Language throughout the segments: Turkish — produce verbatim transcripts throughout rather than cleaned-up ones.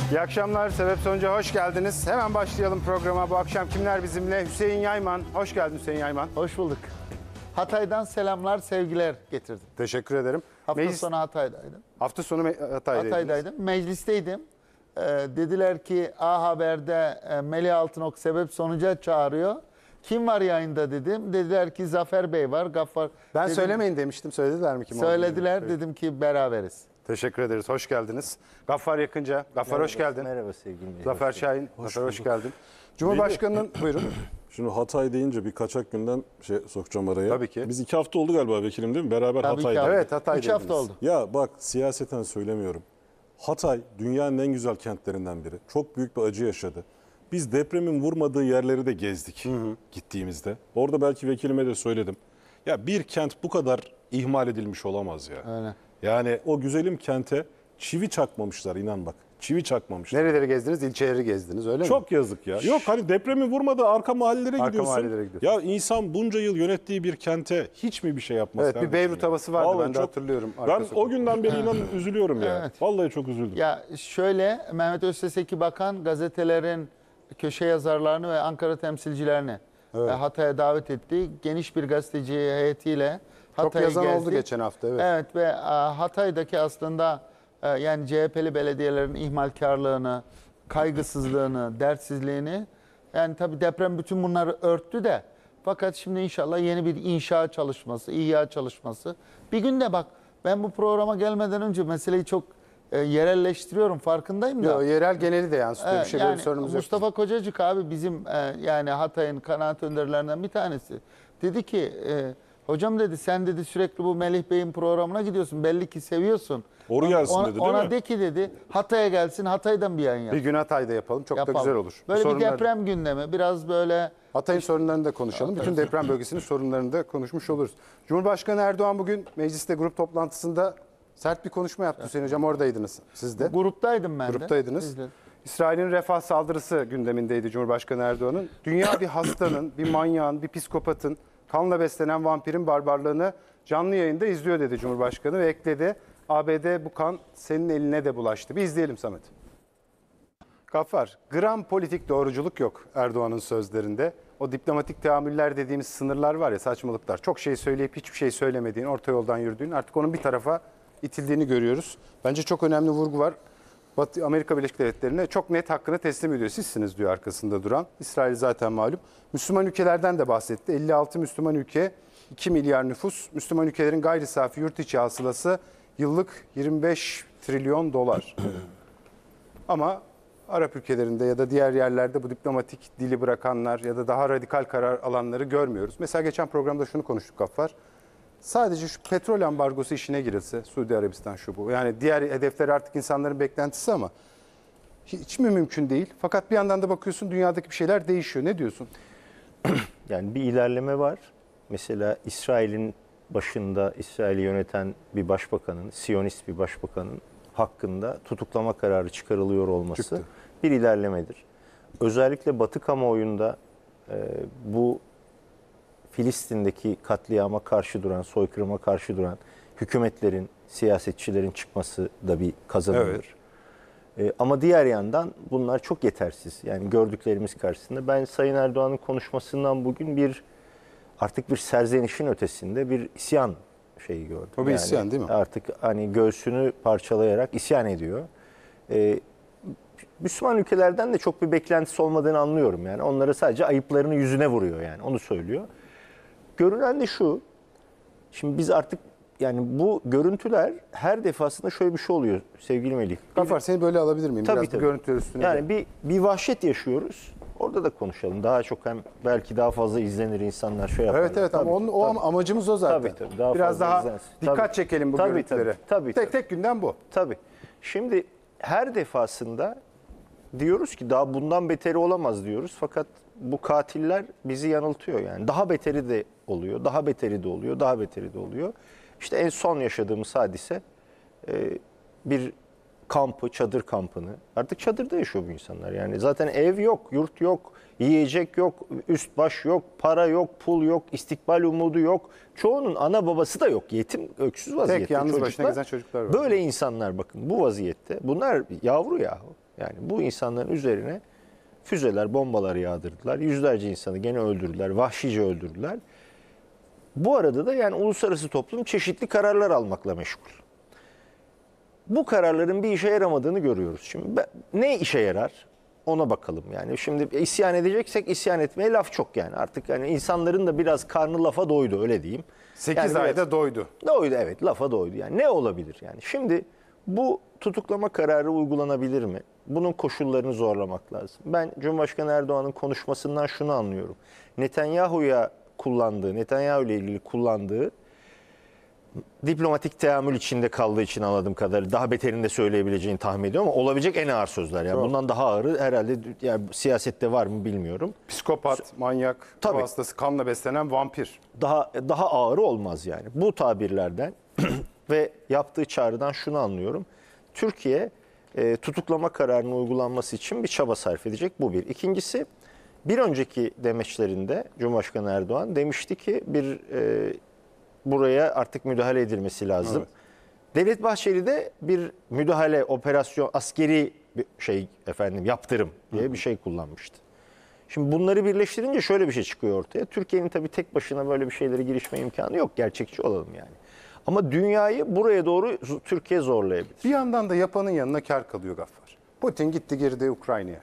İyi akşamlar. Sebep Sonuca hoş geldiniz. Hemen başlayalım programa. Bu akşam kimler bizimle? Hüseyin Yayman. Hoş geldin Hüseyin Yayman. Hoş bulduk. Hatay'dan selamlar, sevgiler getirdim. Teşekkür ederim. Hafta Meclis... sonu Hatay'daydım. Hafta sonu Hatay'daydınız. Hatay'daydım. Meclisteydim. Ee, dediler ki A Haber'de e, Melih Altınok Sebep Sonuca çağırıyor. Kim var yayında dedim. Dediler ki Zafer Bey var. Gaffar. Ben dedim, söylemeyin demiştim. Söylediler mi kim olduğunu? Söylediler. Dedim ki beraberiz. Teşekkür ederiz. Hoş geldiniz. Gaffar Yakınca. Gaffar Merhaba, hoş geldin. Merhaba sevgili Zafer Şahin. Hoş Zafer hoş geldin. Cumhurbaşkanı'nın buyurun. Şimdi Hatay deyince bir kaçak günden şey sokacağım araya. Tabii ki. Biz iki hafta oldu galiba vekilim değil mi? Beraber Tabii Hatay'da. ki. Evet Hatay'daydınız. Üç hafta oldu. Ya bak siyaseten söylemiyorum. Hatay dünyanın en güzel kentlerinden biri. Çok büyük bir acı yaşadı. Biz depremin vurmadığı yerleri de gezdik hı hı. gittiğimizde. Orada belki vekilime de söyledim. Ya bir kent bu kadar ihmal edilmiş olamaz ya. Öyle. Yani o güzelim kente çivi çakmamışlar inan bak. Çivi çakmamışlar. Nereleri gezdiniz? İlçeleri gezdiniz öyle mi? Çok yazık ya. Yok hani depremi vurmadı arka mahallelere Arka gidiyorsun. mahallelere gidiyorsun. Ya insan bunca yıl yönettiği bir kente hiç mi bir şey yapmaz? Evet bir Beyrut havası vardı Vallahi ben de çok, hatırlıyorum. Ben o günden beri inan üzülüyorum ya. Evet. Vallahi çok üzüldüm. Ya şöyle Mehmet Özteseki Bakan gazetelerin köşe yazarlarını ve Ankara temsilcilerini Evet. Hatay'a davet etti. Geniş bir gazeteci heyetiyle Çok Hatay'a yazan gezdi. oldu geçen hafta evet. Evet ve Hatay'daki aslında yani C H P'li belediyelerin ihmalkarlığını, kaygısızlığını, dertsizliğini yani tabii deprem bütün bunları örttü de fakat şimdi inşallah yeni bir inşa çalışması, ihya çalışması. Bir gün de bak ben bu programa gelmeden önce meseleyi çok e, yerelleştiriyorum farkındayım da. Yo, yerel geneli de yansıtıyor. Bir Ee, şey yani böyle bir sorunumuz yok. Mustafa Kocacık abi bizim e, yani Hatay'ın kanaat önderlerinden bir tanesi. Dedi ki e, hocam dedi sen dedi sürekli bu Melih Bey'in programına gidiyorsun. Belli ki seviyorsun. Doğru gelsin ona, dedi değil ona mi? de ki dedi Hatay'a gelsin Hatay'dan bir yayın yap. Bir gün Hatay'da yapalım. Çok Yapalım. da güzel olur. Böyle Sorunlar- bir deprem gündemi biraz böyle Hatay'ın sorunlarını da konuşalım. Bütün deprem bölgesinin sorunlarını da konuşmuş oluruz. Cumhurbaşkanı Erdoğan bugün mecliste grup toplantısında sert bir konuşma yaptı. Hüseyin Hocam oradaydınız siz de. gruptaydım ben de. Gruptaydınız. Siz de. İsrail'in refah saldırısı gündemindeydi Cumhurbaşkanı Erdoğan'ın. Dünya bir hastanın, bir manyağın, bir psikopatın, kanla beslenen vampirin barbarlığını canlı yayında izliyor dedi Cumhurbaşkanı ve ekledi. A B D bu kan senin eline de bulaştı. Bir izleyelim Samet. Gaffar, gram politik doğruculuk yok Erdoğan'ın sözlerinde. O diplomatik teamüller dediğimiz sınırlar var ya saçmalıklar. Çok şey söyleyip hiçbir şey söylemediğin, orta yoldan yürüdüğün artık onun bir tarafa itildiğini görüyoruz. Bence çok önemli vurgu var. Batı, Amerika Birleşik Devletleri'ne çok net hakkını teslim ediyor. Sizsiniz diyor arkasında duran. İsrail zaten malum. Müslüman ülkelerden de bahsetti. elli altı Müslüman ülke, iki milyar nüfus. Müslüman ülkelerin gayri safi yurt içi hasılası yıllık yirmi beş trilyon dolar. Ama Arap ülkelerinde ya da diğer yerlerde bu diplomatik dili bırakanlar ya da daha radikal karar alanları görmüyoruz. Mesela geçen programda şunu konuştuk Gaffar. Sadece şu petrol ambargosu işine girilse, Suudi Arabistan şu bu. Yani diğer hedefler artık insanların beklentisi ama hiç mi mümkün değil? Fakat bir yandan da bakıyorsun dünyadaki bir şeyler değişiyor. Ne diyorsun? Yani bir ilerleme var. Mesela İsrail'in başında İsrail'i yöneten bir başbakanın, Siyonist bir başbakanın hakkında tutuklama kararı çıkarılıyor olması Çıktı. bir ilerlemedir. Özellikle Batı kamuoyunda e, bu Filistin'deki katliama karşı duran, soykırıma karşı duran hükümetlerin, siyasetçilerin çıkması da bir kazanımdır. Evet. E, ama diğer yandan bunlar çok yetersiz. Yani gördüklerimiz karşısında ben Sayın Erdoğan'ın konuşmasından bugün bir artık bir serzenişin ötesinde bir isyan şeyi gördüm. O bir yani isyan değil mi? Artık hani göğsünü parçalayarak isyan ediyor. E, Müslüman ülkelerden de çok bir beklentisi olmadığını anlıyorum yani. Onlara sadece ayıplarını yüzüne vuruyor yani onu söylüyor. Görünen de şu, şimdi biz artık yani bu görüntüler her defasında şöyle bir şey oluyor sevgili Melih. Gaffar seni böyle alabilir miyim? Tabii, Biraz tabii. bu görüntüler üstüne. Yani bir, bir vahşet yaşıyoruz. Orada da konuşalım. Daha çok hem belki daha fazla izlenir insanlar şey yaparlar. Evet evet Tabii, ama onun, o tabii. amacımız o zaten. Tabii, tabii. Daha Biraz fazla daha izlensin. dikkat Tabii. çekelim bu Tabii, görüntülere. tabii, tabii, tek tabii. tek günden bu. Tabii. Şimdi her defasında diyoruz ki daha bundan beteri olamaz diyoruz. Fakat bu katiller bizi yanıltıyor yani. Daha beteri de oluyor, daha beteri de oluyor, daha beteri de oluyor. İşte en son yaşadığımız hadise bir kampı, çadır kampını. Artık çadırda yaşıyor bu insanlar. Yani zaten ev yok, yurt yok, yiyecek yok, üst baş yok, para yok, pul yok, istikbal umudu yok. Çoğunun ana babası da yok. Yetim, öksüz vaziyette Tek yalnız çocuklar. başına gezen çocuklar var. Böyle insanlar bakın bu vaziyette. Bunlar yavru yahu. Yani bu insanların üzerine füzeler, bombalar yağdırdılar. Yüzlerce insanı gene öldürdüler, vahşice öldürdüler. Bu arada da yani uluslararası toplum çeşitli kararlar almakla meşgul. Bu kararların bir işe yaramadığını görüyoruz. Şimdi ben, ne işe yarar? Ona bakalım yani. Şimdi isyan edeceksek isyan etmeye laf çok yani. Artık yani insanların da biraz karnı lafa doydu öyle diyeyim. sekiz Yani ayda biraz- doydu. Doydu evet, lafa doydu. Yani ne olabilir yani? Şimdi bu tutuklama kararı uygulanabilir mi? Bunun koşullarını zorlamak lazım. Ben Cumhurbaşkanı Erdoğan'ın konuşmasından şunu anlıyorum. Netanyahu'ya kullandığı, Netanyahu ile ilgili kullandığı diplomatik teamül içinde kaldığı için anladığım kadarıyla daha beterini de söyleyebileceğini tahmin ediyorum ama olabilecek en ağır sözler. Yani bundan daha ağırı herhalde yani siyasette var mı bilmiyorum. Psikopat, manyak, Tabii. ruh hastası, kanla beslenen vampir. Daha daha ağırı olmaz yani. Bu tabirlerden ve yaptığı çağrıdan şunu anlıyorum. Türkiye e, tutuklama kararının uygulanması için bir çaba sarf edecek. Bu bir. İkincisi, bir önceki demeçlerinde Cumhurbaşkanı Erdoğan demişti ki bir e, buraya artık müdahale edilmesi lazım. Evet. Devlet Bahçeli de bir müdahale, operasyon, askeri bir şey efendim yaptırım diye bir şey kullanmıştı. Şimdi bunları birleştirince şöyle bir şey çıkıyor ortaya. Türkiye'nin tabii tek başına böyle bir şeylere girişme imkanı yok. Gerçekçi olalım yani. Ama dünyayı buraya doğru z- Türkiye zorlayabilir. Bir yandan da yapanın yanına kar kalıyor Gaffar. Putin gitti girdi Ukrayna'ya.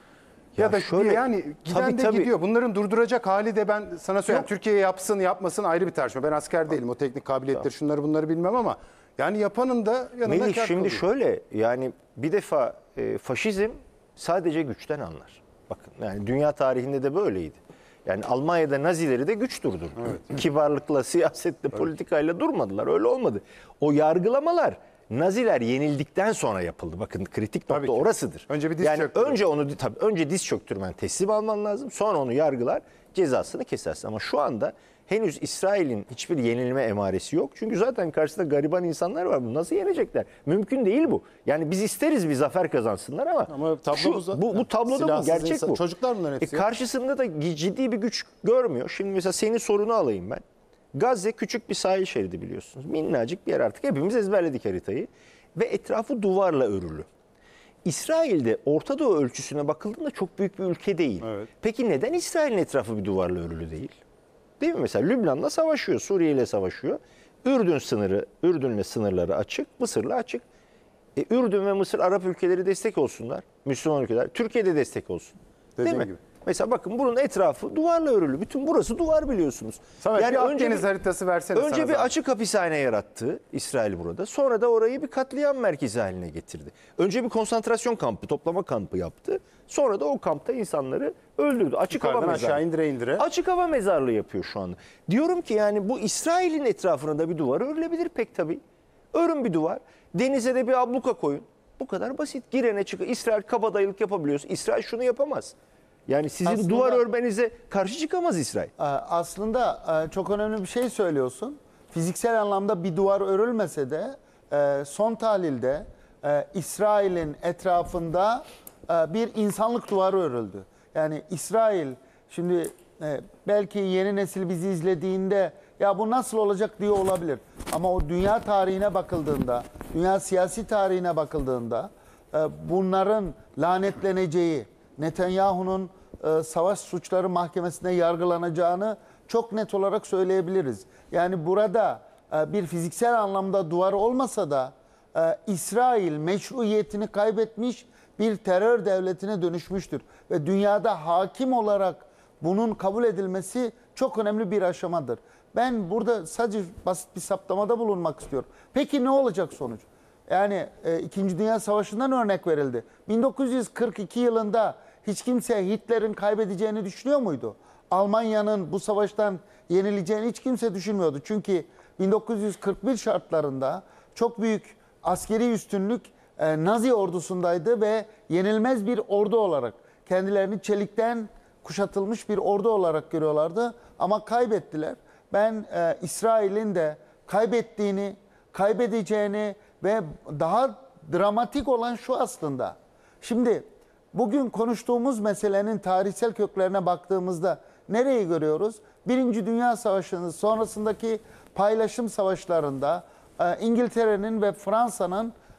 Ya, Ya da şöyle- yani giden Tabii, de tabii. gidiyor. Bunların durduracak hali de ben sana söyleyeyim. Yok. Türkiye yapsın yapmasın ayrı bir tartışma. Ben asker değilim. O teknik kabiliyetleri şunları bunları bilmem ama yani yapanın da yanına Melih kar şimdi kalıyor. şöyle yani bir defa e, faşizm sadece güçten anlar. Bakın yani dünya tarihinde de böyleydi. Yani Almanya'da Nazileri de güç durdurdu. Kibarlıkla, siyasetle, politikayla durmadılar. Öyle olmadı. O yargılamalar Naziler yenildikten sonra yapıldı. Bakın kritik Tabii nokta ki. orasıdır. Önce bir diz yani çöktürün. önce onu tabii önce diz çöktürmen, teslim alman lazım. Sonra onu yargılar, cezasını kesersin. Ama şu anda henüz İsrail'in hiçbir yenilme emaresi yok. Çünkü zaten karşısında gariban insanlar var. Bu nasıl yenecekler? Mümkün değil bu. Yani biz isteriz bir zafer kazansınlar ama, Ama tablo şu- bu zaten. bu, bu tabloda bu. Silahsız Gerçek insan- bu. çocuklar bunların hepsi E, ya. karşısında da ciddi bir güç görmüyor. Şimdi mesela senin sorunu alayım ben. Gazze küçük bir sahil şeridi biliyorsunuz. Minnacık bir yer artık. Hepimiz ezberledik haritayı. Ve etrafı duvarla örülü. İsrail'de Orta Doğu ölçüsüne bakıldığında çok büyük bir ülke değil. Evet. Peki neden İsrail'in etrafı bir duvarla örülü değil? Değil mi? Mesela Lübnan'la savaşıyor, Suriye ile savaşıyor. Ürdün sınırı, Ürdün'le sınırları açık, Mısır'la açık. E, Ürdün ve Mısır Arap ülkeleri destek olsunlar. Müslüman ülkeler. Türkiye'de destek olsun. Değil Dediğin mi? gibi. Mesela bakın bunun etrafı duvarla örülü. Bütün burası duvar biliyorsunuz. Samet, bir önce Akdeniz haritası versene sana Önce bir zahmet. açık hapishane yarattı İsrail burada. Sonra da orayı bir katliam merkezi haline getirdi. Önce bir konsantrasyon kampı, toplama kampı yaptı. Sonra da o kampta insanları öldürdü. Açık hava Yukarıdan mezarlığı. aşağı indire indire. Açık hava mezarlığı yapıyor şu anda. Diyorum ki yani bu İsrail'in etrafına da bir duvar örülebilir pek tabii. Örün bir duvar. Denize de bir abluka koyun. Bu kadar basit. Girene çıkı. İsrail kabadayılık yapabiliyoruz. İsrail şunu yapamaz. Yani sizin Aslında- duvar örmenize karşı çıkamaz İsrail. Ee, Aslında e, çok önemli bir şey söylüyorsun. Fiziksel anlamda bir duvar örülmese de e, son tahlilde e, İsrail'in etrafında e, bir insanlık duvarı örüldü. Yani İsrail şimdi e, belki yeni nesil bizi izlediğinde ya bu nasıl olacak diye olabilir. Ama o dünya tarihine bakıldığında, dünya siyasi tarihine bakıldığında e, bunların lanetleneceği, Netanyahu'nun e, savaş suçları mahkemesinde yargılanacağını çok net olarak söyleyebiliriz. Yani burada e, bir fiziksel anlamda duvar olmasa da e, İsrail meşruiyetini kaybetmiş bir terör devletine dönüşmüştür. Ve dünyada hakim olarak bunun kabul edilmesi çok önemli bir aşamadır. Ben burada sadece basit bir saptamada bulunmak istiyorum. Peki ne olacak sonuç? Yani e, İkinci Dünya Savaşı'ndan örnek verildi. bin dokuz yüz kırk iki yılında hiç kimse Hitler'in kaybedeceğini düşünüyor muydu? Almanya'nın bu savaştan yenileceğini hiç kimse düşünmüyordu. Çünkü bin dokuz yüz kırk bir şartlarında çok büyük askeri üstünlük e, Nazi ordusundaydı ve yenilmez bir ordu olarak kendilerini çelikten kuşatılmış bir ordu olarak görüyorlardı ama kaybettiler. Ben e, İsrail'in de kaybettiğini, kaybedeceğini ve daha dramatik olan şu aslında. Şimdi bugün konuştuğumuz meselenin tarihsel köklerine baktığımızda nereyi görüyoruz? Birinci Dünya Savaşı'nın sonrasındaki paylaşım savaşlarında e, İngiltere'nin ve Fransa'nın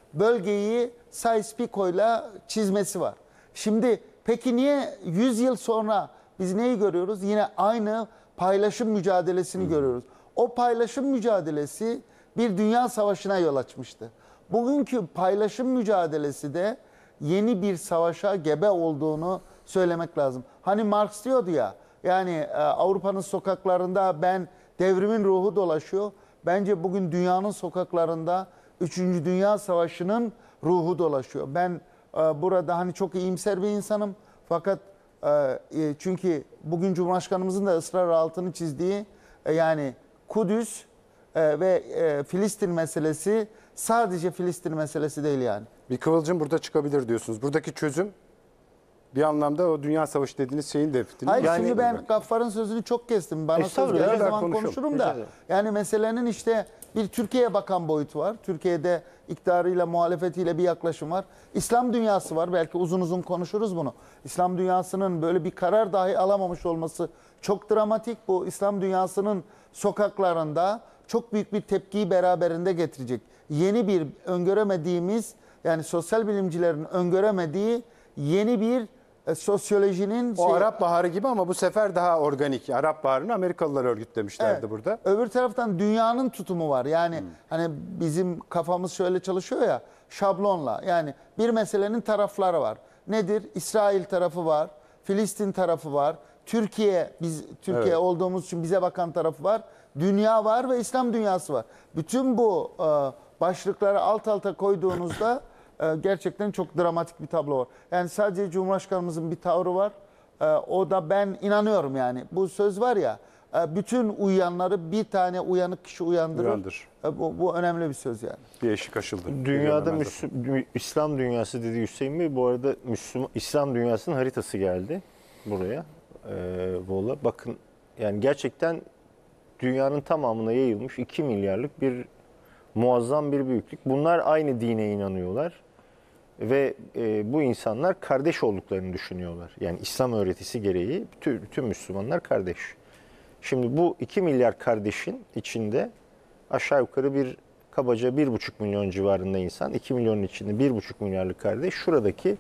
bölgeyi Sykes-Pico'yla çizmesi var. Şimdi peki niye yüz yıl sonra biz neyi görüyoruz? Yine aynı paylaşım mücadelesini görüyoruz. O paylaşım mücadelesi bir dünya savaşına yol açmıştı. Bugünkü paylaşım mücadelesi de yeni bir savaşa gebe olduğunu söylemek lazım. Hani Marx diyordu ya, yani e, Avrupa'nın sokaklarında ben devrimin ruhu dolaşıyor. Bence bugün dünyanın sokaklarında üçüncü. Dünya Savaşı'nın ruhu dolaşıyor. Ben e, burada hani çok iyimser bir insanım. Fakat e, e, çünkü bugün Cumhurbaşkanımızın da ısrar altını çizdiği e, yani Kudüs e, ve e, Filistin meselesi sadece Filistin meselesi değil yani. Bir kıvılcım burada çıkabilir diyorsunuz. Buradaki çözüm bir anlamda o Dünya Savaşı dediğiniz şeyin de fitili. Hayır Yani- şimdi ben Gaffar'ın sözünü çok kestim. Bana söz Estağfurullah, geldiği ben zaman konuşurum. konuşurum Rica da. ederim. Yani meselenin işte bir Türkiye'ye bakan boyutu var. Türkiye'de iktidarıyla, muhalefetiyle bir yaklaşım var. İslam dünyası var. Belki uzun uzun konuşuruz bunu. İslam dünyasının böyle bir karar dahi alamamış olması çok dramatik. Bu İslam dünyasının sokaklarında çok büyük bir tepkiyi beraberinde getirecek. Yeni bir öngöremediğimiz, yani sosyal bilimcilerin öngöremediği yeni bir e, sosyolojinin O şey- Arap Baharı gibi ama bu sefer daha organik. Arap Baharı'nı Amerikalılar örgütlemişlerdi Evet. burada. Öbür taraftan dünyanın tutumu var. Yani hani bizim kafamız şöyle çalışıyor ya, şablonla. Yani bir meselenin tarafları var. Nedir? İsrail tarafı var, Filistin tarafı var, Türkiye, biz Türkiye Evet. olduğumuz için bize bakan tarafı var. Dünya var ve İslam dünyası var. Bütün bu e, başlıkları alt alta koyduğunuzda e, gerçekten çok dramatik bir tablo var. Yani sadece Cumhurbaşkanımızın bir tavrı var. E, o da ben inanıyorum yani. Bu söz var ya, e, bütün uyuyanları bir tane uyanık kişi uyandırır. Uyandır. E, bu, bu önemli bir söz yani. Bir eşik aşıldı. Dünyada Hemen Müslü- dü- İslam dünyası dedi Hüseyin Bey. Bu arada Müslüman, İslam dünyasının haritası geldi buraya. Ee, Vola. Bakın yani gerçekten dünyanın tamamına yayılmış iki milyarlık bir muazzam bir büyüklük. Bunlar aynı dine inanıyorlar. Ve e, bu insanlar kardeş olduklarını düşünüyorlar. Yani İslam öğretisi gereği bütün, bütün Müslümanlar kardeş. Şimdi bu iki milyar kardeşin içinde aşağı yukarı bir kabaca bir buçuk milyon civarında insan, iki milyonun içinde bir buçuk milyarlık kardeş şuradaki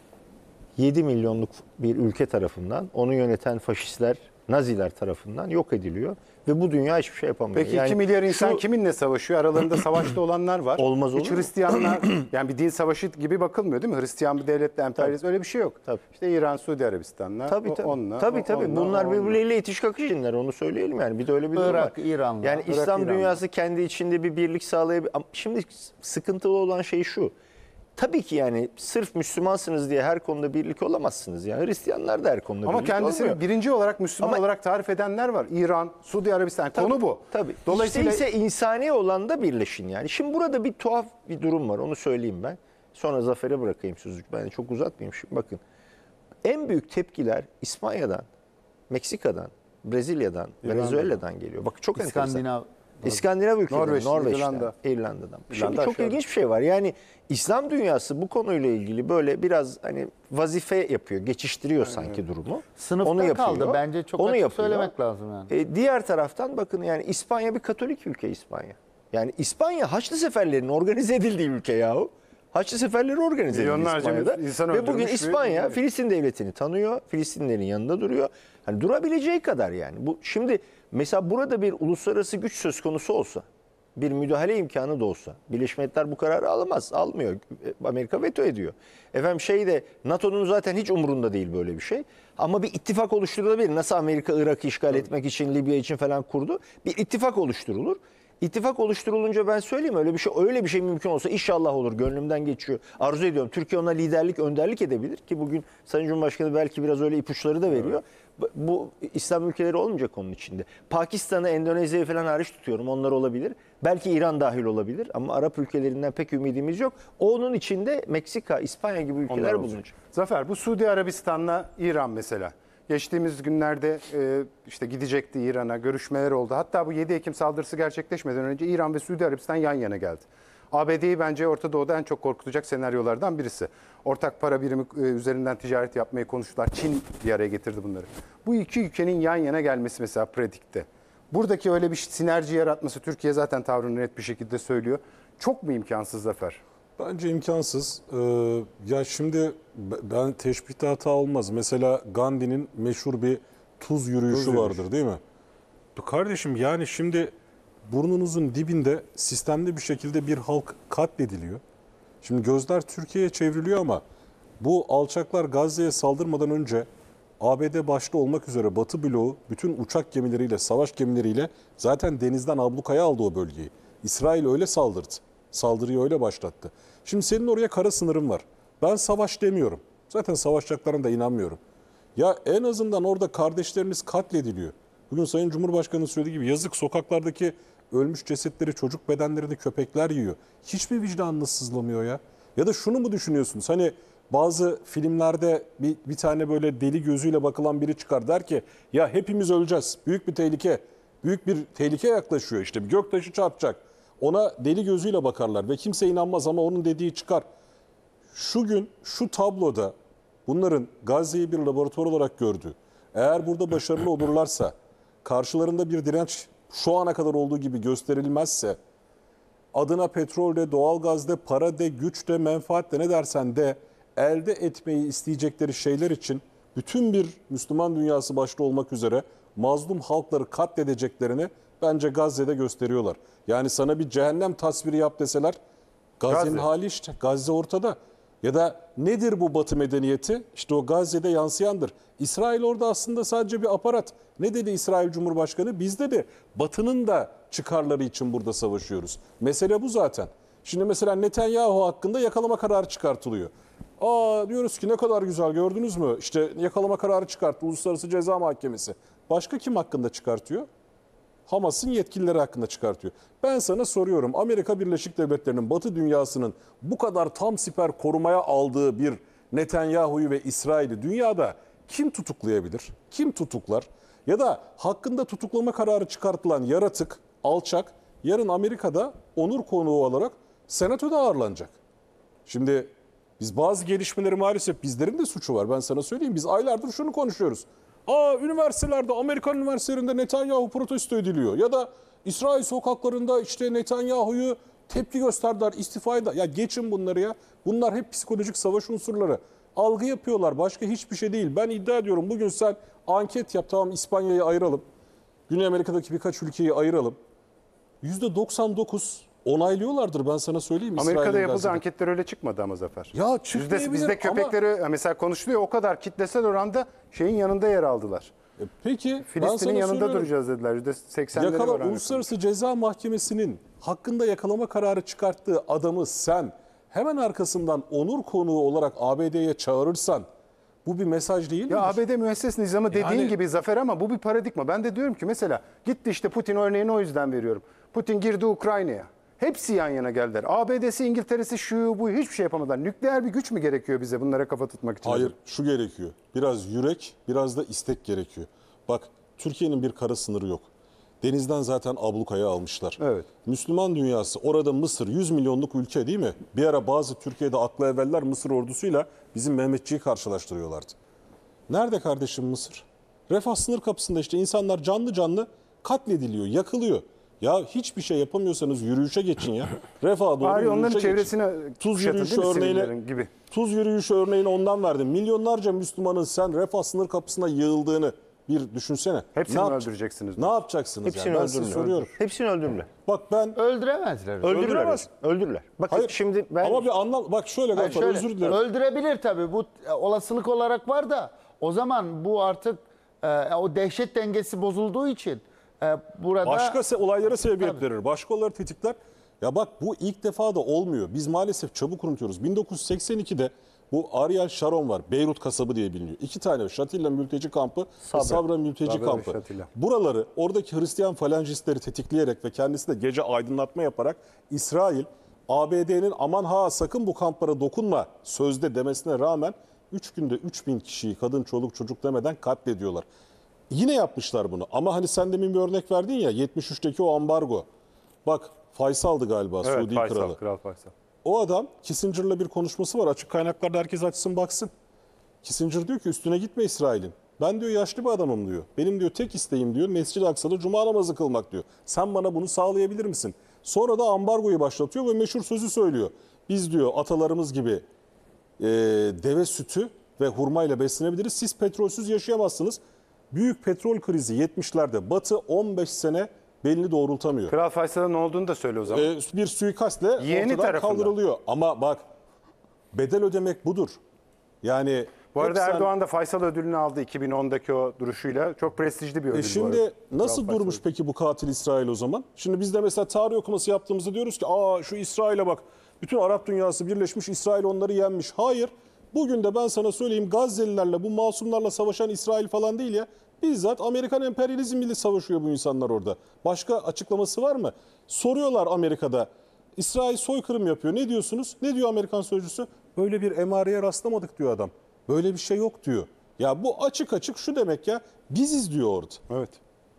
yedi milyonluk bir ülke tarafından, onu yöneten faşistler, Naziler tarafından yok ediliyor ve bu dünya hiçbir şey yapamıyor. Peki Yani iki milyar insan şu- kiminle savaşıyor? Aralarında savaşta olanlar var. Olmaz olur Hiç mu? Hristiyanlar, yani bir din savaşı gibi bakılmıyor değil mi? Hristiyan bir devletle emperyalist öyle bir şey yok. Tabii. İşte İran, Suudi Arabistan'la, Tabii o- tabii. onunla, tabii o- tabii. onunla, Bunlar onunla. birbirleriyle itiş kakış içindeler, onu söyleyelim yani. Bir de öyle bir durum Irak, var. İran'la. Yani Irak, İslam İran'la. dünyası kendi içinde bir birlik sağlayabilir. Ama şimdi sıkıntılı olan şey şu. Tabii ki yani sırf Müslümansınız diye her konuda birlik olamazsınız. Ya Hristiyanlar da her konuda Ama birlik kendisini olmuyor. birinci olarak Müslüman Ama- olarak tarif edenler var. İran, Suudi Arabistan. Tabii, Konu bu. Tabii. Dolayısıyla İşte ise insani olan da birleşin yani. Şimdi burada bir tuhaf bir durum var. Onu söyleyeyim ben. Sonra Zafer'e bırakayım sözü. Ben de çok uzatmayayım şimdi. Bakın. En büyük tepkiler İspanya'dan, Meksika'dan, Brezilya'dan, İrlanda'dan. Venezuela'dan geliyor. Bak çok enteresan. İskandinav. İskandinav ülkeleri, Norveç, Norveç'ten, İrlanda. İrlanda'dan. Şimdi İrlanda çok aşağıda. ilginç bir şey var. Yani İslam dünyası bu konuyla ilgili böyle biraz hani vazife yapıyor, geçiştiriyor sanki durumu. Sınıfta Onu yapıyor. kaldı. Bence çok Onu açık yapıyor. söylemek lazım yani. E, diğer taraftan bakın yani İspanya bir Katolik ülke İspanya. Yani İspanya Haçlı seferlerinin organize edildiği ülke yahu. Haçlı seferleri organize edildi Milyonlarca İspanya'da. insan Ve bugün öldürmüş bir İspanya devlet. Filistin devletini tanıyor. Filistinlerin yanında duruyor. Hani durabileceği kadar yani. Bu şimdi mesela burada bir uluslararası güç söz konusu olsa, bir müdahale imkanı da olsa, Birleşmiş Milletler bu kararı alamaz, almıyor. Amerika veto ediyor. Efendim şey de NATO'nun zaten hiç umurunda değil böyle bir şey. Ama bir ittifak oluşturulabilir. Nasıl Amerika Irak'ı işgal etmek için, Libya için falan kurdu. Bir ittifak oluşturulur. İttifak oluşturulunca ben söyleyeyim öyle bir şey öyle bir şey mümkün olsa inşallah olur. Gönlümden geçiyor. Arzu ediyorum. Türkiye ona liderlik, önderlik edebilir ki bugün Sayın Cumhurbaşkanı belki biraz öyle ipuçları da veriyor. Bu, bu İslam ülkeleri olmayacak onun içinde. Pakistan'ı, Endonezya'yı falan hariç tutuyorum. Onlar olabilir. Belki İran dahil olabilir ama Arap ülkelerinden pek ümidimiz yok. Onun içinde Meksika, İspanya gibi ülkeler Onlar olacak. bulunacak. Zafer, bu Suudi Arabistan'la İran mesela. Geçtiğimiz günlerde e, işte gidecekti İran'a, görüşmeler oldu. Hatta bu yedi Ekim saldırısı gerçekleşmeden önce İran ve Suudi Arabistan yan yana geldi. A B D'yi bence Orta Doğu'da en çok korkutacak senaryolardan birisi. Ortak para birimi e, üzerinden ticaret yapmayı konuştular. Çin bir araya getirdi bunları. Bu iki ülkenin yan yana gelmesi mesela predikte. Buradaki öyle bir sinerji yaratması, Türkiye zaten tavrını net bir şekilde söylüyor. Çok mu imkansız Zafer? Bence imkansız. Ee, ya şimdi ben teşbihte hata olmaz. Mesela Gandhi'nin meşhur bir tuz yürüyüşü Tuz yürüyüşü. vardır değil mi? Kardeşim yani şimdi burnunuzun dibinde sistemli bir şekilde bir halk katlediliyor. Şimdi gözler Türkiye'ye çevriliyor ama bu alçaklar Gazze'ye saldırmadan önce A B D başta olmak üzere Batı bloğu bütün uçak gemileriyle, savaş gemileriyle zaten denizden ablukaya aldı o bölgeyi. İsrail öyle saldırdı. Saldırıyı öyle başlattı. Şimdi senin oraya kara sınırın var. Ben savaş demiyorum. Zaten savaşacaklarına da inanmıyorum. Ya en azından orada kardeşleriniz katlediliyor. Bugün Sayın Cumhurbaşkanı'nın söylediği gibi yazık, sokaklardaki ölmüş cesetleri, çocuk bedenlerini köpekler yiyor. Hiçbir vicdanınız sızlamıyor ya. Ya da şunu mu düşünüyorsunuz? Hani bazı filmlerde bir, bir tane böyle deli gözüyle bakılan biri çıkar, der ki ya hepimiz öleceğiz. Büyük bir tehlike. Büyük bir tehlike yaklaşıyor, işte bir göktaşı çarpacak. Ona deli gözüyle bakarlar ve kimse inanmaz ama onun dediği çıkar. Şu gün şu tabloda bunların Gazze'yi bir laboratuvar olarak gördüğü, eğer burada başarılı olurlarsa, karşılarında bir direnç şu ana kadar olduğu gibi gösterilmezse, adına petrolde, doğalgazda, para de, güç de, menfaat de, ne dersen de elde etmeyi isteyecekleri şeyler için bütün bir Müslüman dünyası başta olmak üzere mazlum halkları katledeceklerini bence Gazze'de gösteriyorlar. Yani sana bir cehennem tasviri yap deseler, Gazze'nin Gazze. hali işte. Gazze ortada. Ya da nedir bu Batı medeniyeti? İşte o Gazze'de yansıyandır. İsrail orada aslında sadece bir aparat. Ne dedi İsrail Cumhurbaşkanı? Biz de Batı'nın da çıkarları için burada savaşıyoruz. Mesele bu zaten. Şimdi mesela Netanyahu hakkında yakalama kararı çıkartılıyor. Aa diyoruz ki ne kadar güzel, gördünüz mü? İşte yakalama kararı çıkarttı Uluslararası Ceza Mahkemesi. Başka kim hakkında çıkartıyor? Hamas'ın yetkilileri hakkında çıkartıyor. Ben sana soruyorum, Amerika Birleşik Devletleri'nin, Batı dünyasının bu kadar tam siper korumaya aldığı bir Netanyahu'yu ve İsrail'i dünyada kim tutuklayabilir? Kim tutuklar? Ya da hakkında tutuklama kararı çıkartılan yaratık, alçak, yarın Amerika'da onur konuğu olarak senatoda ağırlanacak. Şimdi biz bazı gelişmeleri, maalesef bizlerin de suçu var. Ben sana söyleyeyim, biz aylardır şunu konuşuyoruz. Aa üniversitelerde, Amerikan üniversitelerinde Netanyahu protesto ediliyor. Ya da İsrail sokaklarında işte Netanyahu'yu tepki gösterdiler, istifa ediyor. Ya geçin bunları ya. Bunlar hep psikolojik savaş unsurları. Algı yapıyorlar, başka hiçbir şey değil. Ben iddia ediyorum, bugün sen anket yap, tamam İspanya'yı ayıralım. Güney Amerika'daki birkaç ülkeyi ayıralım. yüzde doksan dokuz onaylıyorlardır, ben sana söyleyeyim. Amerika'da İsrail'in yapıldığı Gazze'de. anketler öyle çıkmadı ama Zafer. Ya Yüzde, çıkmayabilir bizde ama- köpekleri mesela konuşuluyor, o kadar kitlesel oranda şeyin yanında yer aldılar. E Peki ben Filistin'in sana yanında söylüyorum. duracağız dediler. yüzde seksenleri Yakala, oran Uluslararası Ceza Mahkemesi'nin hakkında yakalama kararı çıkarttığı adamı sen hemen arkasından onur konuğu olarak A B D'ye çağırırsan bu bir mesaj değil mi? Ya A B D müesses nizamı dediğin Yani- gibi Zafer, ama bu bir paradigma. Ben de diyorum ki mesela gitti işte Putin örneğini o yüzden veriyorum. Putin girdi Ukrayna'ya. Hepsi yan yana geldiler. A B D'si, İngiltere'si, şu bu hiçbir şey yapamadılar. Nükleer bir güç mü gerekiyor bize bunlara kafa tutmak için? Hayır, şu gerekiyor. Biraz yürek, biraz da istek gerekiyor. Bak, Türkiye'nin bir kara sınırı yok. Denizden zaten ablukaya almışlar. Evet. Müslüman dünyası, orada Mısır yüz milyonluk ülke değil mi? Bir ara bazı Türkiye'de aklı evveller Mısır ordusuyla bizim Mehmetçiği karşılaştırıyorlardı. Nerede kardeşim Mısır? Refah sınır kapısında işte insanlar canlı canlı katlediliyor, yakılıyor. Ya hiçbir şey yapamıyorsanız yürüyüşe geçin ya. Refah'a doğru Bari yürüyüşe onların geçin. çevresine Tuz kuşatın yürüyüşü değil mi, örneğini sivillerin gibi. Tuz yürüyüşü örneğini ondan verdim. Milyonlarca Müslümanın sen Refah sınır kapısına yığıldığını bir düşünsene. Hepsini Ne mi yap- öldüreceksiniz? Ne yapacaksınız Hepsini yani? Ben size öldürürler. soruyorum. Hepsini öldürürler. Bak ben Öldüremezler. Öldürürler. Öldüremez. hocam, Öldürürler. Bakın hayır şimdi ben ama bir anlam, bak şöyle Hayır, Gafar, şöyle, özür dilerim. öldürebilir tabii. Bu e, olasılık olarak var da o zaman bu artık e, o dehşet dengesi bozulduğu için e, burada Başka se- olaylara sebebiyet Tabii. verir. Başka olayları tetikler. Ya bak bu ilk defa da olmuyor. Biz maalesef çabuk unutuyoruz. bin dokuz yüz seksen ikide bu Ariel Sharon var. Beyrut kasabı diye biliniyor. İki tane Şatilla mülteci kampı Sabra. ve Sabra mülteci Sabra ve kampı. Şatilla. Buraları oradaki Hristiyan falancistleri tetikleyerek ve kendisi de gece aydınlatma yaparak İsrail A B D'nin aman ha sakın bu kamplara dokunma sözde demesine rağmen üç günde üç bin kişiyi kadın çoluk çocuk demeden katlediyorlar. Yine yapmışlar bunu ama hani sen demin bir örnek verdin ya yetmiş üçteki o ambargo. Bak Faysal'dı galiba Evet, Suudi Faysal, kralı. Kral Faysal. O adam Kissinger'la bir konuşması var. Açık kaynaklarda herkes açsın baksın. Kissinger diyor ki üstüne gitme İsrail'in. Ben diyor yaşlı bir adamım diyor. Benim diyor tek isteğim diyor Mescid-i Aksa'da cuma namazı kılmak diyor. Sen bana bunu sağlayabilir misin? Sonra da ambargoyu başlatıyor ve meşhur sözü söylüyor. biz diyor atalarımız gibi e, deve sütü ve hurmayla beslenebiliriz. Siz petrolsüz yaşayamazsınız. Büyük petrol krizi yetmişlerde Batı on beş sene belini doğrultamıyor. Kral Faysal'a ne olduğunu da söyle o zaman. E, bir suikastle Yeğeni ortadan tarafından. kaldırılıyor. Ama bak bedel ödemek budur. Yani Bu arada hep sen- Erdoğan da Faysal ödülünü aldı iki bin ondaki o duruşuyla. Çok prestijli bir ödül E bu şimdi arada. nasıl Kral durmuş Faysal. peki bu katil İsrail o zaman? Şimdi biz de mesela tarih okuması yaptığımızda diyoruz ki aa şu İsrail'e bak. Bütün Arap dünyası birleşmiş, İsrail onları yenmiş. Hayır. Bugün de ben sana söyleyeyim Gazze'lilerle, bu masumlarla savaşan İsrail falan değil ya. Bizzat Amerikan emperyalizmiyle savaşıyor bu insanlar orada. Başka açıklaması var mı? Soruyorlar Amerika'da. İsrail soykırım yapıyor. Ne diyorsunuz? Ne diyor Amerikan sözcüsü? Böyle bir emareye rastlamadık diyor adam. Böyle bir şey yok diyor. Ya bu açık açık şu demek ya. Biziz diyor orada. Evet.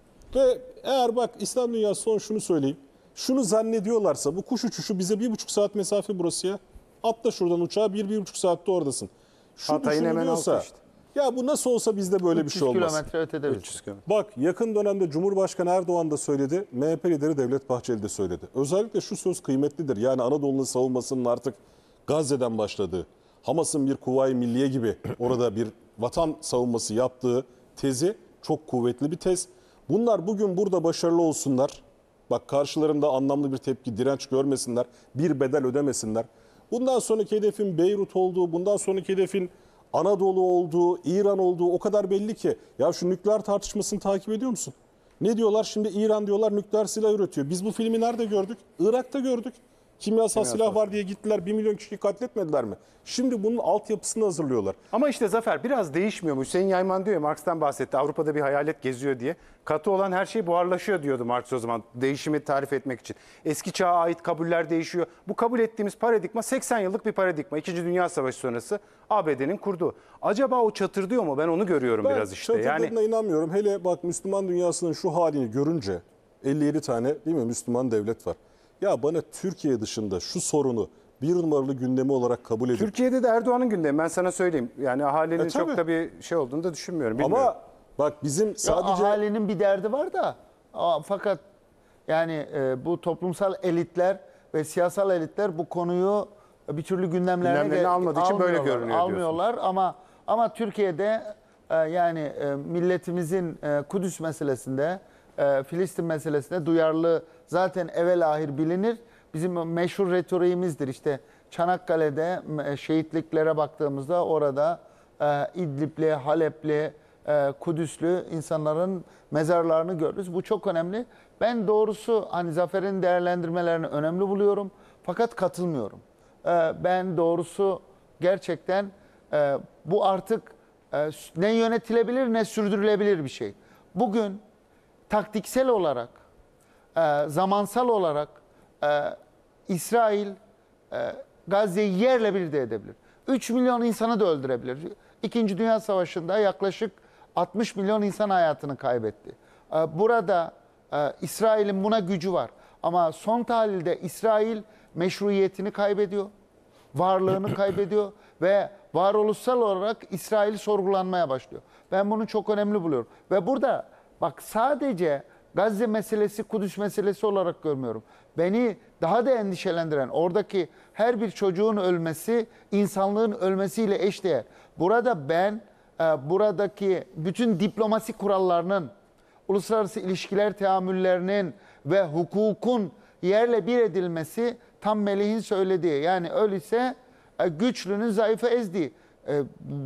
Ve eğer bak İslam dünyası son şunu söyleyeyim. Şunu zannediyorlarsa bu kuş uçuşu bize bir buçuk saat mesafe burası ya. Atla şuradan uçağa bir, bir buçuk saatte oradasın. Şu Hatay'ın hemen düşünülüyorsa, altı işte. ya bu nasıl olsa bizde böyle bir üç yüz şey olmaz. kilometre ötede biz. üç yüz kilometre. Bak yakın dönemde Cumhurbaşkanı Erdoğan da söyledi, M H P lideri Devlet Bahçeli de söyledi. Özellikle şu söz kıymetlidir. Yani Anadolu'nun savunmasının artık Gazze'den başladığı, Hamas'ın bir Kuvayi Milliye gibi orada bir vatan savunması yaptığı tezi çok kuvvetli bir tez. Bunlar bugün burada başarılı olsunlar. Bak karşılarında anlamlı bir tepki, direnç görmesinler, bir bedel ödemesinler. Bundan sonraki hedefin Beyrut olduğu, bundan sonraki hedefin Anadolu olduğu, İran olduğu o kadar belli ki. Ya şu nükleer tartışmasını takip ediyor musun? Ne diyorlar? Şimdi İran diyorlar nükleer silah üretiyor. Biz bu filmi nerede gördük? Irak'ta gördük. Kimyasal silah var diye gittiler bir milyon kişiyi katletmediler mi? Şimdi bunun altyapısını hazırlıyorlar. Ama işte Zafer biraz değişmiyor mu? Hüseyin Yayman diyor ya, Marx'tan bahsetti. Avrupa'da bir hayalet geziyor diye. Katı olan her şey buharlaşıyor diyordu Marx o zaman. Değişimi tarif etmek için. Eski çağa ait kabuller değişiyor. Bu kabul ettiğimiz paradigma seksen yıllık bir paradigma. İkinci Dünya Savaşı sonrası A B D'nin kurduğu. Acaba o çatırdıyor mu? Ben onu görüyorum Ben biraz işte. Yani çatırdığına inanmıyorum. Hele bak Müslüman dünyasının şu halini görünce elli yedi tane değil mi Müslüman devlet var. Ya bana Türkiye dışında şu sorunu bir numaralı gündemi olarak kabul edip Türkiye'de de Erdoğan'ın gündemi, ben sana söyleyeyim. Yani ahalinin E, tabii. çok da bir şey olduğunu da düşünmüyorum. Bilmiyorum. ama bak bizim Ya sadece ahalinin bir derdi var da a- fakat yani e, bu toplumsal elitler ve siyasal elitler bu konuyu bir türlü gündemlerine Gündemlerine ge- almadığı için böyle almıyorlar, görünüyor almıyorlar ama ama Türkiye'de e, yani e, milletimizin e, Kudüs meselesinde, e, Filistin meselesinde duyarlı zaten evvelahir bilinir. Bizim meşhur retoriğimizdir işte Çanakkale'de e, şehitliklere baktığımızda orada e, İdlib'li, Halep'li, e, Kudüslü insanların mezarlarını görürüz. Bu çok önemli. Ben doğrusu hani Zafer'in değerlendirmelerini önemli buluyorum. Fakat katılmıyorum. E, ben doğrusu gerçekten e, bu artık e, ne yönetilebilir ne sürdürülebilir bir şey. Bugün taktiksel olarak, e, zamansal olarak e, İsrail e, Gazze'yi yerle bir de edebilir. üç milyon insanı da öldürebilir. İkinci Dünya Savaşı'nda yaklaşık altmış milyon insan hayatını kaybetti. E, burada e, İsrail'in buna gücü var. Ama son tahlilde İsrail meşruiyetini kaybediyor. Varlığını kaybediyor ve varoluşsal olarak İsrail sorgulanmaya başlıyor. Ben bunu çok önemli buluyorum. Ve burada bak sadece Gazze meselesi, Kudüs meselesi olarak görmüyorum. Beni daha da endişelendiren oradaki her bir çocuğun ölmesi insanlığın ölmesiyle eşdeğer. Burada ben e, buradaki bütün diplomasi kurallarının, uluslararası ilişkiler teamüllerinin ve hukukun yerle bir edilmesi tam Melih'in söylediği. Yani öyleyse e, güçlünün zayıfı ezdiği. E,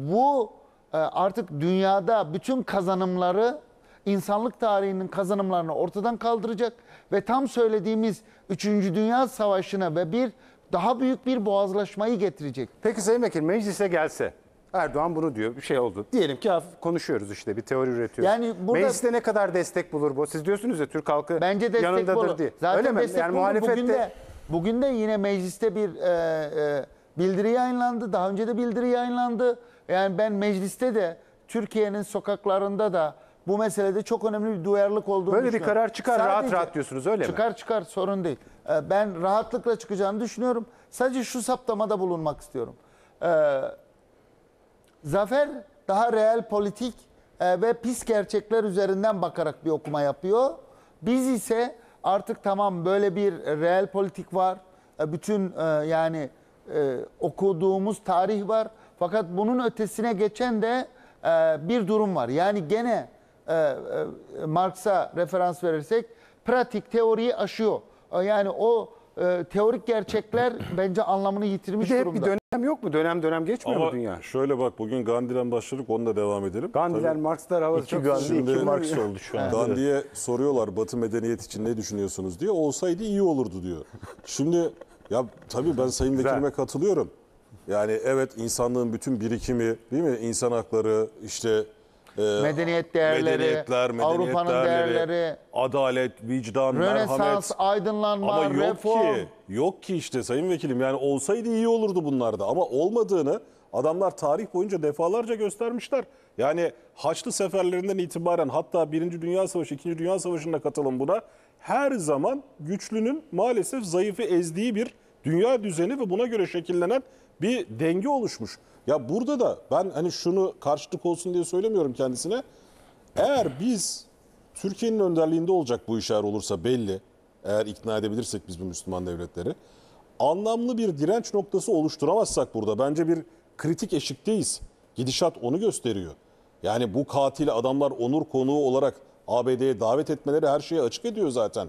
bu e, artık dünyada bütün kazanımları, insanlık tarihinin kazanımlarını ortadan kaldıracak ve tam söylediğimiz üçüncü Dünya Savaşı'na ve bir daha büyük bir boğazlaşmayı getirecek. Peki Sayın Vekil, meclise gelse Erdoğan bunu diyor, bir şey oldu. Diyelim ki hafif konuşuyoruz işte, bir teori üretiyoruz. Yani burada- Mecliste ne kadar destek bulur bu? Siz diyorsunuz ya Türk halkı Bence destek yanındadır bulur. diye. Zaten Öyle mi? destek Yani bulur. muhalefette Bugün de, bugün de yine mecliste bir e, e, bildiri yayınlandı. Daha önce de bildiri yayınlandı. Yani ben mecliste de Türkiye'nin sokaklarında da bu meselede çok önemli bir duyarlılık olduğunu böyle bir düşünüyorum. karar çıkar rahat Sadece- rahat diyorsunuz, öyle mi? Çıkar çıkar sorun değil. E, ben rahatlıkla çıkacağını düşünüyorum. Sadece şu saptamada bulunmak istiyorum. E, Zafer daha reel politik e, ve pis gerçekler üzerinden bakarak bir okuma yapıyor. Biz ise artık tamam böyle bir reel politik var. E, bütün e, yani e, okuduğumuz tarih var. Fakat bunun ötesine geçen de e, bir durum var. Yani gene e, e, Marx'a referans verirsek pratik teoriyi aşıyor. E, Yani o e, teorik gerçekler bence anlamını yitirmiş Bir de hep durumda. bir dönem yok mu? Dönem dönem geçmiyor Ama mu dünya? şöyle bak, bugün Gandhi'den başladık, onunla devam edelim. Gandhi'ler, Tabii Marx'lar havası İki çok Gandhi, sıcak. iki Şimdi- Marx oldu şu an. Gandhi'ye soruyorlar Batı medeniyet için ne düşünüyorsunuz diye. Olsaydı iyi olurdu diyor. Şimdi ya tabii ben Sayın Güzel. Vekilime katılıyorum. Yani evet, insanlığın bütün birikimi, değil mi? İnsan hakları, işte e, Medeniyet değerleri, medeniyetler, medeniyet Avrupa'nın değerleri, değerleri, adalet, vicdan, Rönesans, merhamet. aydınlanma, Ama yok reform. ki, yok ki işte Sayın Vekilim, yani olsaydı iyi olurdu bunlarda. Ama olmadığını adamlar tarih boyunca defalarca göstermişler. Yani Haçlı seferlerinden itibaren, hatta Birinci Dünya Savaşı, İkinci Dünya Savaşı'nda katılın buna, her zaman güçlünün maalesef zayıfı ezdiği bir dünya düzeni ve buna göre şekillenen bir denge oluşmuş. Ya burada da ben hani şunu karşılık olsun diye söylemiyorum kendisine. Eğer biz Türkiye'nin önderliğinde olacak bu iş eğer olursa belli, eğer ikna edebilirsek biz bu Müslüman devletleri, anlamlı bir direnç noktası oluşturamazsak burada bence bir kritik eşikteyiz. Gidişat onu gösteriyor. Yani bu katili adamlar onur konuğu olarak A B D'ye davet etmeleri her şeyi açık ediyor zaten.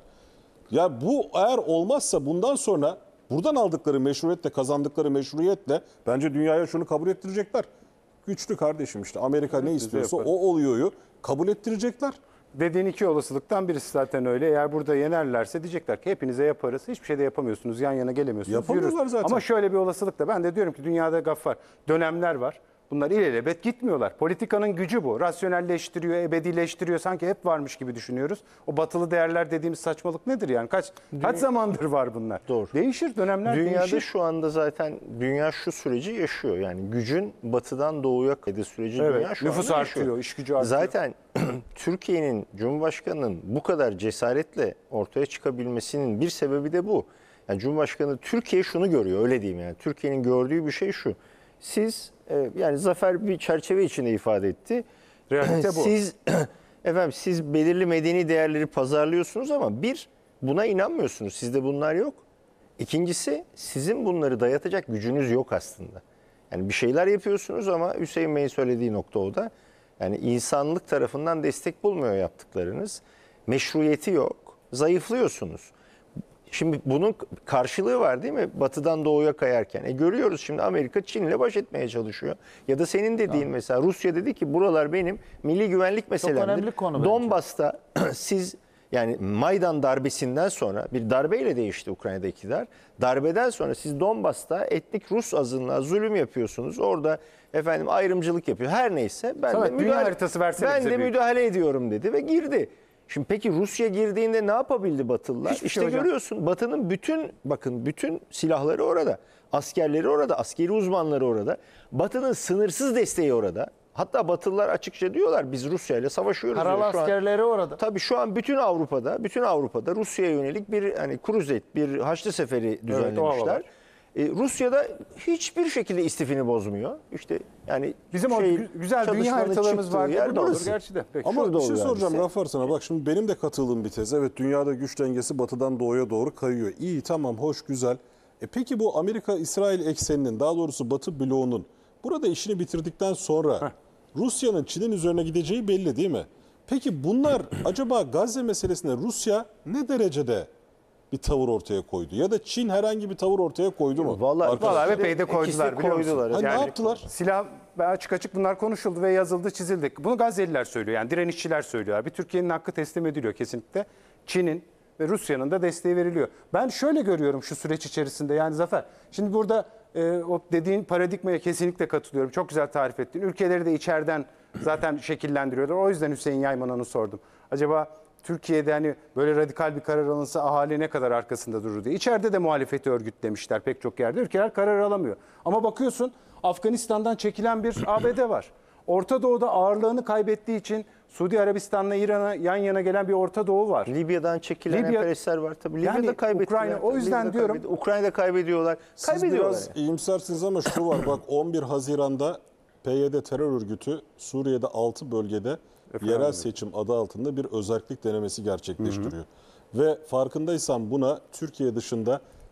Ya bu eğer olmazsa bundan sonra buradan aldıkları meşruiyetle, kazandıkları meşruiyetle bence dünyaya şunu kabul ettirecekler. Güçlü kardeşim, işte Amerika ne istiyorsa yaparız. o oluyor'yu kabul ettirecekler. Dediğin iki olasılıktan birisi zaten öyle. Eğer burada yenerlerse diyecekler ki hepinize yaparız. Hiçbir şey de yapamıyorsunuz. Yan yana gelemiyorsunuz. Yapamıyorlar yürürüz. zaten. Ama şöyle bir olasılık da, ben de diyorum ki dünyada gaffar dönemler var. Bunlar ilelebet gitmiyorlar. Politikanın gücü bu. Rasyonelleştiriyor, ebedileştiriyor. Sanki hep varmış gibi düşünüyoruz. O batılı değerler dediğimiz saçmalık nedir yani? Kaç kaç zamandır var bunlar? Doğru. Değişir, dönemler Dünyada değişir. şu anda zaten dünya şu süreci yaşıyor. Yani gücün batıdan doğuya kaydığı süreci Evet, dünya şu nüfus anda artıyor, yaşıyor. iş gücü artıyor. Zaten Türkiye'nin, Cumhurbaşkanı'nın bu kadar cesaretle ortaya çıkabilmesinin bir sebebi de bu. Yani Cumhurbaşkanı Türkiye şunu görüyor, öyle diyeyim yani. Türkiye'nin gördüğü bir şey şu. Siz e, yani Zafer bir çerçeve içinde ifade etti. Realite bu. Siz efendim siz belirli medeni değerleri pazarlıyorsunuz ama bir, buna inanmıyorsunuz. Sizde bunlar yok. İkincisi, sizin bunları dayatacak gücünüz yok aslında. Yani bir şeyler yapıyorsunuz ama Hüseyin Bey'in söylediği nokta o da. Yani insanlık tarafından destek bulmuyor yaptıklarınız. Meşruiyeti yok. Zayıflıyorsunuz. Şimdi bunun karşılığı var değil mi? Batıdan doğuya kayarken. E görüyoruz şimdi Amerika Çin'le baş etmeye çalışıyor. Ya da senin dediğin mesela Rusya dedi ki buralar benim milli güvenlik meselemdir. önemli konu bence. Donbas'ta siz yani Maydan darbesinden sonra bir darbeyle değişti Ukrayna'da iktidar. Darbeden sonra siz Donbas'ta etnik Rus azınlığa zulüm yapıyorsunuz. Orada efendim ayrımcılık yapıyor. Her neyse ben Samet, de dünya müdahale, haritası versene ben bize de bir. müdahale ediyorum dedi ve girdi. Şimdi peki Rusya girdiğinde ne yapabildi Batılılar? Hiçbir işte şey hocam. görüyorsun Batı'nın bütün bakın bütün silahları orada. Askerleri orada, askeri uzmanları orada. Batı'nın sınırsız desteği orada. Hatta Batılılar açıkça diyorlar biz Rusya ile savaşıyoruz. Paralı diyor. Şu an- askerleri orada. Tabii şu an bütün Avrupa'da, bütün Avrupa'da Rusya'ya yönelik bir hani kruzet, bir haçlı seferi o düzenlemişler. havalar. E, Rusya'da hiçbir şekilde istifini bozmuyor. İşte yani Bizim o şeyin, gü- güzel dünya çatışmanın haritalarımız çıktığı var. yer Bu da olur burası. gerçi de. Peki. Ama Şurada bir şey oluyor soracağım hadise. Gafar sana. Bak şimdi benim de katıldığım bir tez. Evet, dünyada güç dengesi batıdan doğuya doğru kayıyor. İyi, tamam, hoş, güzel. E peki bu Amerika-İsrail ekseninin, daha doğrusu Batı bloğunun burada işini bitirdikten sonra Rusya'nın Çin'in üzerine gideceği belli değil mi? Peki bunlar acaba Gazze meselesinde Rusya ne derecede bir tavır ortaya koydu? Ya da Çin herhangi bir tavır ortaya koydu mu? Vallahi, Arkadaşlar? Vallahi epey de İkisi koydular biliyor musun? koydular. Ha, ne Yani yaptılar? Silah ve açık açık bunlar konuşuldu ve yazıldı, çizildi. Bunu Gazze'liler söylüyor. Yani direnişçiler söylüyorlar. Bir Türkiye'nin hakkı teslim ediliyor kesinlikle. Çin'in ve Rusya'nın da desteği veriliyor. Ben şöyle görüyorum şu süreç içerisinde, yani Zafer. Şimdi burada e, o dediğin paradigmaya kesinlikle katılıyorum. Çok güzel tarif ettin. Ülkeleri de içeriden zaten şekillendiriyorlar. O yüzden Hüseyin Yayman'a onu sordum. Acaba Türkiye'de hani böyle radikal bir karar alınsa ahali ne kadar arkasında durur diye. İçeride de muhalefeti örgütlemişler pek çok yerde. Ülkeler karar alamıyor. Ama bakıyorsun Afganistan'dan çekilen bir A B D var. Orta Doğu'da ağırlığını kaybettiği için Suudi Arabistan'la İran'a yan yana gelen bir Orta Doğu var. Libya'dan çekilen Libya- emperyalistler var tabii. Libya'da Yani kaybettiler. Ukrayna, o yüzden Libya'da diyorum- kaybediyor. Ukrayna'da kaybediyorlar. Siz Kaybediyorlar. biraz yani. iyimsersiniz ama şu var, bak on bir Haziran'da P Y D terör örgütü Suriye'de altı bölgede yerel seçim adı altında bir özerklik denemesi gerçekleştiriyor. Ve farkındaysan buna Türkiye dışında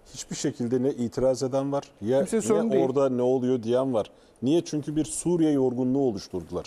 hiçbir şekilde ne itiraz eden var, ya Kimse sorun ne değil. orada ne oluyor diyen var. Niye? Çünkü bir Suriye yorgunluğu oluşturdular.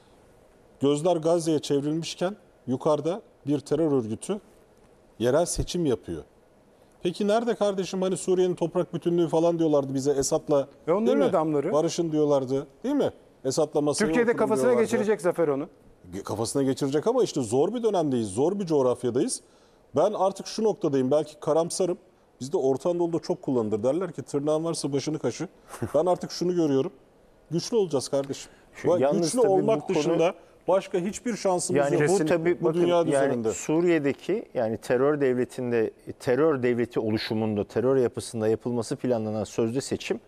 Gözler Gazze'ye çevrilmişken yukarıda bir terör örgütü yerel seçim yapıyor. Peki nerede kardeşim, hani Suriye'nin toprak bütünlüğü falan diyorlardı bize Esad'la, Ve onların değil mi? adamları. Barışın diyorlardı, değil mi? Esad'la masaya Türkiye'de oturun kafasına diyorlardı. geçirecek Zafer onu. Kafasına geçirecek ama işte zor bir dönemdeyiz, zor bir coğrafyadayız. Ben artık şu noktadayım, belki karamsarım. Bizde Orta Anadolu'da çok kullanılır. Derler ki tırnağın varsa başını kaşı. Ben artık şunu görüyorum. Güçlü olacağız kardeşim. Şu- Bak, yalnız güçlü tabii bu olmak konu- dışında başka hiçbir şansımız Yani yok. bu Kesinlikle. tabii Bu bakın, dünya yani düzeninde. Suriye'deki yani terör devletinde terör devleti oluşumunda, terör yapısında yapılması planlanan sözde seçim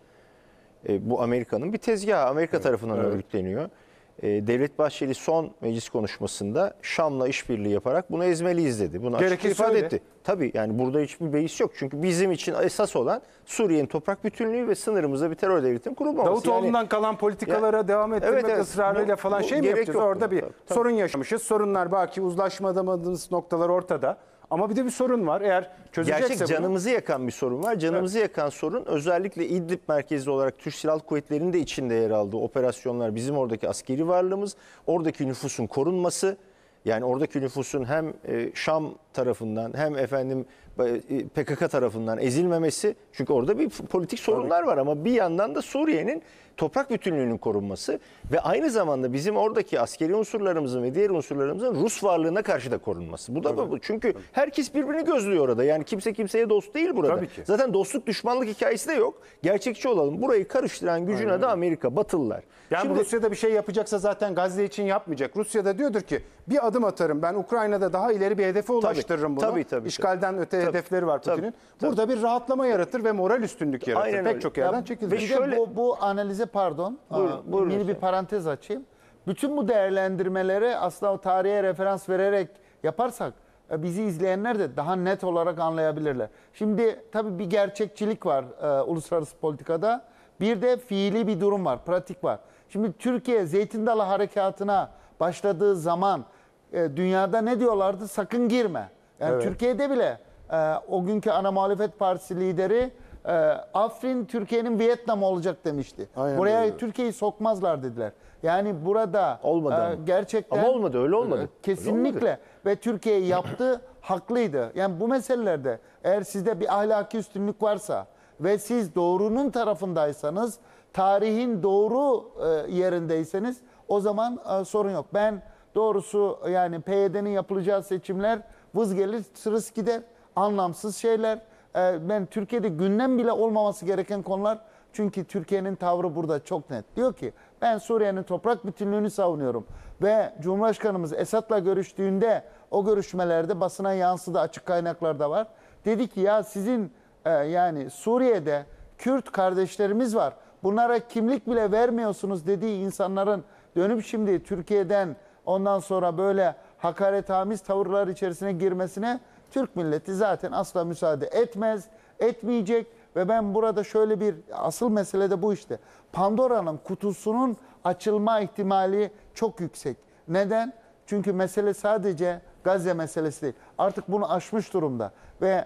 e, bu Amerika'nın bir tezgahı. Amerika tarafından örgütleniyor. E, Devlet Bahçeli son meclis konuşmasında Şam'la işbirliği yaparak bunu ezmeliyiz dedi. Bunu açıkça Gerekirse ifade öyle. etti. Tabii yani burada hiçbir beis yok. Çünkü bizim için esas olan Suriye'nin toprak bütünlüğü ve sınırımızda bir terör devletinin kurulmaması. Davutoğlu'ndan Yani kalan politikalara devam ettirmek Evet, evet. ısrarıyla Bu- falan bu şey mi gerek yapacağız? yok Orada buna, bir tabii, tabii. sorun yaşamışız. Sorunlar belki uzlaşmadığımız noktalar ortada. Ama bir de bir sorun var. Eğer çözecekse Gerçek bunu- canımızı yakan bir sorun var. Canımızı yakan sorun özellikle İdlib merkezli olarak Türk Silahlı Kuvvetleri'nin de içinde yer aldığı operasyonlar, bizim oradaki askeri varlığımız, oradaki nüfusun korunması. Yani oradaki nüfusun hem e, Şam tarafından hem efendim e, P K K tarafından ezilmemesi. Çünkü orada bir politik sorunlar var ama bir yandan da Suriye'nin toprak bütünlüğünün korunması ve aynı zamanda bizim oradaki askeri unsurlarımızın ve diğer unsurlarımızın Rus varlığına karşı da korunması. Bu da bu. Çünkü herkes birbirini gözlüyor orada. Yani kimse kimseye dost değil burada. Tabii ki. Zaten dostluk düşmanlık hikayesi de yok. Gerçekçi olalım. Burayı karıştıran gücün adı Amerika, Batılılar. Yani Şimdi Rusya'da bir şey yapacaksa zaten Gazze için yapmayacak. Rusya'da diyordur ki bir adım atarım ben Ukrayna'da daha ileri bir hedefe ulaştırırım bunu. tabii, tabii, İşgalden öte tabii. hedefleri var Tabii, Putin'in. tabii. Burada bir rahatlama yaratır ve moral üstünlük yaratır. Aynen Pek öyle. çok Ya, yerden ve çekilir. Bir de şöyle- bu, bu analize pardon, Buyurun, aa, buyurun mini bir efendim. parantez açayım. Bütün bu değerlendirmeleri aslında o tarihe referans vererek yaparsak e, bizi izleyenler de daha net olarak anlayabilirler. Şimdi tabii bir gerçekçilik var e, uluslararası politikada. Bir de fiili bir durum var, pratik var. Şimdi Türkiye Zeytin Dalı Harekatı'na başladığı zaman e, dünyada ne diyorlardı? Sakın girme. Yani Evet. Türkiye'de bile e, o günkü ana muhalefet partisi lideri e, Afrin Türkiye'nin Vietnam olacak demişti. Aynen Buraya öyle. Türkiye'yi sokmazlar dediler. Yani burada Olmadı e, ama. gerçekten Ama olmadı, öyle olmadı. e, Öyle Kesinlikle olmadı. ve Türkiye yaptı, haklıydı. Yani bu meselelerde eğer sizde bir ahlaki üstünlük varsa ve siz doğrunun tarafındaysanız, tarihin doğru e, yerindeyseniz o zaman e, sorun yok. Ben doğrusu yani P Y D'nin yapılacağı seçimler vız gelir, tırıs gider, anlamsız şeyler. E, ben Türkiye'de gündem bile olmaması gereken konular. Çünkü Türkiye'nin tavrı burada çok net. Diyor ki ben Suriye'nin toprak bütünlüğünü savunuyorum. Ve Cumhurbaşkanımız Esad'la görüştüğünde o görüşmelerde basına yansıdı, açık kaynaklarda var. Dedi ki ya sizin e, yani Suriye'de Kürt kardeşlerimiz var. Bunlara kimlik bile vermiyorsunuz dediği insanların dönüp şimdi Türkiye'den ondan sonra böyle hakaretamiz tavırlar içerisine girmesine Türk milleti zaten asla müsaade etmez, etmeyecek. Ve ben burada şöyle bir asıl mesele de bu işte. Pandora'nın kutusunun açılma ihtimali çok yüksek. Neden? Çünkü mesele sadece Gazze meselesi değil. Artık bunu aşmış durumda. Ve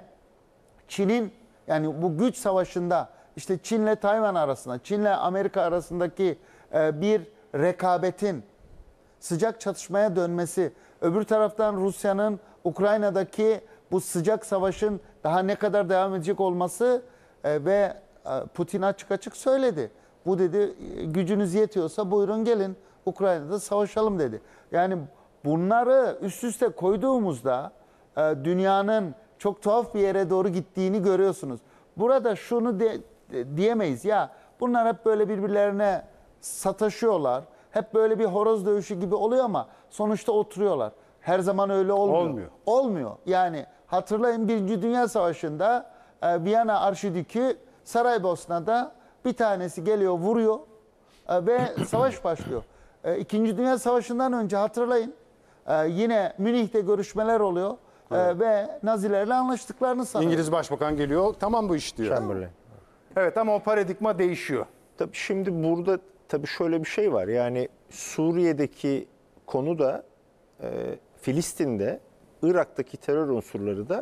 Çin'in yani bu güç savaşında işte Çin'le Tayvan arasında, Çin'le Amerika arasındaki e, bir rekabetin sıcak çatışmaya dönmesi, öbür taraftan Rusya'nın Ukrayna'daki bu sıcak savaşın daha ne kadar devam edecek olması e, ve e, Putin açık açık söyledi. Bu dedi e, gücünüz yetiyorsa buyurun gelin Ukrayna'da savaşalım dedi. Yani bunları üst üste koyduğumuzda e, dünyanın çok tuhaf bir yere doğru gittiğini görüyorsunuz. Burada şunu de, de- diyemeyiz ya bunlar hep böyle birbirlerine sataşıyorlar. Hep böyle bir horoz dövüşü gibi oluyor ama sonuçta oturuyorlar. Her zaman öyle olmuyor. Olmuyor. Olmuyor. Yani hatırlayın Birinci Dünya Savaşı'nda e, Viyana Arşidükü Saraybosna'da bir tanesi geliyor vuruyor e, ve savaş başlıyor. E, İkinci Dünya Savaşı'ndan önce hatırlayın e, yine Münih'te görüşmeler oluyor e, ve Nazilerle anlaştıklarını sanırım. İngiliz Başbakan geliyor. Tamam bu iş diyor. Chamberlain. Evet ama o paradigma değişiyor. Tabii şimdi burada tabii şöyle bir şey var. Yani Suriye'deki konu da e, Filistin'de, Irak'taki terör unsurları da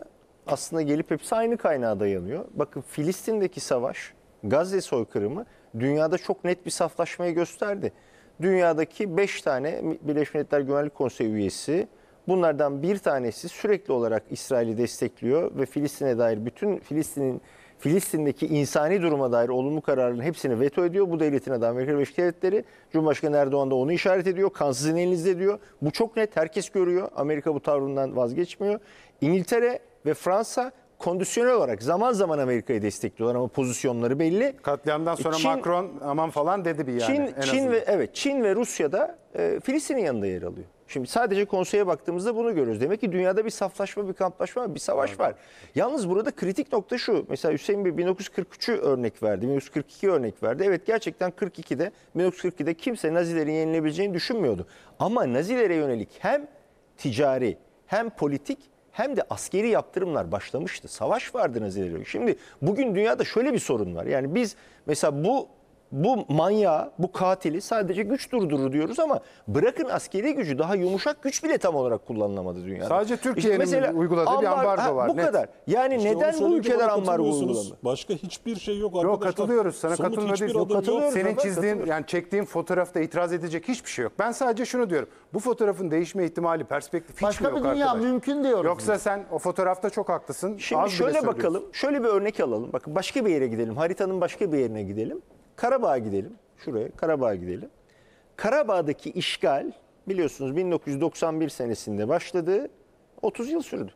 aslında gelip hepsi aynı kaynağa dayanıyor. Bakın Filistin'deki savaş, Gazze soykırımı dünyada çok net bir saflaşmayı gösterdi. Dünyadaki beş tane Birleşmiş Milletler Güvenlik Konseyi üyesi, bunlardan bir tanesi sürekli olarak İsrail'i destekliyor ve Filistin'e dair bütün Filistin'in Filistin'deki insani duruma dair olumlu kararların hepsini veto ediyor. Bu devletin adı Amerika Birleşik Devletleri. Cumhurbaşkanı Erdoğan da onu işaret ediyor. Kan sizin elinizde diyor. Bu çok net. Herkes görüyor. Amerika bu tavrından vazgeçmiyor. İngiltere ve Fransa kondisyonel olarak zaman zaman Amerika'yı destekliyorlar ama pozisyonları belli. Katliamdan sonra Çin- Macron aman falan dedi bir yani. Çin, en Çin azından. ve evet Çin ve Rusya da e, Filistin'in yanında yer alıyor. Şimdi sadece konseye baktığımızda bunu görüyoruz. Demek ki dünyada bir saflaşma, bir kamplaşma, bir savaş var. Yalnız burada kritik nokta şu. Mesela Hüseyin Bey bin dokuz yüz kırk üçü örnek verdi, bin dokuz yüz kırk iki örnek verdi. Evet gerçekten kırk ikide, bin dokuz yüz kırk ikide kimse Nazilerin yenilebileceğini düşünmüyordu. Ama Nazilere yönelik hem ticari hem politik hem de askeri yaptırımlar başlamıştı. Savaş vardı Nazilere. Şimdi bugün dünyada şöyle bir sorun var. Yani biz mesela bu bu manyağı, bu katili sadece güç durdurur diyoruz ama bırakın askeri gücü, daha yumuşak güç bile tam olarak kullanılamadı dünyada. Sadece Türkiye'nin uyguladığı bir ambargo var, Bu net. kadar. Yani İşte neden onu bu söyleyince ülkeler bana ambargo katılıyorsunuz. uyguladı? Başka hiçbir şey yok Yok arkadaşlar. katılıyoruz. Sana Somut katılmıyoruz. hiçbir Yok, adım yok. katılıyoruz. Senin ama çizdiğin katılıyoruz. yani çektiğin fotoğrafta itiraz edecek hiçbir şey yok. Ben sadece şunu diyorum. Bu fotoğrafın değişme ihtimali, perspektif hiç mi Başka yok bir dünya arkadaş? mümkün diyoruz. Yoksa sen o fotoğrafta çok haklısın. Şimdi az bile şöyle söylüyorsun. bakalım, şöyle bir örnek alalım. Bakın başka bir yere gidelim. Haritanın başka bir yerine gidelim. Karabağ'a gidelim. Şuraya Karabağ'a gidelim. Karabağ'daki işgal biliyorsunuz bin dokuz yüz doksan bir senesinde başladı. otuz yıl sürdü.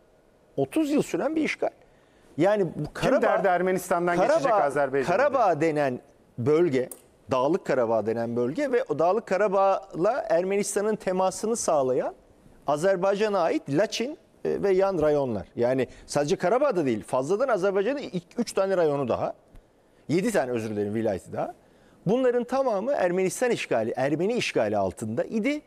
otuz yıl süren bir işgal. Yani bu Kim Karabağ, derdi Ermenistan'dan geçecek Azerbaycan'a? Karabağ denen bölge, Dağlık Karabağ denen bölge ve o Dağlık Karabağ'la Ermenistan'ın temasını sağlayan Azerbaycan'a ait Laçin e, ve yan rayonlar. Yani sadece Karabağ'da değil, fazladan Azerbaycan'ın üç tane rayonu daha. yedi tane özür dilerim vilayeti daha. Bunların tamamı Ermenistan işgali, Ermeni işgali altında idi.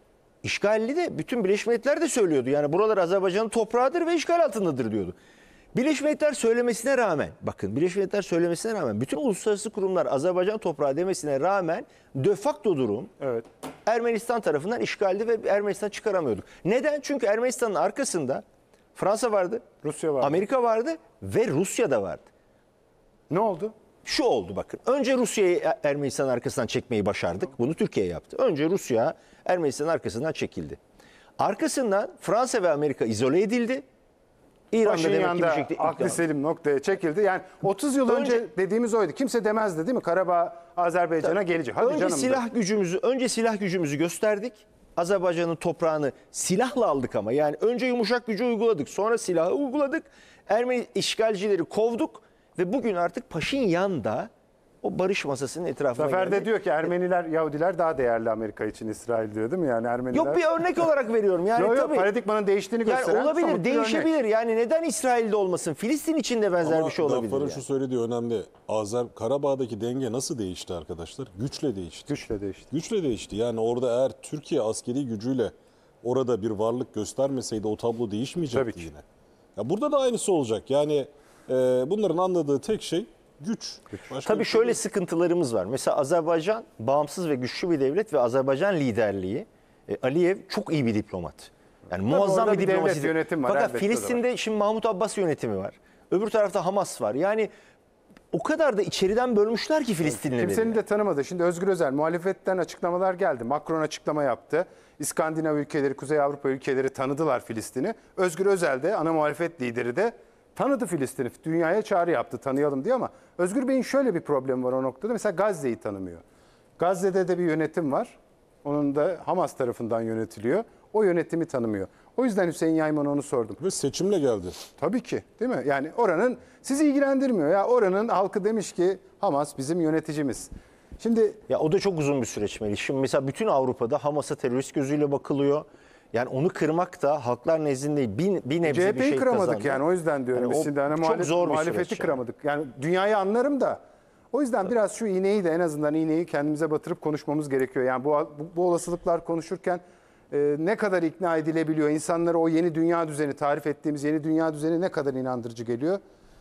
İşgalli de bütün Birleşmiş Milletler de söylüyordu. Yani buralar Azerbaycan'ın toprağıdır ve işgal altındadır diyordu. Birleşmiş Milletler söylemesine rağmen, bakın Birleşmiş Milletler söylemesine rağmen, bütün uluslararası kurumlar Azerbaycan toprağı demesine rağmen de facto durum Evet. Ermenistan tarafından işgaldi ve Ermenistan çıkaramıyorduk. Neden? Çünkü Ermenistan'ın arkasında Fransa vardı, Rusya vardı. Amerika vardı ve Rusya da vardı. Ne oldu? Şu oldu bakın. Önce Rusya'yı Ermenistan'ın arkasından çekmeyi başardık. Bunu Türkiye yaptı. Önce Rusya Ermenistan'ın arkasından çekildi. Arkasından Fransa ve Amerika izole edildi. İran da demek ki bir Paşinyan'da şekilde aklı ikna- selim noktaya çekildi. Yani otuz yıl önce, Önce- dediğimiz oydu. Kimse demezdi değil mi? Karabağ Azerbaycan'a gelecek. Hadi önce canım. silah gücümüzü önce silah gücümüzü gösterdik. Azerbaycan'ın toprağını silahla aldık ama yani önce yumuşak gücü uyguladık, sonra silahı uyguladık. Ermeni işgalcileri kovduk ve bugün artık Paşinyan da o barış masasının etrafına Zafer geldi. de diyor ki Ermeniler, Yahudiler daha değerli Amerika için İsrail diyor değil mi? Yani Ermeniler... Yok bir örnek olarak veriyorum. Yani Yok, yok, tabii. paradigmanın değiştiğini Yani gösteren olabilir, somut bir örnek. değişebilir. Yani neden İsrail'de olmasın? Filistin için de benzer Ama bir şey olabilir. Gaffar'ın yani. şu söylediği önemli. Azer Karabağ'daki denge nasıl değişti arkadaşlar? Güçle değişti. Güçle değişti. Güçle değişti. Yani orada eğer Türkiye askeri gücüyle orada bir varlık göstermeseydi o tablo değişmeyecekti Tabii ki. yine. Ya burada da aynısı olacak. Yani e, bunların anladığı tek şey güç. Başka Tabii bir şey şöyle değil. sıkıntılarımız var. Mesela Azerbaycan bağımsız ve güçlü bir devlet ve Azerbaycan liderliği e, Aliyev çok iyi bir diplomat. Yani muazzam orada bir bir diplomasi. devlet yönetim var, Fakat elbette de Filistin'de şimdi Mahmut Abbas yönetimi var. Öbür tarafta Hamas var. Yani o kadar da içeriden bölmüşler ki Filistinlileri. Kimsenin de tanımadı. Şimdi Özgür Özel muhalefetten açıklamalar geldi. Macron açıklama yaptı. İskandinav ülkeleri, Kuzey Avrupa ülkeleri tanıdılar Filistin'i. Özgür Özel de ana muhalefet lideri de tanıdı Filistin'i. Dünyaya çağrı yaptı tanıyalım diye ama Özgür Bey'in şöyle bir problemi var o noktada. Mesela Gazze'yi tanımıyor. Gazze'de de bir yönetim var. Onun da Hamas tarafından yönetiliyor. O yönetimi tanımıyor. O yüzden Hüseyin Yayman'a onu sordum. Ve seçimle geldi. Tabii ki değil mi? Yani oranın sizi ilgilendirmiyor. Ya oranın halkı demiş ki Hamas bizim yöneticimiz. Şimdi Ya o da çok uzun bir süreç Melih. Şimdi mesela bütün Avrupa'da Hamas'a terörist gözüyle bakılıyor. Yani onu kırmak da halklar nezdinde bir, bir nebze C H bir P'yi şey kıramadık kazandı. yani o yüzden diyorum. Yani Biz o şimdi hani çok muhalef- zor bir muhalefeti süreç yani. kıramadık. Yani dünyayı anlarım da o yüzden biraz şu iğneyi de en azından iğneyi kendimize batırıp konuşmamız gerekiyor. Yani bu, bu, bu olasılıklar konuşurken e, ne kadar ikna edilebiliyor? İnsanlara o yeni dünya düzeni, tarif ettiğimiz yeni dünya düzeni ne kadar inandırıcı geliyor?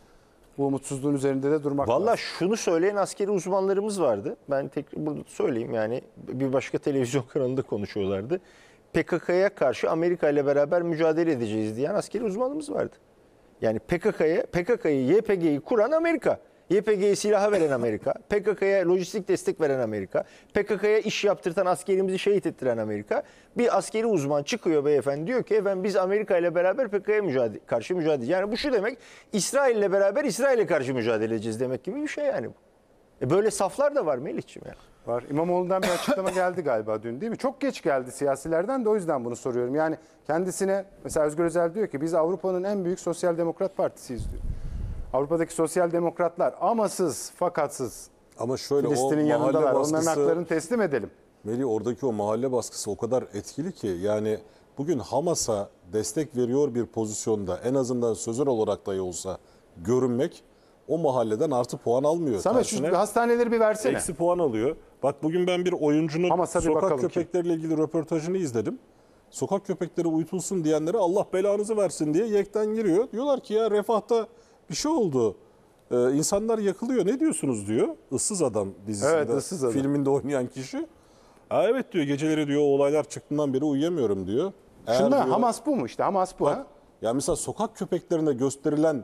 Bu umutsuzluğun üzerinde de durmak Valla lazım. şunu söyleyen askeri uzmanlarımız vardı. Ben tek burada söyleyeyim yani bir başka televizyon kanalında konuşuyorlardı. P K K'ya karşı Amerika ile beraber mücadele edeceğiz diyen askeri uzmanımız vardı. Yani P K K'ya, P K K'yı, Y P G'yi kuran Amerika. Y P G'ye silahı veren Amerika. P K K'ya lojistik destek veren Amerika. P K K'ya iş yaptırtan, askerimizi şehit ettiren Amerika. Bir askeri uzman çıkıyor beyefendi, diyor ki efendim biz Amerika ile beraber P K K'ya mücadele, karşı mücadele. Yani bu şu demek, İsrail ile beraber İsrail'e karşı mücadele edeceğiz demek gibi bir şey yani bu. E böyle saflar da var Melih'ciğim ya. Var. İmamoğlu'ndan bir açıklama geldi galiba dün, değil mi? Çok geç geldi siyasilerden de, o yüzden bunu soruyorum. Yani kendisine mesela Özgür Özel diyor ki biz Avrupa'nın en büyük sosyal demokrat partisiyiz diyor. Avrupa'daki sosyal demokratlar amasız fakatsız Ama şöyle o Filistin'in mahalle yanındalar. Onların baskısı, haklarını teslim edelim. Melih, oradaki o mahalle baskısı o kadar etkili ki yani bugün Hamas'a destek veriyor bir pozisyonda en azından sözel olarak dahi olsa görünmek o mahalleden artı puan almıyor. Sana şu Tersine hastaneleri bir versene. eksi puan alıyor. Bak bugün ben bir oyuncunun Hamas'a bir sokak bakalım ki. köpekleriyle ilgili röportajını izledim. Sokak köpekleri uyutulsun diyenlere Allah belanızı versin diye yekten giriyor. Diyorlar ki ya Refah'ta bir şey oldu. Ee, insanlar yakılıyor. Ne diyorsunuz diyor. Issız Adam dizisinde, Evet, Issız Adam. filminde oynayan kişi. Ha, evet diyor, geceleri diyor o olaylar çıktığından beri uyuyamıyorum diyor. Eğer Şunda diyor, Hamas bu mu işte? Hamas bu bak, ha? ya mesela sokak köpeklerine gösterilen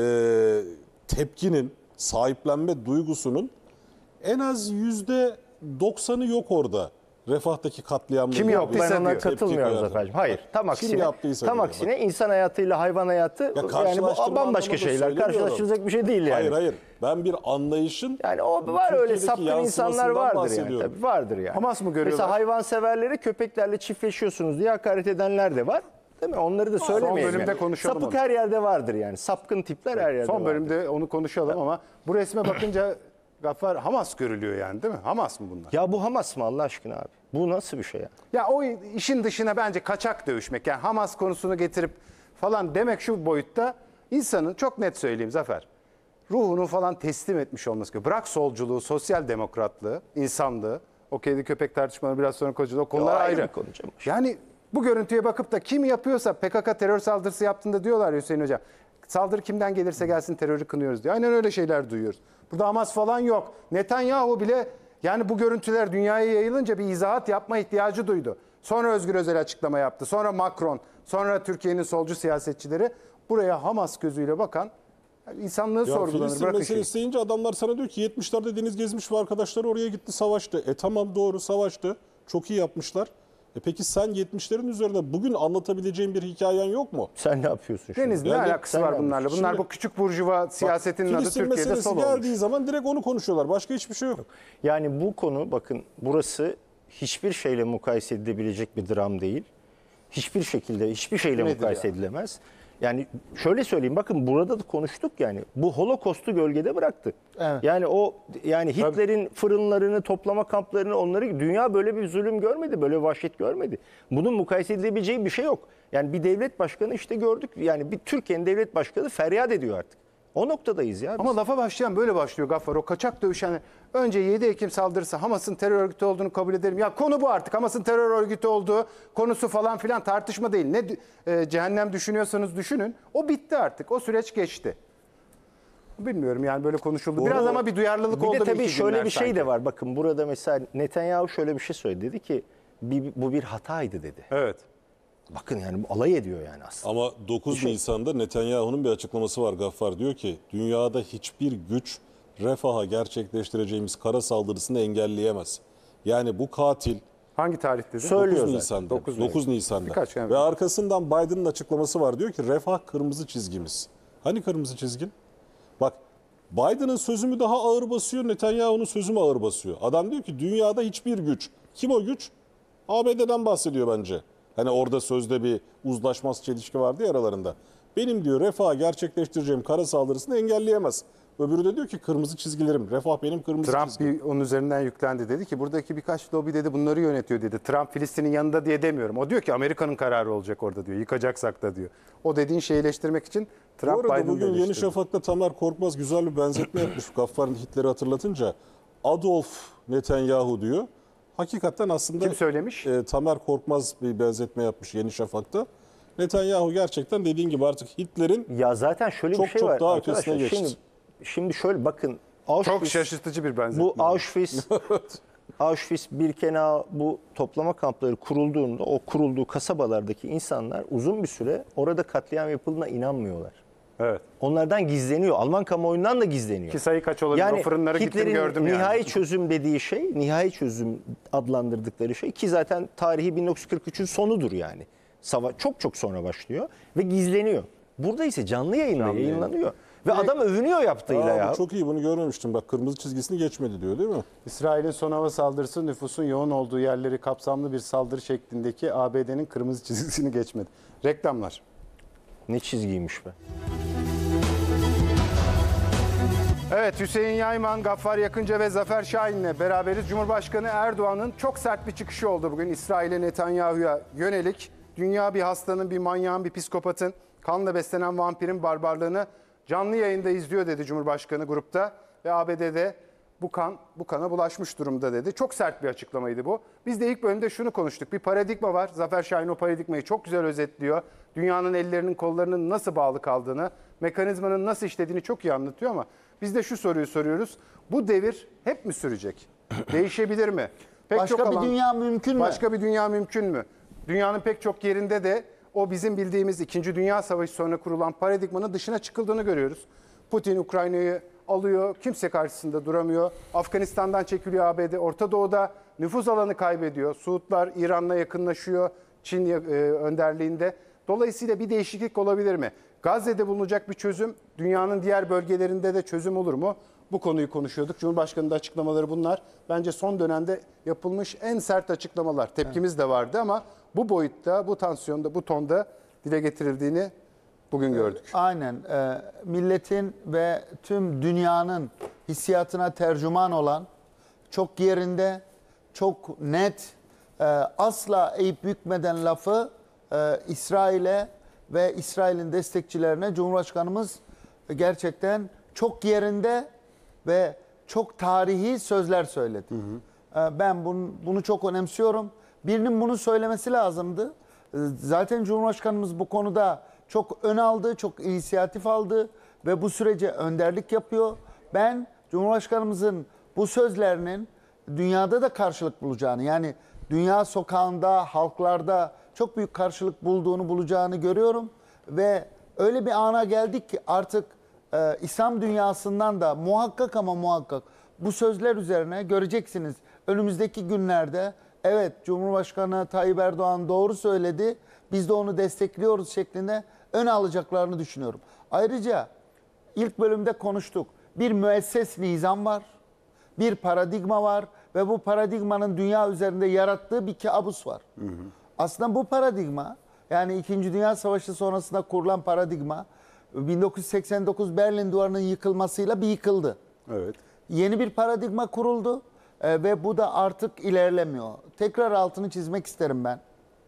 e, tepkinin, sahiplenme duygusunun en az yüzde doksanı yok orada. Refah'taki katliamda. Kim gibi yaptıysa bir Ben ona diyor. tepki katılmıyorum koyardım. Zafer'cim. Hayır. Tam Kim aksine, yaptıysa tam diyor. aksine insan hayatıyla hayvan hayatı yani bu karşılaştırma bambaşka anlamında şeyler. söylemiyorum. Karşılaştıracak bir şey değil yani. Hayır hayır. Ben bir anlayışın Yani o var öyle Türkiye'deki sapkın insanlar yansımasından vardır yani. bahsediyorum. Tabii vardır yani. Hamas mı görüyorlar? Mesela hayvanseverlere köpeklerle çiftleşiyorsunuz diye hakaret edenler de var. Değil mi? Onları da söylemeyelim. bölümde yani. konuşalım Sapık onu. her yerde vardır yani. Sapkın tipler her yerde Son vardır. bölümde onu konuşalım ama bu resme bakınca Gaffar, Hamas görülüyor yani, değil mi? Hamas mı bunlar? Ya bu Hamas mı Allah aşkına abi? Bu nasıl bir şey ya? Ya o işin dışına bence kaçak dövüşmek, yani Hamas konusunu getirip falan demek şu boyutta, insanın, çok net söyleyeyim Zafer, ruhunu falan teslim etmiş olması gerekiyor. Bırak solculuğu, sosyal demokratlığı, insanlığı, o kedi köpek tartışmaları biraz sonra konuşacağız. O konular ayrı ayrı. bir konu canım. Yani bu görüntüye bakıp da kim yapıyorsa, P K K terör saldırısı yaptığında diyorlar ya Hüseyin Hocam, saldırı kimden gelirse gelsin terörü kınıyoruz diyor. Aynen öyle şeyler duyuyoruz. Burada Hamas falan yok. Netanyahu bile yani bu görüntüler dünyaya yayılınca bir izahat yapma ihtiyacı duydu. Sonra Özgür Özel açıklama yaptı. Sonra Macron, sonra Türkiye'nin solcu siyasetçileri buraya Hamas gözüyle bakan, yani insanlığı Ya sorgulanır. Filistin Bırakın meselesi şeyi. deyince adamlar sana diyor ki yetmişlerde deniz gezmiş ve arkadaşları oraya gitti, savaştı. E tamam, doğru, savaştı. Çok iyi yapmışlar. E peki sen yetmişlerin üzerinde bugün anlatabileceğin bir hikayen yok mu? Sen ne yapıyorsun şimdi? Deniz ne Yani alakası sen var ne bunlarla? Bunlar Şimdi- bu küçük burjuva siyasetinin adı Filistin Türkiye'de meselesi sol geldiği olmuş. zaman direkt onu konuşuyorlar. Başka hiçbir şey yok. Yani bu konu, bakın, burası hiçbir şeyle mukayese edilebilecek bir dram değil. Hiçbir şekilde, hiçbir şeyle Nedir mukayese ya? edilemez. Yani şöyle söyleyeyim, bakın burada da konuştuk yani. Bu Holocaust'u gölgede bıraktı. Evet. Yani o yani Hitler'in fırınlarını, toplama kamplarını, onları, dünya böyle bir zulüm görmedi, böyle vahşet görmedi. Bunun mukayese edilebileceği bir şey yok. Yani bir devlet başkanı işte gördük. Yani bir Türkiye'nin devlet başkanı feryat ediyor artık. O noktadayız ya. biz. Ama lafa başlayan böyle başlıyor Gaffar. O kaçak dövüşen, önce yedi Ekim saldırısı Hamas'ın terör örgütü olduğunu kabul ederim. Ya konu bu artık. Hamas'ın terör örgütü olduğu konusu falan filan tartışma değil. Ne e, cehennem düşünüyorsanız düşünün. O bitti artık. O süreç geçti. Bilmiyorum yani, böyle konuşuldu. Biraz Doğru. ama bir duyarlılık Bir oldu. de tabii iki şöyle günler bir şey sanki. de var. Bakın burada mesela Netanyahu şöyle bir şey söyledi. Dedi ki bir- bu bir hataydı dedi. Evet. Bakın yani bu alay ediyor yani aslında. Ama dokuz Nisan'da Netanyahu'nun bir açıklaması var Gaffar. Diyor ki dünyada hiçbir güç refaha gerçekleştireceğimiz kara saldırısını engelleyemez. Yani bu katil Hangi tarih dedi? Söylüyor dokuz zaten. Nisan'da. dokuz dokuz Nisan'da. Birkaç yani. Ve arkasından Biden'ın açıklaması var. Diyor ki refah kırmızı çizgimiz. Hani kırmızı çizgin? Bak, Biden'ın sözü mü daha ağır basıyor, Netanyahu'nun sözü mü ağır basıyor? Adam diyor ki dünyada hiçbir güç. Kim o güç? A B D'den bahsediyor bence. Hani orada sözde bir uzlaşmaz çelişki vardı ya aralarında. Benim diyor refah gerçekleştireceğim kara saldırısını engelleyemez. Öbürü de diyor ki kırmızı çizgilerim. Refah benim kırmızı Trump çizgim. bir onun üzerinden yüklendi. Dedi ki buradaki birkaç lobi dedi bunları yönetiyor dedi. Trump Filistin'in yanında diye demiyorum. O diyor ki Amerika'nın kararı olacak orada diyor. Yıkacaksak da diyor. O dediğin şeyleştirmek için Trump Bu arada Biden'ı bugün Yeni eleştirdi. Şafak'ta Tamer Korkmaz güzel bir benzetme yapmış. Gaffar'ın Hitler'i hatırlatınca Adolf Netanyahu diyor. Hakikaten aslında Kim söylemiş? e, Tamer Korkmaz bir benzetme yapmış Yeni Şafak'ta. Netanyahu gerçekten dediğin gibi artık Hitler'in Ya zaten şöyle Çok bir şey çok var daha arkadaşlar. ötesine geçti. Şimdi, şimdi şöyle bakın. Çok Auschwitz, şaşırtıcı bir benzetme. bu Auschwitz, Auschwitz, Birkenau, bu toplama kampları kurulduğunda o kurulduğu kasabalardaki insanlar uzun bir süre orada katliam yapıldığına inanmıyorlar. Evet. Onlardan gizleniyor. Alman kamuoyundan da gizleniyor. Ki sayı kaç olabilir? O fırınlara gittim Hitler'in gördüm yani. nihai çözüm dediği şey, nihai çözüm adlandırdıkları şey ki zaten tarihi bin dokuz yüz kırk üçün sonudur yani. Sava çok çok sonra başlıyor ve gizleniyor. Burada ise canlı yayında Canlı yayın. yayınlanıyor. Ve adam övünüyor yaptığıyla Aa, ya. bu çok iyi, bunu görmemiştim. Bak, kırmızı çizgisini geçmedi diyor, değil mi? İsrail'in son hava saldırısı nüfusun yoğun olduğu yerleri kapsamlı bir saldırı şeklindeki A B D'nin kırmızı çizgisini geçmedi. Reklamlar. Ne çizgiymiş be. Evet, Hüseyin Yayman, Gaffar Yakınca ve Zafer Şahin'le beraberiz. Cumhurbaşkanı Erdoğan'ın çok sert bir çıkışı oldu bugün İsrail'e, Netanyahu'ya yönelik. Dünya bir hastanın, bir manyağın, bir psikopatın, kanla beslenen vampirin barbarlığını canlı yayında izliyor dedi Cumhurbaşkanı grupta. Ve A B D'de bu kan, bu kana bulaşmış durumda dedi. Çok sert bir açıklamaydı bu. Biz de ilk bölümde şunu konuştuk. Bir paradigma var. Zafer Şahin o paradigmayı çok güzel özetliyor. Dünyanın ellerinin, kollarının nasıl bağlı kaldığını, mekanizmanın nasıl işlediğini çok iyi anlatıyor ama biz de şu soruyu soruyoruz. Bu devir hep mi sürecek? Değişebilir mi? Pek Başka çok bir alan- dünya mümkün mü? Başka bir dünya mümkün mü? Dünyanın pek çok yerinde de o bizim bildiğimiz İkinci Dünya Savaşı sonra kurulan paradigmanın dışına çıkıldığını görüyoruz. Putin Ukrayna'yı alıyor, kimse karşısında duramıyor. Afganistan'dan çekiliyor A B D, Orta Doğu'da nüfuz alanı kaybediyor. Suudlar İran'la yakınlaşıyor Çin e, önderliğinde. Dolayısıyla bir değişiklik olabilir mi? Gazze'de bulunacak bir çözüm, dünyanın diğer bölgelerinde de çözüm olur mu? Bu konuyu konuşuyorduk. Cumhurbaşkanı'nın da açıklamaları bunlar. Bence son dönemde yapılmış en sert açıklamalar. Tepkimiz de vardı ama bu boyutta, bu tansiyonda, bu tonda dile getirildiğini bugün gördük. Aynen. Ee, milletin ve tüm dünyanın hissiyatına tercüman olan, çok yerinde, çok net, e, asla eğip bükmeden lafı e, İsrail'e ve İsrail'in destekçilerine Cumhurbaşkanımız gerçekten çok yerinde ve çok tarihi sözler söyledi. Hı hı. Ben bunu, bunu çok önemsiyorum. Birinin bunu söylemesi lazımdı. Zaten Cumhurbaşkanımız bu konuda çok ön aldı, çok inisiyatif aldı ve bu sürece önderlik yapıyor. Ben Cumhurbaşkanımızın bu sözlerinin dünyada da karşılık bulacağını, yani dünya sokağında, halklarda çok büyük karşılık bulduğunu, bulacağını görüyorum. Ve öyle bir ana geldik ki artık e, İslam dünyasından da muhakkak ama muhakkak bu sözler üzerine göreceksiniz. Önümüzdeki günlerde evet, Cumhurbaşkanı Tayyip Erdoğan doğru söyledi, biz de onu destekliyoruz şeklinde ön alacaklarını düşünüyorum. Ayrıca ilk bölümde konuştuk. Bir müesses nizam var, bir paradigma var ve bu paradigmanın dünya üzerinde yarattığı bir kabus var. Hı hı. Aslında bu paradigma, yani İkinci Dünya Savaşı sonrasında kurulan paradigma bin dokuz yüz seksen dokuz Berlin Duvarı'nın yıkılmasıyla bir yıkıldı. Evet. Yeni bir paradigma kuruldu e, ve bu da artık ilerlemiyor. Tekrar altını çizmek isterim ben.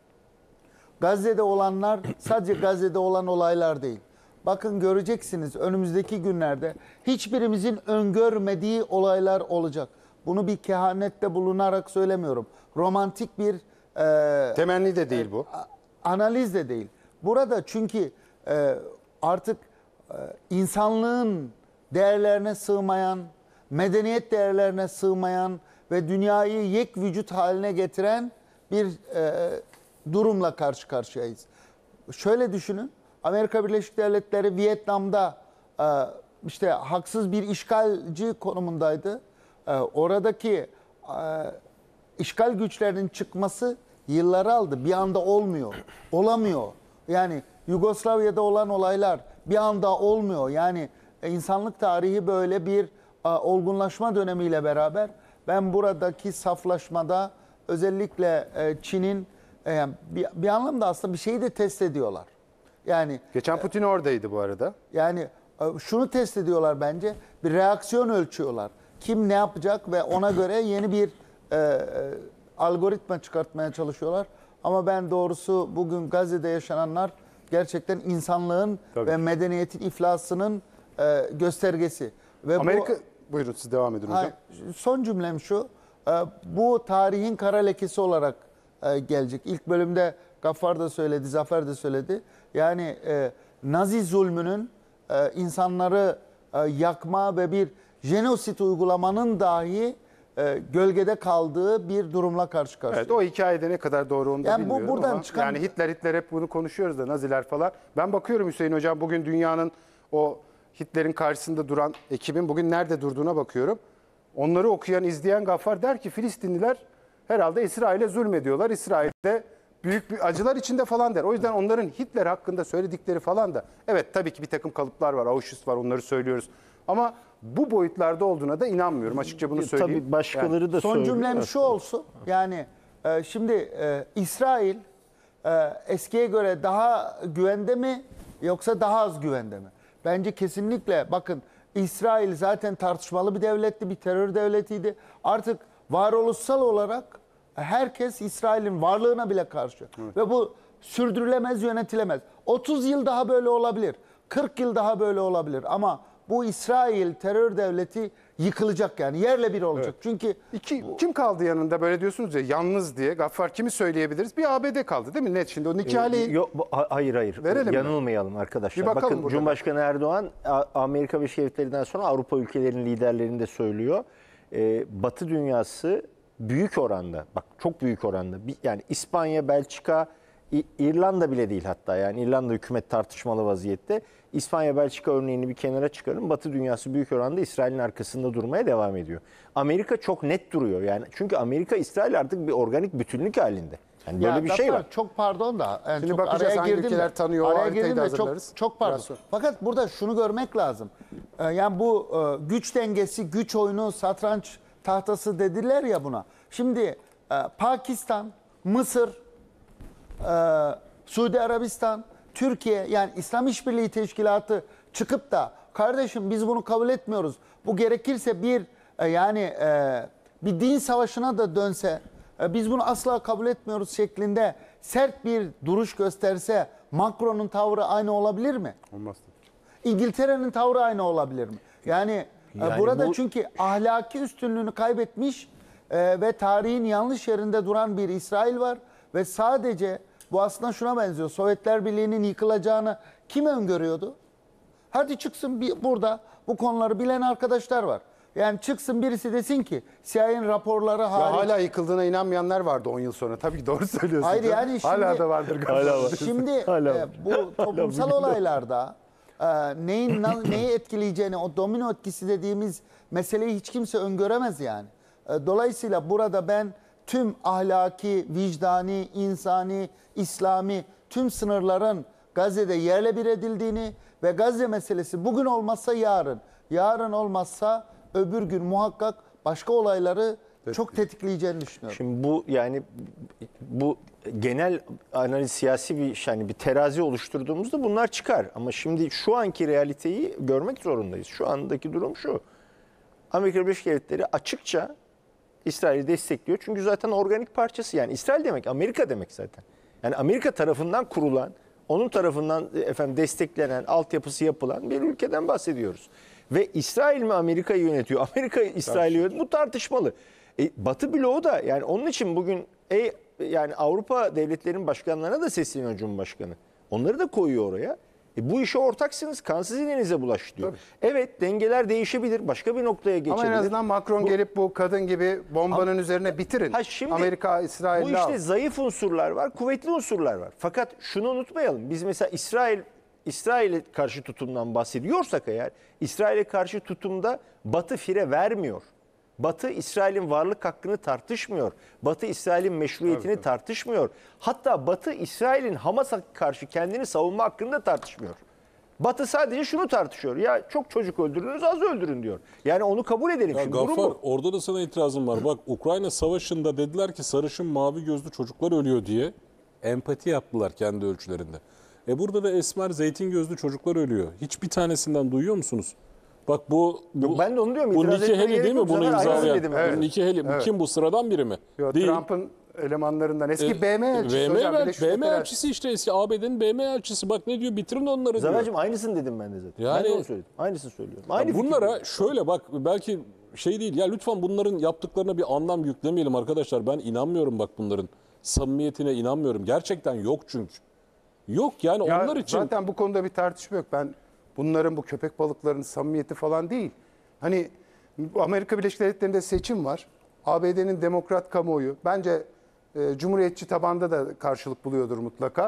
Gazze'de olanlar sadece Gazze'de olan olaylar değil. Bakın göreceksiniz önümüzdeki günlerde hiçbirimizin öngörmediği olaylar olacak. Bunu bir kehanette bulunarak söylemiyorum. Romantik bir e, Temenni de değil bu. analiz de değil. Burada çünkü e, artık e, insanlığın değerlerine sığmayan, medeniyet değerlerine sığmayan ve dünyayı yek vücut haline getiren bir e, durumla karşı karşıyayız. Şöyle düşünün, Amerika Birleşik Devletleri Vietnam'da e, işte haksız bir işgalci konumundaydı. E, oradaki e, işgal güçlerinin çıkması yılları aldı. Bir anda olmuyor, olamıyor. Yani Yugoslavya'da olan olaylar bir anda olmuyor. Yani insanlık tarihi böyle bir e, olgunlaşma dönemiyle beraber ben buradaki saflaşmada özellikle e, Çin'in e, bir, bir anlamda aslında bir şeyi de test ediyorlar. Yani Geçen Putin oradaydı bu arada. yani e, şunu test ediyorlar bence. Bir reaksiyon ölçüyorlar. Kim ne yapacak ve ona göre yeni bir e, e, algoritma çıkartmaya çalışıyorlar. Ama ben doğrusu bugün Gazze'de yaşananlar gerçekten insanlığın Tabii. ve medeniyetin iflasının e, göstergesi. Ve Amerika... bu, Buyurun siz devam edin hocam. Ha, son cümlem şu. e, Bu tarihin kara lekesi olarak e, gelecek. İlk bölümde Gaffar da söyledi, Zafer de söyledi. Yani e, Nazi zulmünün e, insanları e, yakma ve bir jenosit uygulamanın dahi e, gölgede kaldığı bir durumla karşı karşıyayız. Evet, o hikayede ne kadar doğru onu da Yani bu bilmiyorum buradan ama çıkan- yani Hitler Hitler hep bunu konuşuyoruz da Naziler falan. Ben bakıyorum Hüseyin Hocam bugün dünyanın o Hitler'in karşısında duran ekibin bugün nerede durduğuna bakıyorum. Onları okuyan, izleyen Gaffar der ki Filistinliler herhalde İsrail'e zulmediyorlar. İsrail'de büyük bir acılar içinde falan der. O yüzden onların Hitler hakkında söyledikleri falan da evet tabii ki bir takım kalıplar var, Auschwitz var, onları söylüyoruz. Ama bu boyutlarda olduğuna da inanmıyorum. Açıkça bunu söyleyeyim. Tabii başkaları Yani da Son söylüyor. cümlem şu olsun. Yani e, şimdi e, İsrail e, eskiye göre daha güvende mi yoksa daha az güvende mi? Bence kesinlikle bakın İsrail zaten tartışmalı bir devletti, bir terör devletiydi. Artık varoluşsal olarak herkes İsrail'in varlığına bile karşı. Ve bu sürdürülemez, yönetilemez. otuz yıl daha böyle olabilir. kırk yıl daha böyle olabilir. Ama bu İsrail terör devleti yıkılacak yani. Yerle bir olacak. Çünkü İki, kim kaldı yanında böyle diyorsunuz ya yalnız diye. Gaffar kimi söyleyebiliriz? Bir A B D kaldı değil mi? Net şimdi o Nikale'yi Yok, bu- ha- hayır hayır. Verelim mi? Yanılmayalım arkadaşlar. Bir bakalım Bakın burada. Cumhurbaşkanı Erdoğan A- Amerika Birleşik Devletleri'nden sonra Avrupa ülkelerinin liderlerini de söylüyor. Ee, Batı dünyası büyük oranda, bak çok büyük oranda, bir- yani İspanya, Belçika, İ- İrlanda bile değil hatta, yani İrlanda hükümet tartışmalı vaziyette. İspanya, Belçika örneğini bir kenara çıkarın. Batı dünyası büyük oranda İsrail'in arkasında durmaya devam ediyor. Amerika çok net duruyor yani. Çünkü Amerika İsrail artık bir organik bütünlük halinde. Yani böyle Ya bir şey Gaffar, var. Çok pardon da. Yani Şimdi çok bakacağız araya hangi girdim ülkeler de- tanıyor, o araya haritayı girdim da de çok, hazırlarız. çok pardon. Biraz sonra. Fakat burada şunu görmek lazım. Ee, yani bu e, güç dengesi, güç oyunu, satranç tahtası dediler ya buna. Şimdi e, Pakistan, Mısır, e, Suudi Arabistan, Türkiye yani İslam İşbirliği Teşkilatı çıkıp da kardeşim biz bunu kabul etmiyoruz. Bu gerekirse bir e, yani e, bir din savaşına da dönse e, biz bunu asla kabul etmiyoruz şeklinde sert bir duruş gösterse Macron'un tavrı aynı olabilir mi? olmaz. İngiltere'nin tavrı aynı olabilir mi? Yani, e, Yani burada bu- çünkü ahlaki üstünlüğünü kaybetmiş e, ve tarihin yanlış yerinde duran bir İsrail var ve sadece bu aslında şuna benziyor. Sovyetler Birliği'nin yıkılacağını kim öngörüyordu? Hadi çıksın bir, burada bu konuları bilen arkadaşlar var. Yani çıksın birisi desin ki C I A'nin raporları Ya hariç. hala yıkıldığına inanmayanlar vardı on yıl sonra. Tabii ki doğru söylüyorsunuz. Hayır yani şimdi, hala da vardır galiba. Şimdi Hala e, var. bu toplumsal olaylarda e, neyin na- neyi etkileyeceğini, o domino etkisi dediğimiz meseleyi hiç kimse öngöremez yani. E, dolayısıyla burada ben tüm ahlaki, vicdani, insani, İslami tüm sınırların Gazze'de yerle bir edildiğini ve Gazze meselesi bugün olmazsa yarın, yarın olmazsa öbür gün muhakkak başka olayları çok tetikleyeceğini düşünüyorum. Şimdi bu yani bu genel analiz siyasi bir yani bir terazi oluşturduğumuzda bunlar çıkar. Ama şimdi şu anki realiteyi görmek zorundayız. Şu andaki durum şu. Amerika Birleşik Devletleri açıkça İsrail'i destekliyor. Çünkü zaten organik parçası, yani İsrail demek Amerika demek zaten. Yani Amerika tarafından kurulan, onun tarafından efendim desteklenen, altyapısı yapılan bir ülkeden bahsediyoruz. Ve İsrail mi Amerika'yı yönetiyor? Amerika İsrail'i yönetiyor. Bu tartışmalı. E, Batı bloğu da yani onun için bugün e, yani Avrupa devletlerinin başkanlarına da sesleniyor Cumhurbaşkanı. Onları da koyuyor oraya. E, bu işe ortaksınız. Kansız inenize bulaş diyor. Tabii. Evet, dengeler değişebilir. Başka bir noktaya geçebilir. Ama en azından Macron Bu- gelip bu kadın gibi bombanın üzerine bitirin. Ha şimdi Amerika, bu İsrail'le işte al. zayıf unsurlar var, kuvvetli unsurlar var. Fakat şunu unutmayalım. Biz mesela İsrail İsrail'e karşı tutumdan bahsediyorsak eğer, İsrail'e karşı tutumda Batı fire vermiyor. Batı İsrail'in varlık hakkını tartışmıyor. Batı İsrail'in meşruiyetini Tabii, tabii. tartışmıyor. Hatta Batı İsrail'in Hamas'a karşı kendini savunma hakkını da tartışmıyor. Batı sadece şunu tartışıyor. Ya çok çocuk öldürünüz, az öldürün diyor. Yani onu kabul edelim. Ya Şimdi durum Gaffar, bu. orada da sana itirazım var. Bak, Ukrayna Savaşı'nda dediler ki sarışın mavi gözlü çocuklar ölüyor diye empati yaptılar kendi ölçülerinde. E burada da esmer zeytin gözlü çocuklar ölüyor. Hiçbir tanesinden duyuyor musunuz? Bak bu, bu Yok, ben de onu diyorum, Bu itiraz Nikki etmeye Haley gerek değil mi yok. bunu Zaten aynısını imzalayan? dedim. Bu Evet. Nikki Haley. Bu Evet. kim, bu sıradan biri mi? Yo, Değil. Trump'ın elemanlarından. Eski E, B M elçisi B M hocam. el- Birleşmiş B M Milletler elçisi işte, eski A B D'nin B M elçisi. Bak ne diyor, bitirin onları diyor. Zafer'cim aynısını dedim ben de zaten. Yani- ben de onu söyledim. Aynısını söylüyorum. Aynı Ya fikir. bunlara şöyle bak, belki şey değil ya, lütfen bunların yaptıklarına bir anlam yüklemeyelim arkadaşlar. Ben inanmıyorum bak bunların samimiyetine, inanmıyorum. Gerçekten yok çünkü. Yok yani Ya onlar için. zaten bu konuda bir tartışma yok. Ben bunların, bu köpek balıklarının samimiyeti falan değil. Hani Amerika Birleşik Devletleri'nde seçim var. A B D'nin demokrat kamuoyu bence e, cumhuriyetçi tabanda da karşılık buluyordur mutlaka.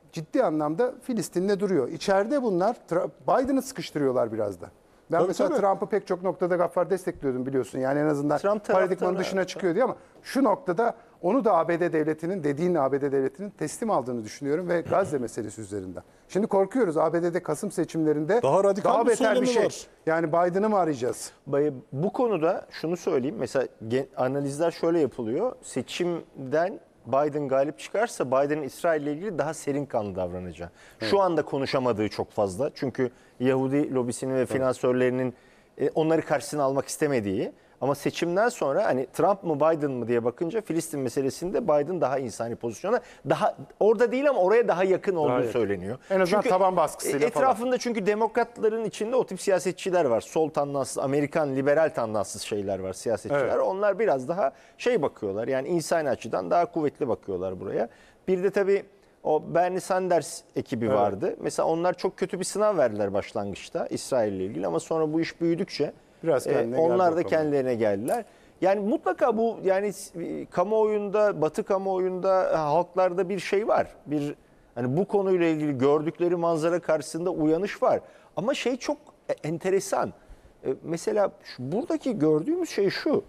ciddi anlamda Filistin'de duruyor. İçeride bunlar Tra- Biden'ı sıkıştırıyorlar biraz da. Ben Tabii, mesela tabii. Trump'ı pek çok noktada Gaffar destekliyordum biliyorsun. Yani en azından Trump paradigmanın taraftarı, dışına evet. çıkıyor diye ama şu noktada onu da A B D devletinin, dediğin A B D devletinin teslim aldığını düşünüyorum ve Gazze meselesi üzerinden. Şimdi korkuyoruz A B D'de Kasım seçimlerinde Daha radikal daha bir beter bir söylemi şey. var. Yani Biden'ı mı arayacağız? Bay- Bu konuda şunu söyleyeyim. Mesela gen- analizler şöyle yapılıyor. Seçimden Biden galip çıkarsa Biden'ın İsrail ile ilgili daha serin kanlı davranacağı. Şu anda konuşamadığı çok fazla. Çünkü Yahudi lobisinin ve finansörlerinin e, onları karşısına almak istemediği. Ama seçimden sonra hani Trump mı Biden mı diye bakınca Filistin meselesinde Biden daha insani pozisyona, daha orada değil ama oraya daha yakın olduğu yakın. söyleniyor. En azından taban baskısıyla falan. etrafında çünkü demokratların içinde o tip siyasetçiler var. Sol tandansız, Amerikan liberal tandansız şeyler var, siyasetçiler. Evet. Onlar biraz daha şey bakıyorlar. Yani insani açıdan daha kuvvetli bakıyorlar buraya. Bir de tabii o Bernie Sanders ekibi Evet. vardı. Mesela onlar çok kötü bir sınav verdiler başlangıçta İsrail ile ilgili ama sonra bu iş büyüdükçe Biraz e, kendine onlar geldi da bakalım. kendilerine geldiler. Yani mutlaka bu yani e, kamuoyunda, Batı kamuoyunda, e, halklarda bir şey var. Bir hani bu konuyla ilgili gördükleri manzara karşısında uyanış var. Ama şey çok e, enteresan. E, mesela şu, buradaki gördüğümüz şey şu.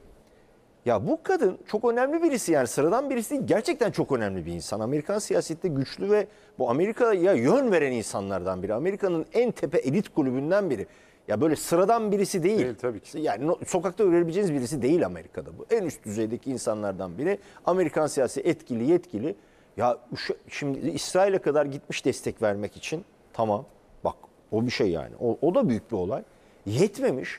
Ya bu kadın çok önemli birisi, yani sıradan birisi değil, gerçekten çok önemli bir insan. Amerikan siyasette güçlü ve bu Amerika'ya yön veren insanlardan biri. Amerika'nın en tepe elit kulübünden biri. Ya böyle sıradan birisi değil. Değil, tabii ki. Yani no- sokakta görebileceğiniz birisi değil Amerika'da bu. En üst düzeydeki insanlardan biri. Amerikan siyasi etkili, yetkili. Ya şu- şimdi İsrail'e kadar gitmiş destek vermek için. Tamam. Bak o bir şey yani. O, o da büyük bir olay. Yetmemiş.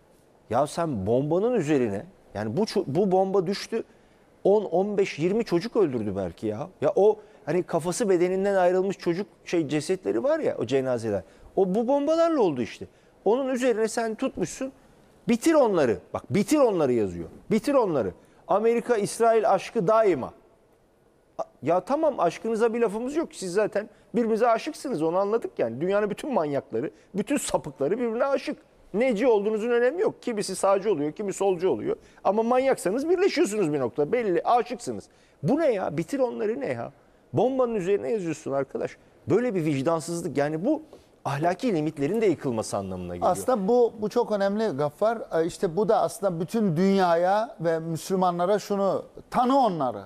Ya sen bombanın üzerine, yani bu ço- bu bomba düştü, on, on beş, yirmi çocuk öldürdü belki ya. Ya o hani kafası bedeninden ayrılmış çocuk şey cesetleri var ya, o cenazeler. O bu bombalarla oldu işte. Onun üzerine sen tutmuşsun. Bitir onları. Bak bitir onları yazıyor. Bitir onları. Amerika İsrail aşkı daima. Ya tamam, aşkınıza bir lafımız yok. Siz zaten birbirinize aşıksınız, onu anladık yani. Dünyanın bütün manyakları, bütün sapıkları birbirine aşık. Neci olduğunuzun önemi yok. Kimisi sağcı oluyor, kimi solcu oluyor. Ama manyaksanız birleşiyorsunuz bir nokta. Belli, aşıksınız. Bu ne ya? Bitir onları ne ya? Bombanın üzerine yazıyorsun arkadaş. Böyle bir vicdansızlık, yani bu ahlaki limitlerin de yıkılması anlamına geliyor. Aslında bu bu çok önemli Gaffar. Ee, İşte bu da aslında bütün dünyaya ve Müslümanlara şunu, tanı onları.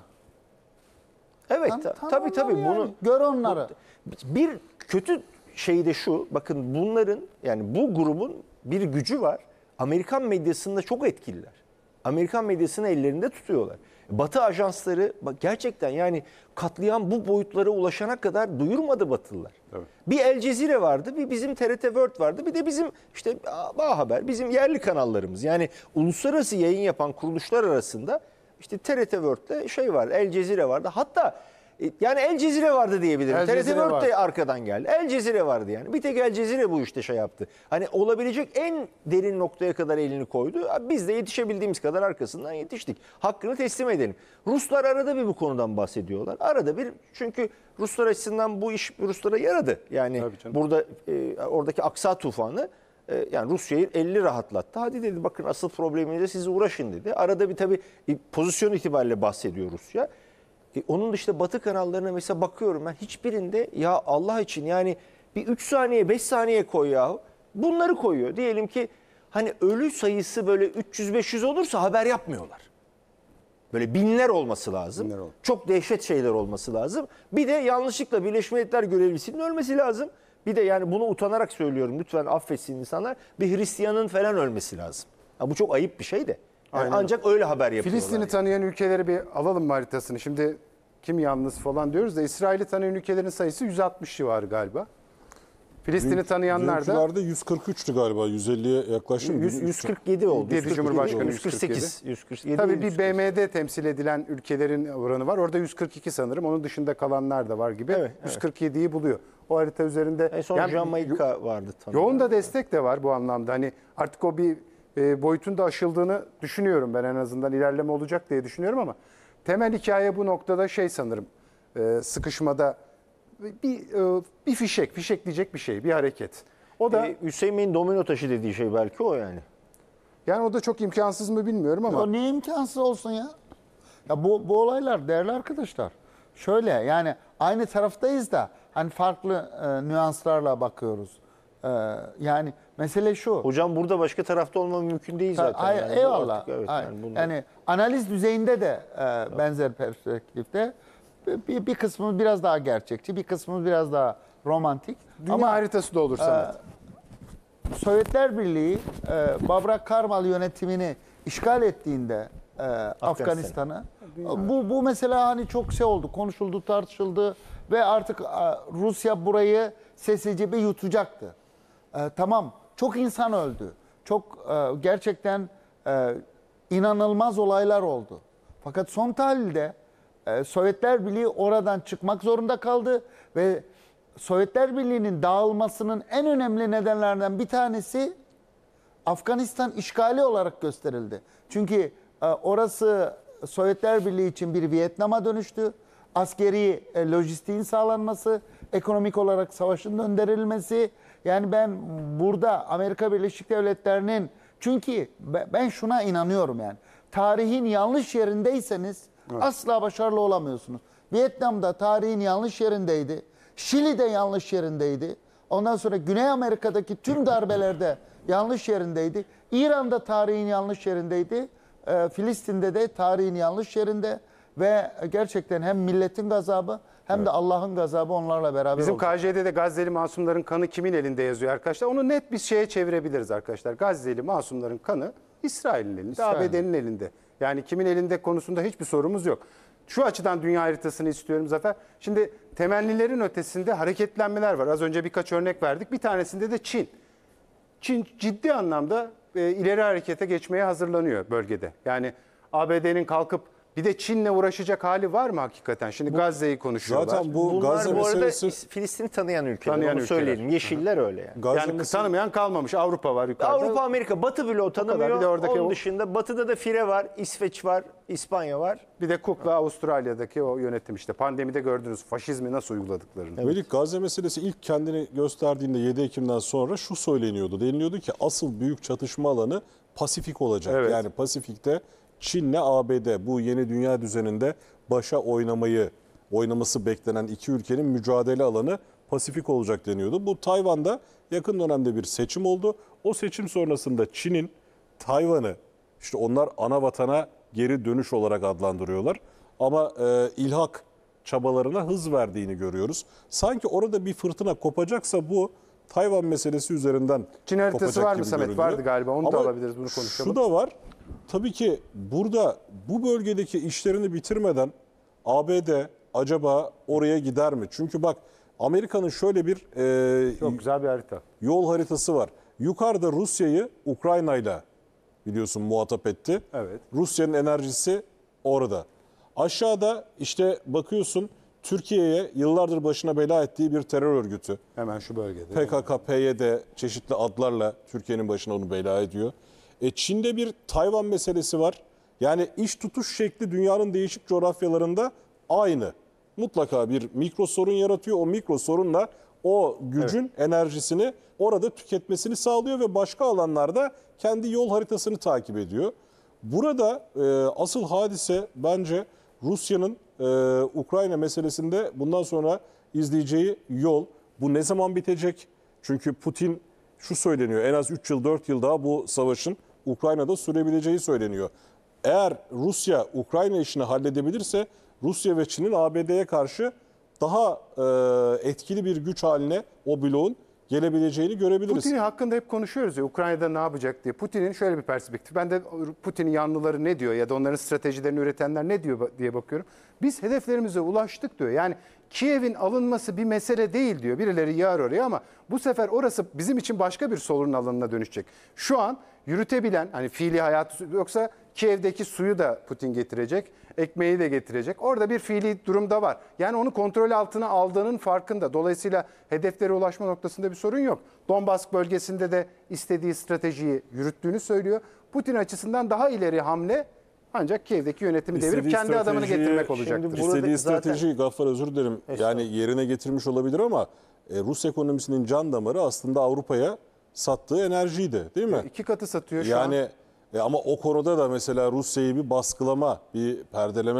Evet, Tan- ta- tanı tabii tabii onları yani. bunu Gör onları. bu- bir kötü şey de şu. Bakın bunların, yani bu grubun bir gücü var. Amerikan medyasında çok etkililer. Amerikan medyasını ellerinde tutuyorlar. Batı ajansları bak gerçekten yani katliam bu boyutlara ulaşana kadar duyurmadı Batılılar. Evet. Bir El Cezire vardı, bir bizim T R T World vardı, bir de bizim işte A Haber, bizim yerli kanallarımız. Yani uluslararası yayın yapan kuruluşlar arasında işte T R T World'de şey vardı, El Cezire vardı. Hatta e, yani El Cezire vardı diyebilirim. El T R T Cezire World var. de arkadan geldi. El Cezire vardı yani. Bir tek El Cezire bu işte şey yaptı. Hani olabilecek en derin noktaya kadar elini koydu. Biz de yetişebildiğimiz kadar arkasından yetiştik. Hakkını teslim edelim. Ruslar arada bir bu konudan bahsediyorlar. Arada bir, çünkü Ruslar açısından bu iş Ruslara yaradı. Yani Tabii canım. burada e, oradaki Aksa tufanı e, yani Rusya'yı elli rahatlattı. Hadi dedi, bakın asıl probleminize siz uğraşın dedi. Arada bir tabii e, pozisyon itibariyle bahsediyor Rusya. E, onun dışında Batı kanallarına mesela bakıyorum ben, hiçbirinde ya Allah için yani bir üç saniye beş saniye koy yahu. Bunları koyuyor. Diyelim ki hani ölü sayısı böyle üç yüz beş yüz olursa haber yapmıyorlar. Böyle binler olması lazım. Binler ol- Çok dehşet şeyler olması lazım. Bir de yanlışlıkla Birleşmiş Milletler görevlisinin ölmesi lazım. Bir de yani bunu utanarak söylüyorum, lütfen affetsin insanlar. Bir Hristiyanın falan ölmesi lazım. Ha, bu çok ayıp bir şey de. Yani Aynen. ancak öyle haber yapıyorlar. Filistin'i yani. tanıyan ülkeleri bir alalım mı haritasını? Şimdi kim yalnız falan diyoruz da İsrail'i tanıyan ülkelerin sayısı yüz altmış civarı galiba. Filistin'i tanıyanlar da Dünkülerde yüz kırk üçtü galiba. yüz elliye yaklaştı. yüz- yüz kırk yedi oldu. Dedi yüz kırk yedi Cumhurbaşkanı oldu. yüz kırk sekiz. yüz kırk yedi, tabii yüz bir kırk B sekiz. M D temsil edilen ülkelerin oranı var. Orada yüz kırk iki sanırım. Onun dışında kalanlar da var gibi. Evet, evet. yüz kırk yediyi buluyor. O harita üzerinde. En son Yani Jamaika vardı tanınan. yoğun da destek de var bu anlamda. Hani artık o bir e, boyutun da aşıldığını düşünüyorum ben, en azından ilerleme olacak diye düşünüyorum ama temel hikaye bu noktada şey sanırım, e, sıkışmada bir e, bir fişek, fişekleyecek bir şey, bir hareket. O da Ee, Hüseyin Bey'in domino taşı dediği şey belki o yani. yani o da çok imkansız mı bilmiyorum ama O niye imkansız olsun ya? Ya bu, bu olaylar değerli arkadaşlar. şöyle yani aynı taraftayız da hani farklı e, nüanslarla bakıyoruz. E, yani mesele şu. Hocam burada başka tarafta olmam mümkün değil zaten. Hayır, Yani bu eyvallah. artık, evet, Hayır. yani bunu- Yani analiz düzeyinde de e, benzer perspektifte bir, bir kısmımız biraz daha gerçekçi, bir kısmımız biraz daha romantik. Dünya Ama haritası da olur Samet. Sovyetler Birliği e, Babrak Karmal yönetimini işgal ettiğinde e, Afganistan'ı bu bu mesela hani çok şey oldu, konuşuldu, tartışıldı ve artık e, Rusya burayı sessizce bir yutacaktı. E, tamam, çok insan öldü. Çok e, gerçekten e, inanılmaz olaylar oldu. Fakat son tahlilde e, Sovyetler Birliği oradan çıkmak zorunda kaldı ve Sovyetler Birliği'nin dağılmasının en önemli nedenlerinden bir tanesi Afganistan işgali olarak gösterildi. Çünkü e, orası Sovyetler Birliği için bir Vietnam'a dönüştü. Askeri e, lojistiğin sağlanması, ekonomik olarak savaşın döndürülmesi. Yani ben burada Amerika Birleşik Devletleri'nin, çünkü ben şuna inanıyorum yani. Tarihin yanlış yerindeyseniz evet. asla başarılı olamıyorsunuz. Vietnam'da tarihin yanlış yerindeydi. Şili'de yanlış yerindeydi. Ondan sonra Güney Amerika'daki tüm darbelerde yanlış yerindeydi. İran'da tarihin yanlış yerindeydi. E, Filistin'de de tarihin yanlış yerinde. Ve gerçekten hem milletin gazabı hem evet. de Allah'ın gazabı onlarla beraber Bizim olacak. K J D'de Gazze'li masumların kanı kimin elinde yazıyor arkadaşlar. Onu net bir şeye çevirebiliriz arkadaşlar. Gazze'li masumların kanı İsrail'in elinde, İsrail. A B D'nin elinde. Yani kimin elinde konusunda hiçbir sorumuz yok. Şu açıdan dünya haritasını istiyorum Zafer. Şimdi temennilerin ötesinde hareketlenmeler var. Az önce birkaç örnek verdik. Bir tanesinde de Çin. Çin ciddi anlamda e, ileri harekete geçmeye hazırlanıyor bölgede. Yani A B D'nin kalkıp bir de Çin'le uğraşacak hali var mı hakikaten? Şimdi Gazze'yi konuşuyorlar. Zaten bu Bunlar Gazze bu arada meselesi... Filistin'i tanıyan ülkeler. Tanıyan Onu ülkeler. söyleyelim. Yeşiller öyle yani. Gazze Yani meselesi- tanımayan kalmamış. Avrupa var yukarıda. Avrupa, Amerika, Batı bloğu tanımıyor. Bir de oradaki Onun o- dışında Batı'da da Fire var, İsveç var, İspanya var. Bir de Cook'la Avustralya'daki o yönetim işte. Pandemide gördünüz faşizmi nasıl uyguladıklarını. Melik, Gazze meselesi ilk kendini gösterdiğinde yedi Ekim'den sonra şu söyleniyordu. Deniliyordu ki asıl büyük çatışma alanı Pasifik olacak. Evet. Yani Pasifik'te Çin'le A B D bu yeni dünya düzeninde başa oynamayı, oynaması beklenen iki ülkenin mücadele alanı Pasifik olacak deniyordu. Bu Tayvan'da yakın dönemde bir seçim oldu. O seçim sonrasında Çin'in Tayvan'ı, işte onlar ana vatana geri dönüş olarak adlandırıyorlar. Ama e, ilhak çabalarına hız verdiğini görüyoruz. Sanki orada bir fırtına kopacaksa bu Tayvan meselesi üzerinden Çin haritası kopacak var mı gibi Samet? görünüyor. Vardı galiba. Onu da Ama alabiliriz, bunu konuşalım. Şu da var. Tabii ki burada bu bölgedeki işlerini bitirmeden A B D acaba oraya gider mi? Çünkü bak Amerika'nın şöyle bir e, Çok güzel bir harita. yol haritası var. Yukarıda Rusya'yı Ukrayna'yla biliyorsun muhatap etti. Evet. Rusya'nın enerjisi orada. Aşağıda işte bakıyorsun Türkiye'ye yıllardır başına bela ettiği bir terör örgütü. Hemen şu bölgede. P K K, P Y D çeşitli adlarla Türkiye'nin başına onu bela ediyor. E Çin'de bir Tayvan meselesi var. Yani iş tutuş şekli dünyanın değişik coğrafyalarında aynı. Mutlaka bir mikro sorun yaratıyor. O mikro sorunla o gücün enerjisini orada tüketmesini sağlıyor ve başka alanlarda kendi yol haritasını takip ediyor. Burada e, asıl hadise bence Rusya'nın e, Ukrayna meselesinde bundan sonra izleyeceği yol. Bu ne zaman bitecek? Çünkü Putin şu söyleniyor, en az üç yıl dört yıl daha bu savaşın Ukrayna'da sürebileceği söyleniyor. Eğer Rusya Ukrayna işini halledebilirse Rusya ve Çin'in A B D'ye karşı daha e, etkili bir güç haline o bloğun gelebileceğini görebiliriz. Putin hakkında hep konuşuyoruz ya, Ukrayna'da ne yapacak diye. Putin'in şöyle bir perspektif. Ben de Putin'in yanlıları ne diyor ya da onların stratejilerini üretenler ne diyor diye bakıyorum. Biz hedeflerimize ulaştık diyor. Yani Kiev'in alınması bir mesele değil diyor. Birileri yağar oraya ama bu sefer orası bizim için başka bir sorun alanına dönüşecek. Şu an yürütebilen, hani fiili hayatı, yoksa Kiev'deki suyu da Putin getirecek, ekmeği de getirecek. Orada bir fiili durum da var. Yani onu kontrol altına aldığının farkında. Dolayısıyla hedeflere ulaşma noktasında bir sorun yok. Donbas bölgesinde de istediği stratejiyi yürüttüğünü söylüyor. Putin açısından daha ileri hamle ancak Kiev'deki yönetimi devirip İstediği kendi adamını stratejiyi- getirmek olacaktır. Şimdi Burada İstediği zaten- stratejiyi Gaffar özür dilerim yani yerine getirmiş olabilir ama e, Rus ekonomisinin can damarı aslında Avrupa'ya sattığı enerjiydi değil mi? İki katı satıyor şu an. Yani e, ama o konuda da mesela Rusya'yı bir baskılama, bir perdeleme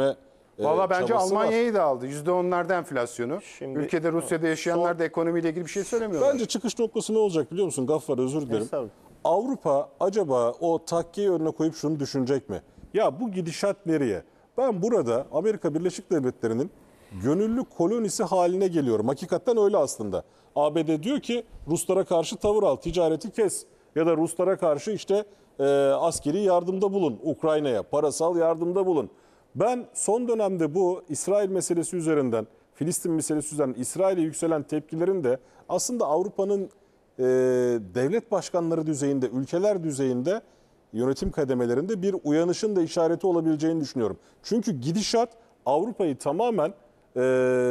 e, Valla bence çabası var. Almanya'yı da aldı. yüzde onlarda enflasyonu. Şimdi- Ülkede Rusya'da yaşayanlar Son- da ekonomiyle ilgili bir şey söylemiyorlar. Bence çıkış noktası ne olacak biliyor musun Gaffar, özür dilerim. Estağfurullah. Avrupa acaba o takkiyi önüne koyup şunu düşünecek mi? Ya bu gidişat nereye? Ben burada Amerika Birleşik Devletleri'nin gönüllü kolonisi haline geliyorum. Hakikaten öyle aslında. A B D diyor ki Ruslara karşı tavır al, ticareti kes. Ya da Ruslara karşı işte e, askeri yardımda bulun, Ukrayna'ya parasal yardımda bulun. Ben son dönemde bu İsrail meselesi üzerinden, Filistin meselesi üzerinden İsrail'e yükselen tepkilerin de aslında Avrupa'nın e, devlet başkanları düzeyinde, ülkeler düzeyinde, yönetim kademelerinde bir uyanışın da işareti olabileceğini düşünüyorum. Çünkü gidişat Avrupa'yı tamamen e,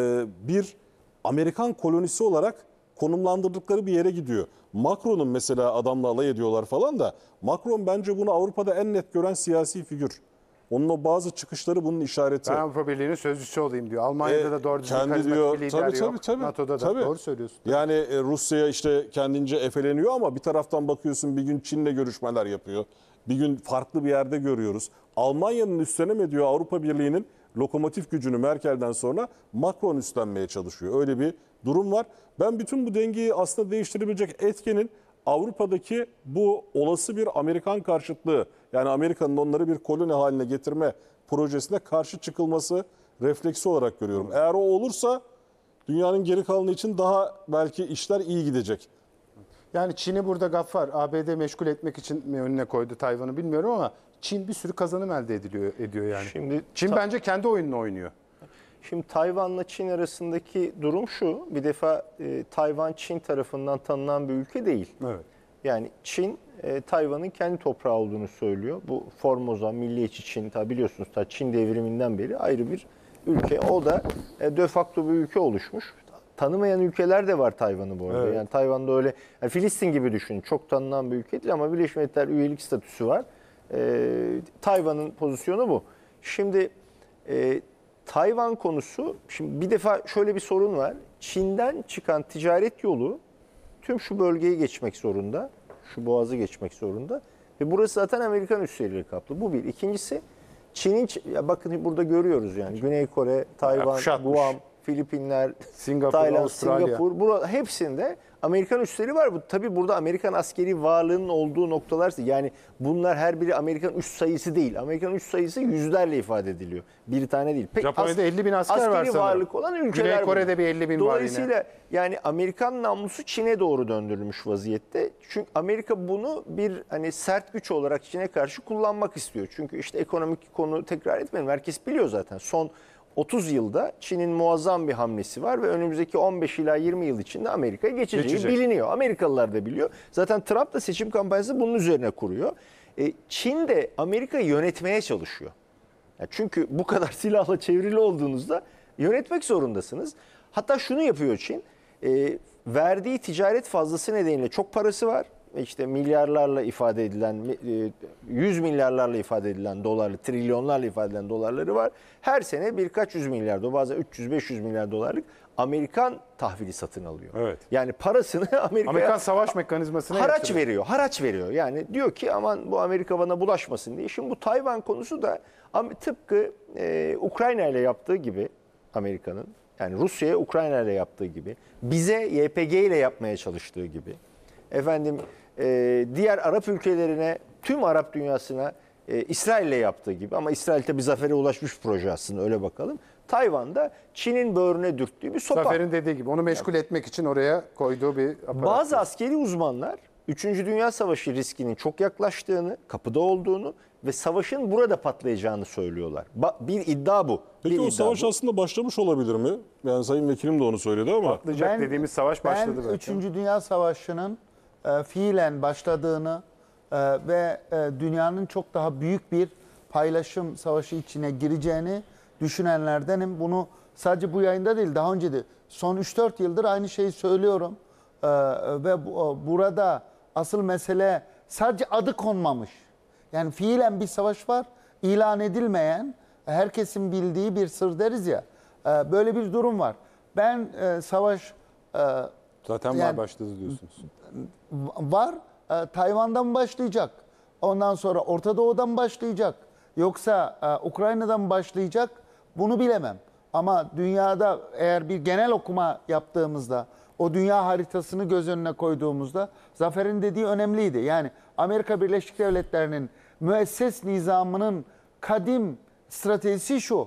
bir Amerikan kolonisi olarak konumlandırdıkları bir yere gidiyor. Macron'un mesela adamla alay ediyorlar falan da Macron bence bunu Avrupa'da en net gören siyasi figür. Onun o bazı çıkışları bunun işareti. Ben Avrupa Birliği'nin sözcüsü olayım diyor. Almanya'da E, da doğru düzgün kendi karizmatik diyor, bir lider tabii, yok. tabii, tabii, NATO'da da tabii. doğru söylüyorsun. Yani e, Rusya işte kendince efeleniyor ama bir taraftan bakıyorsun bir gün Çin'le görüşmeler yapıyor. Bir gün farklı bir yerde görüyoruz. Almanya'nın üstlenemediği Avrupa Birliği'nin lokomotif gücünü Merkel'den sonra Macron üstlenmeye çalışıyor. Öyle bir durum var. Ben bütün bu dengeyi aslında değiştirebilecek etkenin Avrupa'daki bu olası bir Amerikan karşıtlığı, yani Amerika'nın onları bir koloni haline getirme projesine karşı çıkılması refleksi olarak görüyorum. Eğer o olursa dünyanın geri kalanı için daha belki işler iyi gidecek. Yani Çin'i burada Gaffar A B D meşgul etmek için mi önüne koydu Tayvan'ı bilmiyorum ama Çin bir sürü kazanım elde ediliyor ediyor yani. Şimdi Çin ta- bence kendi oyununu oynuyor. Şimdi Tayvan'la Çin arasındaki durum şu. Bir defa e, Tayvan Çin tarafından tanınan bir ülke değil. Evet. Yani Çin e, Tayvan'ın kendi toprağı olduğunu söylüyor. Bu Formosa, Milliyetçi Çin, tabi biliyorsunuz ta Çin devriminden beri ayrı bir ülke. O da e, de facto bir ülke oluşmuş. Tanımayan ülkeler de var Tayvan'ı bu arada. Evet. Yani Tayvan'da öyle yani Filistin gibi düşünün. Çok tanınan bir ülke değil ama Birleşmiş Milletler üyelik statüsü var. E, Tayvan'ın pozisyonu bu. Şimdi e, Tayvan konusu, şimdi bir defa şöyle bir sorun var. Çin'den çıkan ticaret yolu tüm şu bölgeyi geçmek zorunda. Şu boğazı geçmek zorunda. Ve burası zaten Amerikan üsleriyle kaplı. Bu bir. İkincisi Çin'in, ya bakın burada görüyoruz yani Güney Kore, Tayvan, kuşatmış. Guam, Filipinler, Singapur, Tayland, Avustralya. Singapur, burada hepsinde Amerikan üsleri var. Bu tabii burada Amerikan askeri varlığının olduğu noktalar, yani bunlar her biri Amerikan üs sayısı değil. Amerikan üs sayısı yüzlerle ifade ediliyor. Bir tane değil. Pek Japonya'da as- elli bin asker var askeri sanırım. varlık olan ülkeler Güney Kore'de bunlar. bir elli bin var yine. Dolayısıyla yani Amerikan namlusu Çin'e doğru döndürülmüş vaziyette. Çünkü Amerika bunu bir hani sert güç olarak Çin'e karşı kullanmak istiyor. Çünkü işte ekonomik konu tekrar etmeyelim. Herkes biliyor zaten. Son otuz yılda Çin'in muazzam bir hamlesi var ve önümüzdeki on beş ila yirmi yıl içinde Amerika'ya geçeceği Geçecek. biliniyor. Amerikalılar da biliyor. Zaten Trump da seçim kampanyası bunun üzerine kuruyor. E, Çin de Amerika'yı yönetmeye çalışıyor. Ya çünkü bu kadar silahla çevrili olduğunuzda yönetmek zorundasınız. Hatta şunu yapıyor Çin. E, verdiği ticaret fazlası nedeniyle çok parası var. İşte milyarlarla ifade edilen, e, yüz milyarlarla ifade edilen dolarlı, trilyonlarla ifade edilen dolarları var. Her sene birkaç yüz milyar dolar, bazen üç yüz beş yüz milyar dolarlık Amerikan tahvili satın alıyor. Evet. Yani parasını Amerika'ya Amerikan savaş mekanizmasına haraç yatırıyor. veriyor. Haraç veriyor. Yani diyor ki aman bu Amerika bana bulaşmasın diye. Şimdi bu Tayvan konusu da am- tıpkı e, Ukrayna ile yaptığı gibi Amerika'nın, yani Rusya'ya Ukrayna ile yaptığı gibi, bize Y P G ile yapmaya çalıştığı gibi, efendim e, diğer Arap ülkelerine, tüm Arap dünyasına e, İsrail ile yaptığı gibi, ama İsrail tabi zafere ulaşmış proje aslında, öyle bakalım. Tayvan'da Çin'in böğrüne dürttüğü bir sopa. Zafer'in dediği gibi onu meşgul etmek için oraya koyduğu bir aparat. Bazı askeri uzmanlar üçüncü Dünya Savaşı riskinin çok yaklaştığını, kapıda olduğunu ve savaşın burada patlayacağını söylüyorlar. Ba- Bir iddia bu. Peki bir o iddia savaş bu. aslında başlamış olabilir mi? Yani Sayın Vekilim de onu söyledi ama. Patlayacak dediğimiz savaş başladı ben belki. üçüncü Dünya Savaşı'nın e, fiilen başladığını e, ve e, dünyanın çok daha büyük bir paylaşım savaşı içine gireceğini düşünenlerdenim. Bunu sadece bu yayında değil, daha önce de son üç dört yıldır aynı şeyi söylüyorum. E, ve bu, burada asıl mesele sadece adı konmamış. Yani fiilen bir savaş var, ilan edilmeyen, herkesin bildiği bir sır deriz ya. E, böyle bir durum var. Ben e, savaş e, Zaten var yani- başladı diyorsunuz. var. E, Tayvan'dan başlayacak. Ondan sonra Orta Doğu'dan başlayacak. Yoksa e, Ukrayna'dan başlayacak. bunu bilemem. Ama dünyada eğer bir genel okuma yaptığımızda, o dünya haritasını göz önüne koyduğumuzda Zafer'in dediği önemliydi. Yani Amerika Birleşik Devletleri'nin müesses nizamının kadim stratejisi şu: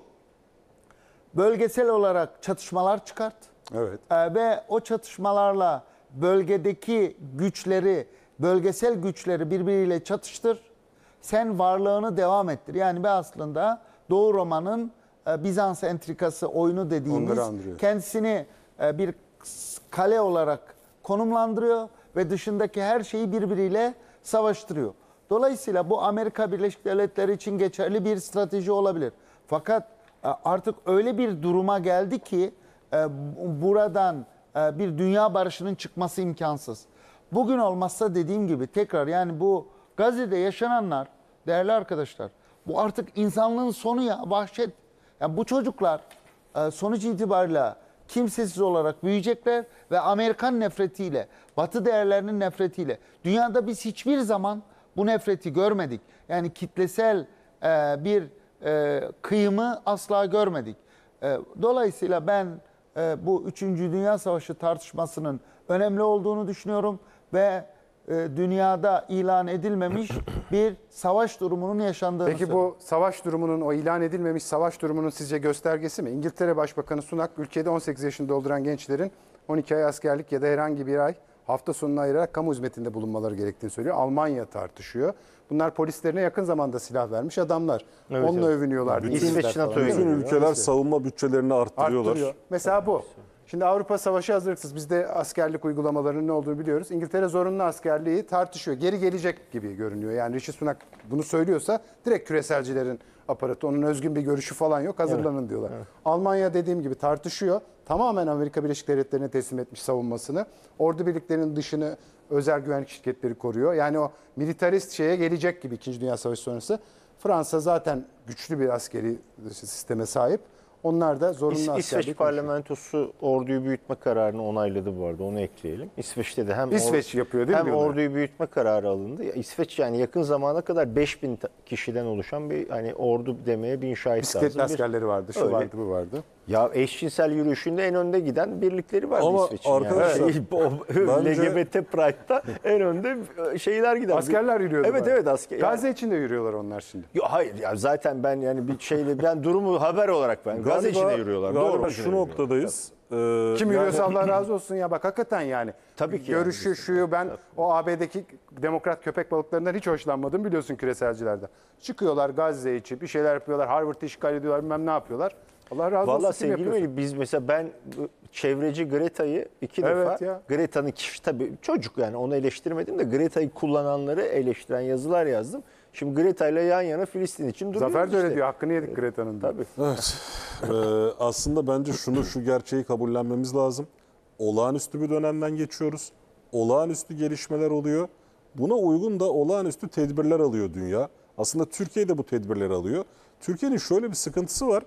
bölgesel olarak çatışmalar çıkart. Evet. Ee, ve o çatışmalarla bölgedeki güçleri, bölgesel güçleri birbiriyle çatıştır. Sen varlığını devam ettir. Yani ben aslında Doğu Roma'nın e, Bizans entrikası oyunu dediğimiz, Onları andırıyor. kendisini e, bir kale olarak konumlandırıyor ve dışındaki her şeyi birbiriyle savaştırıyor. Dolayısıyla bu Amerika Birleşik Devletleri için geçerli bir strateji olabilir. Fakat e, artık öyle bir duruma geldi ki e, buradan e, bir dünya barışının çıkması imkansız. Bugün olmazsa dediğim gibi tekrar, yani bu Gazze'de yaşananlar değerli arkadaşlar, bu artık insanlığın sonu ya, vahşet. Yani bu çocuklar e, sonuç itibariyle kimsesiz olarak büyüyecekler ve Amerikan nefretiyle, Batı değerlerinin nefretiyle. Dünyada biz hiçbir zaman bu nefreti görmedik. Yani kitlesel e, bir e, kıyımı asla görmedik. E, dolayısıyla ben e, bu üçüncü Dünya Savaşı tartışmasının önemli olduğunu düşünüyorum ve e, dünyada ilan edilmemiş bir savaş durumunun yaşandığını Peki söylüyorum. bu savaş durumunun, o ilan edilmemiş savaş durumunun sizce göstergesi mi? İngiltere Başbakanı Sunak, ülkede on sekiz yaşını dolduran gençlerin on iki ay askerlik ya da herhangi bir ay hafta sonuna ayırarak kamu hizmetinde bulunmaları gerektiğini söylüyor. Almanya tartışıyor. Bunlar polislerine yakın zamanda silah vermiş adamlar. Evet, Onunla evet. övünüyorlar. İsveç değiller falan. NATO'ya Değil mi? Bütün ülkeler savunma bütçelerini arttırıyorlar. Arttırıyor. Mesela bu. Şimdi Avrupa Savaşı hazırlıksız. Biz de askerlik uygulamalarının ne olduğunu biliyoruz. İngiltere zorunlu askerliği tartışıyor. Geri gelecek gibi görünüyor. Yani Rishi Sunak bunu söylüyorsa direkt küreselcilerin aparatı. Onun özgün bir görüşü falan yok. Hazırlanın evet. diyorlar. Evet. Almanya dediğim gibi tartışıyor. Tamamen Amerika Birleşik Devletleri'ne teslim etmiş savunmasını. Ordu birliklerinin dışını özel güvenlik şirketleri koruyor. Yani o militarist şeye gelecek gibi İkinci Dünya Savaşı sonrası. Fransa zaten güçlü bir askeri sisteme sahip. Onlar da zorunlu İs- askerlik İsveç parlamentosu orduyu büyütme kararını onayladı bu arada, onu ekleyelim. İsveç'te de hem İsveç or- yapıyor değil mi hem diyorlar? orduyu büyütme kararı alındı. Ya İsveç yani yakın zamana kadar beş bin ta- kişiden oluşan bir hani ordu demeye bin şahit lazım. Bisikletli Bir- askerleri vardı, şu Öyle. vardı, bu vardı. Ya eşcinsel yürüyüşünde en önde giden birlikleri vardı Ama İsveç'in. arkadaşlar, yani. o bence- L G B T Pride'da en önde şeyler gider. Askerler yürüyordu. Evet bari. evet asker. Gazze içinde yürüyorlar onlar şimdi. Yo, hayır ya zaten ben yani bir şeyle ben durumu haber olarak ben Gazze içine yürüyorlar. Galiba Doğru. şu noktadayız. Ee, Kim yani- yürüyorsa Allah razı olsun ya, bak hakikaten yani. Tabii ki Görüşü, yani. şuyu, ben o A B D'deki demokrat köpek balıklarından hiç hoşlanmadım biliyorsun küreselcilerden. Çıkıyorlar Gazze için bir şeyler yapıyorlar, Harvard'ı işgal ediyorlar, bilmem ne yapıyorlar. Allah razı olsun. Vallahi kim sevgili yapıyorsa. Melih, biz mesela ben bu çevreci Greta'yı iki Evet defa ya. Greta'nın kişi tabii çocuk yani onu eleştirmedim de Greta'yı kullananları eleştiren yazılar yazdım. Şimdi Greta ile yan yana Filistin için duruyoruz Zafer de öyle işte. diyor, hakkını yedik Greta'nın. diyor. Tabii. Evet. Ee, aslında bence şunu şu gerçeği kabullenmemiz lazım. Olağanüstü bir dönemden geçiyoruz. Olağanüstü gelişmeler oluyor. Buna uygun da olağanüstü tedbirler alıyor dünya. Aslında Türkiye de bu tedbirleri alıyor. Türkiye'nin şöyle bir sıkıntısı var.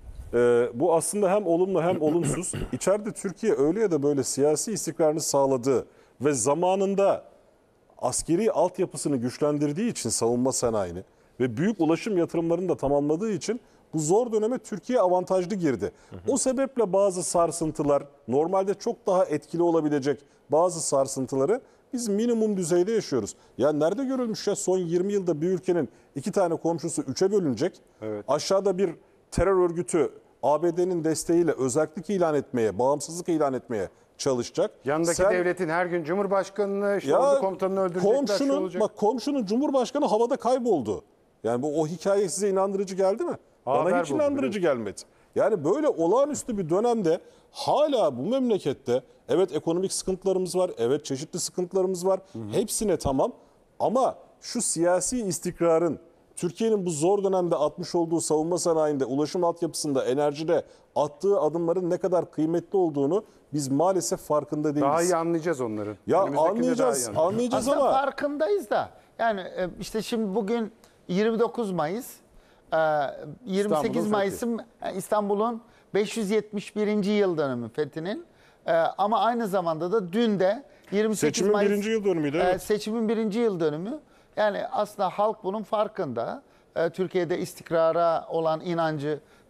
Ee, bu aslında hem olumlu hem olumsuz. İçeride Türkiye öyle ya da böyle siyasi istikrarını sağladığı ve zamanında askeri altyapısını güçlendirdiği için savunma sanayini ve büyük ulaşım yatırımlarını da tamamladığı için bu zor döneme Türkiye avantajlı girdi. O sebeple bazı sarsıntılar, normalde çok daha etkili olabilecek bazı sarsıntıları biz minimum düzeyde yaşıyoruz. Ya nerede görülmüş ya son yirmi yılda bir ülkenin iki tane komşusu üçe bölünecek. Evet. Aşağıda bir terör örgütü A B D'nin desteğiyle özellik ilan etmeye, bağımsızlık ilan etmeye çalışacak. Yanındaki Sen- devletin her gün Cumhurbaşkanını, işte ya ordu komutanını öldürecekler. şu komşunun, olacak. bak komşunun Cumhurbaşkanı havada kayboldu. Yani bu o hikaye size inandırıcı geldi mi? Bana Haber hiç buldu, inandırıcı gelmedi. Yani böyle olağanüstü bir dönemde hala bu memlekette evet ekonomik sıkıntılarımız var, evet çeşitli sıkıntılarımız var. Hepsine tamam ama şu siyasi istikrarın Türkiye'nin bu zor dönemde atmış olduğu savunma sanayinde, ulaşım altyapısında, enerjide attığı adımların ne kadar kıymetli olduğunu biz maalesef farkında değiliz. Daha iyi anlayacağız onların. Ya Önümüzdekinde daha iyi anlayacağız, anlayacağız. anlayacağız Aslında ama farkındayız da. Yani e, işte şimdi bugün yirmi dokuz Mayıs, e, yirmi sekiz İstanbul'un Mayıs'ın e, İstanbul'un beş yüz yetmiş birinci yıl dönümü fethinin. E, Ama aynı zamanda da dün de yirmi sekiz seçimin Mayıs birinci yıl dönümüydü. e, Evet. seçimin birinci yıl dönümü. Yani aslında halk bunun farkında. E, Türkiye'de istikrara olan inancı,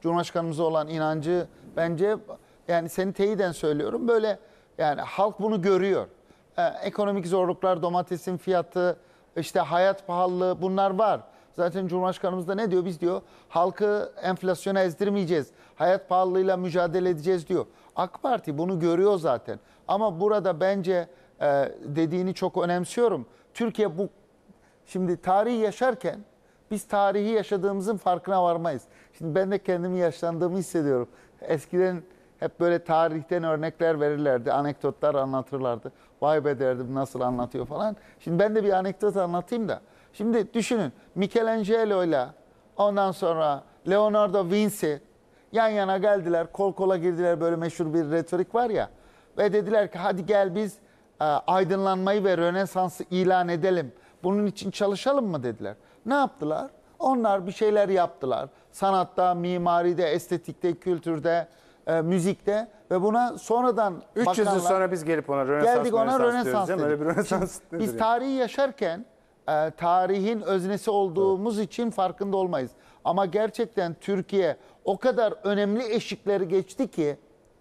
Cumhurbaşkanımıza olan inancı bence, yani seni teyiden söylüyorum, böyle yani halk bunu görüyor. Ee, ekonomik zorluklar, domatesin fiyatı, işte hayat pahalılığı, bunlar var. Zaten Cumhurbaşkanımız da ne diyor? Biz diyor halkı enflasyona ezdirmeyeceğiz. Hayat pahalılığıyla mücadele edeceğiz diyor. AK Parti bunu görüyor zaten. Ama burada bence e, dediğini çok önemsiyorum. Türkiye bu, şimdi tarihi yaşarken biz tarihi yaşadığımızın farkına varmayız. Şimdi ben de kendimi yaşlandığımı hissediyorum. Eskiden hep böyle tarihten örnekler verirlerdi, anekdotlar anlatırlardı. Vay be derdim, nasıl anlatıyor falan. Şimdi ben de bir anekdot anlatayım da. Şimdi düşünün, Michelangelo ile ondan sonra Leonardo Vinci yan yana geldiler, kol kola girdiler, böyle meşhur bir retorik var ya. Ve dediler ki hadi gel biz e, aydınlanmayı ve Rönesans'ı ilan edelim. Bunun için çalışalım mı dediler. Ne yaptılar? Onlar bir şeyler yaptılar. Sanatta, mimaride, estetikte, kültürde, e, müzikte ve buna sonradan üç yüz yıl bakanlar- sonra biz gelip ona Rönesans, geldik ona Rönesans Rönesans diyoruz, değil mi? Öyle bir dedik. Rönesans Şimdi nedir biz ya? tarihi yaşarken e, tarihin öznesi olduğumuz için farkında olmayız. Ama gerçekten Türkiye o kadar önemli eşikleri geçti ki,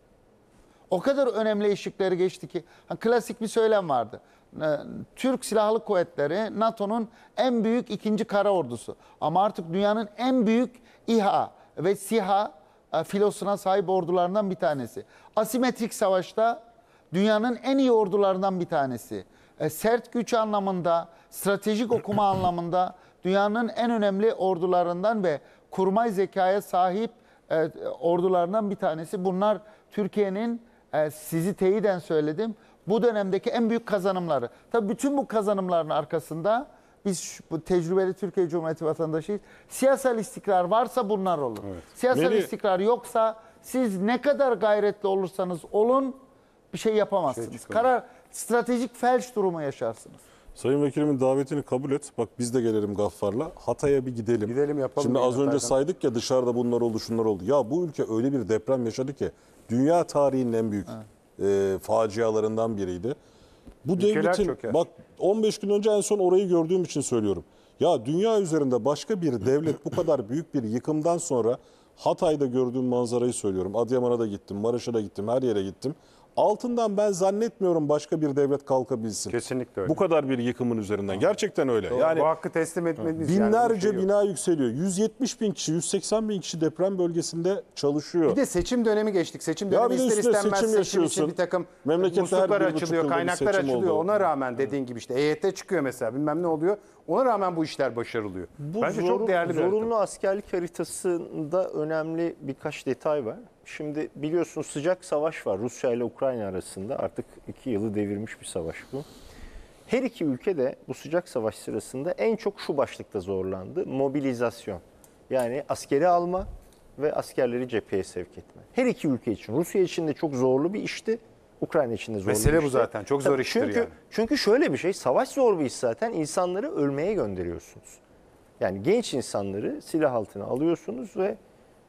o kadar önemli eşikleri geçti ki, ha, klasik bir söylem vardı. E, Türk Silahlı Kuvvetleri NATO'nun en büyük ikinci kara ordusu. Ama artık dünyanın en büyük İHA ve SİHA e, filosuna sahip ordularından bir tanesi. Asimetrik savaşta dünyanın en iyi ordularından bir tanesi. E, sert güç anlamında, stratejik okuma anlamında dünyanın en önemli ordularından ve kurmay zekaya sahip e, ordularından bir tanesi. Bunlar Türkiye'nin, e, sizi teyiden söyledim, bu dönemdeki en büyük kazanımları. Tabii bütün bu kazanımların arkasında biz şu- bu tecrübeli Türkiye Cumhuriyeti vatandaşıyız. Siyasal istikrar varsa bunlar olur. Siyasal Melih- istikrar yoksa siz ne kadar gayretli olursanız olun bir şey yapamazsınız. Karar, stratejik felç durumu yaşarsınız. Sayın Vekilimin davetini kabul et. Bak biz de gelelim Gaffar'la. Hatay'a bir gidelim. Gidelim, yapalım Şimdi yine az önce zaten. saydık ya, dışarıda bunlar oldu, şunlar oldu. Ya bu ülke öyle bir deprem yaşadı ki dünya tarihinin en büyük e, facialarından biriydi. Bu Ülkeler devletin, çöker. bak on beş gün önce en son orayı gördüğüm için söylüyorum. Ya dünya üzerinde başka bir devlet bu kadar büyük bir yıkımdan sonra, Hatay'da gördüğüm manzarayı söylüyorum. Adıyaman'a da gittim, Maraş'a da gittim, her yere gittim. Altından ben zannetmiyorum başka bir devlet kalkabilsin. Kesinlikle öyle. Bu kadar bir yıkımın üzerinden. Gerçekten öyle. Yani bu hakkı teslim etmeniz yani binlerce bir şey yok. bina yükseliyor. yüz yetmiş bin kişi, yüz seksen bin kişi deprem bölgesinde çalışıyor. Bir de seçim dönemi geçtik. Seçim Ya dönemi bir de ister üstüne istemez seçim seçim, için yaşıyorsun. bir takım Memlekette her musluklar bir buçuk açılıyor, yılda bir kaynaklar seçim açılıyor. oldu. Ona rağmen dediğin gibi işte E Y T çıkıyor mesela, bilmem ne oluyor. Ona rağmen bu işler başarılıyor. Bu Bence zorun- çok değerli bir zorunlu harita. askerlik haritasında önemli birkaç detay var. Şimdi biliyorsunuz sıcak savaş var Rusya ile Ukrayna arasında. Artık iki yılı devirmiş bir savaş bu. Her iki ülke de bu sıcak savaş sırasında en çok şu başlıkta zorlandı. Mobilizasyon. Yani askeri alma ve askerleri cepheye sevk etme. Her iki ülke için. Rusya için de çok zorlu bir işti. Ukrayna için de zorlu Mesele bir bu işti. zaten. Çok zor Tabii iştir çünkü, yani. Çünkü şöyle bir şey. Savaş zor bir iş zaten. İnsanları ölmeye gönderiyorsunuz. Yani genç insanları silah altına alıyorsunuz ve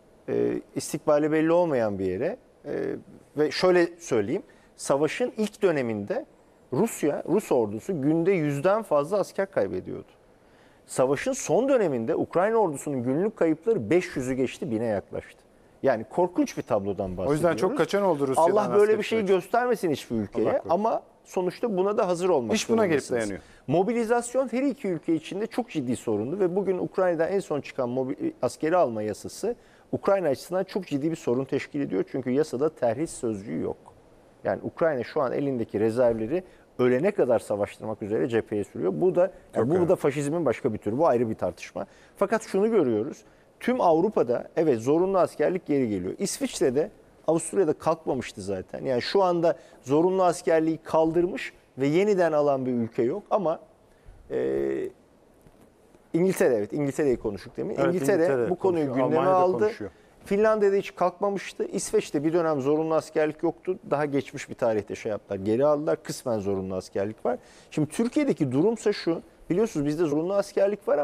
e, istikbali belli olmayan bir yere e, ve şöyle söyleyeyim, savaşın ilk döneminde Rusya, Rus ordusu günde yüzden fazla asker kaybediyordu. Savaşın son döneminde Ukrayna ordusunun günlük kayıpları beş yüzü geçti, bine yaklaştı. Yani korkunç bir tablodan bahsediyoruz. O yüzden çok kaçan oldu Rusya'dan. Allah böyle asker bir şeyi için. göstermesin hiçbir ülkeye Allah korusun. ama sonuçta buna da hazır olmak İş buna gelip zorundasınız. dayanıyor. Mobilizasyon her iki ülke için de çok ciddi sorundu ve bugün Ukrayna'da en son çıkan mobil, askeri alma yasası Ukrayna açısından çok ciddi bir sorun teşkil ediyor. Çünkü yasada terhis sözcüğü yok. Yani Ukrayna şu an elindeki rezervleri ölene kadar savaştırmak üzere cepheye sürüyor. Bu da yani bu önemli. da faşizmin başka bir türü. Bu ayrı bir tartışma. Fakat şunu görüyoruz. Tüm Avrupa'da evet zorunlu askerlik geri geliyor. İsviçre'de, Avusturya'da kalkmamıştı zaten. Yani şu anda zorunlu askerliği kaldırmış ve yeniden alan bir ülke yok. Ama e, İngiltere, evet İngiltere'yi konuştuk demin. Evet, İngiltere, İngiltere bu konuyu konuşuyor. gündeme Almanya'da aldı. konuşuyor. Finlandiya'da hiç kalkmamıştı. İsveç'te bir dönem zorunlu askerlik yoktu. Daha geçmiş bir tarihte şey yaptılar. Geri aldılar. Kısmen zorunlu askerlik var. Şimdi Türkiye'deki durumsa şu. Biliyorsunuz bizde zorunlu askerlik var ama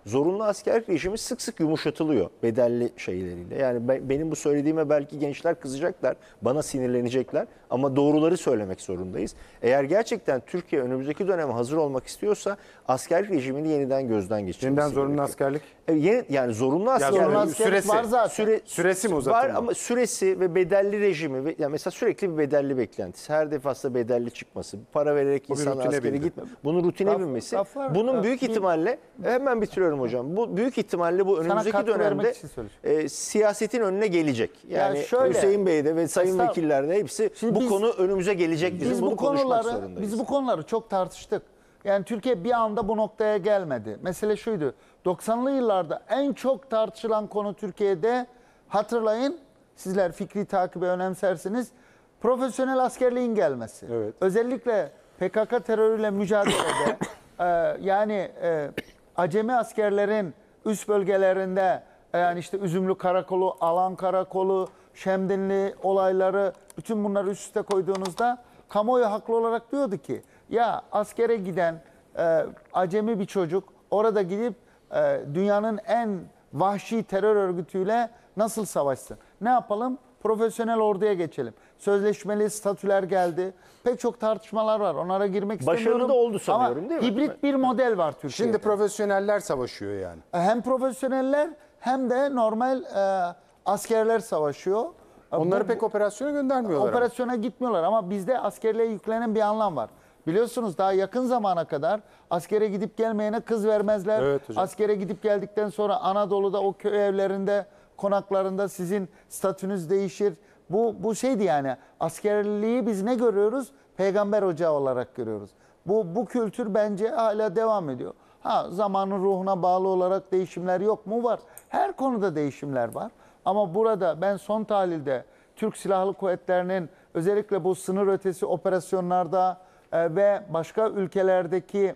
zorunlu askerlik rejimi sık sık yumuşatılıyor bedelli şeyleriyle. Yani ben, benim bu söylediğime belki gençler kızacaklar, bana sinirlenecekler ama doğruları söylemek zorundayız. Eğer gerçekten Türkiye önümüzdeki döneme hazır olmak istiyorsa askerlik rejimini yeniden gözden geçirmesi Yeniden zorunlu gerekiyor. askerlik. E, yeni- yani zorunlu askerlik, zorunlu askerlik süresi, var zaten. süre, Süresi mi var uzatılmalı? ama süresi ve bedelli rejimi ve yani mesela sürekli bir bedelli beklentisi, her defasında bedelli çıkması, para vererek Bu bir insanlar rutine askere bindi. gitme. Bunun rutine Laf- binmesi. laflar- bunun laf- büyük bir- ihtimalle hemen bitiriyorum hocam. Bu büyük ihtimalle bu önümüzdeki katkı vermek dönemde için söyleyeceğim. e, siyasetin önüne gelecek. Yani şöyle- Hüseyin Bey de ve sayın Estağfurullah. vekiller de hepsi Şimdi bu biz- konu önümüze gelecek. Bizim Biz bunu bu konuşmak konuları zorundayız. biz bu konuları çok tartıştık. Yani Türkiye bir anda bu noktaya gelmedi. Mesele şuydu. doksanlı yıllarda en çok tartışılan konu Türkiye'de, hatırlayın, sizler fikri takibi önemsersiniz, profesyonel askerliğin gelmesi. Evet. Özellikle P K K terörüyle mücadelede e, yani e, acemi askerlerin üst bölgelerinde e, yani işte Üzümlü Karakolu, Alan Karakolu, Şemdinli olayları, bütün bunları üst üste koyduğunuzda kamuoyu haklı olarak diyordu ki ya askere giden e, acemi bir çocuk orada gidip e, dünyanın en vahşi terör örgütüyle nasıl savaşsın? Ne yapalım? Profesyonel orduya geçelim. Sözleşmeli statüler geldi. Pek çok tartışmalar var. Onlara girmek Başarılı istemiyorum. da oldu sanıyorum, Ama değil mi? hibrit bir model var Türkiye'de. Şimdi profesyoneller savaşıyor yani. Hem profesyoneller hem de normal e, askerler savaşıyor. Onları Bu- pek operasyona göndermiyorlar. ama. Operasyona gitmiyorlar ama bizde askerliğe yüklenen bir anlam var. Biliyorsunuz daha yakın zamana kadar askere gidip gelmeyene kız vermezler. Evet hocam. Askere gidip geldikten sonra Anadolu'da o köy evlerinde, konaklarında sizin statünüz değişir. Bu bu şeydi yani. Askerliği biz ne görüyoruz? Peygamber ocağı olarak görüyoruz. Bu bu kültür bence hala devam ediyor. Ha, zamanın ruhuna bağlı olarak değişimler yok mu? Var. Her konuda değişimler var. Ama burada ben son tahlilde Türk Silahlı Kuvvetleri'nin özellikle bu sınır ötesi operasyonlarda e, ve başka ülkelerdeki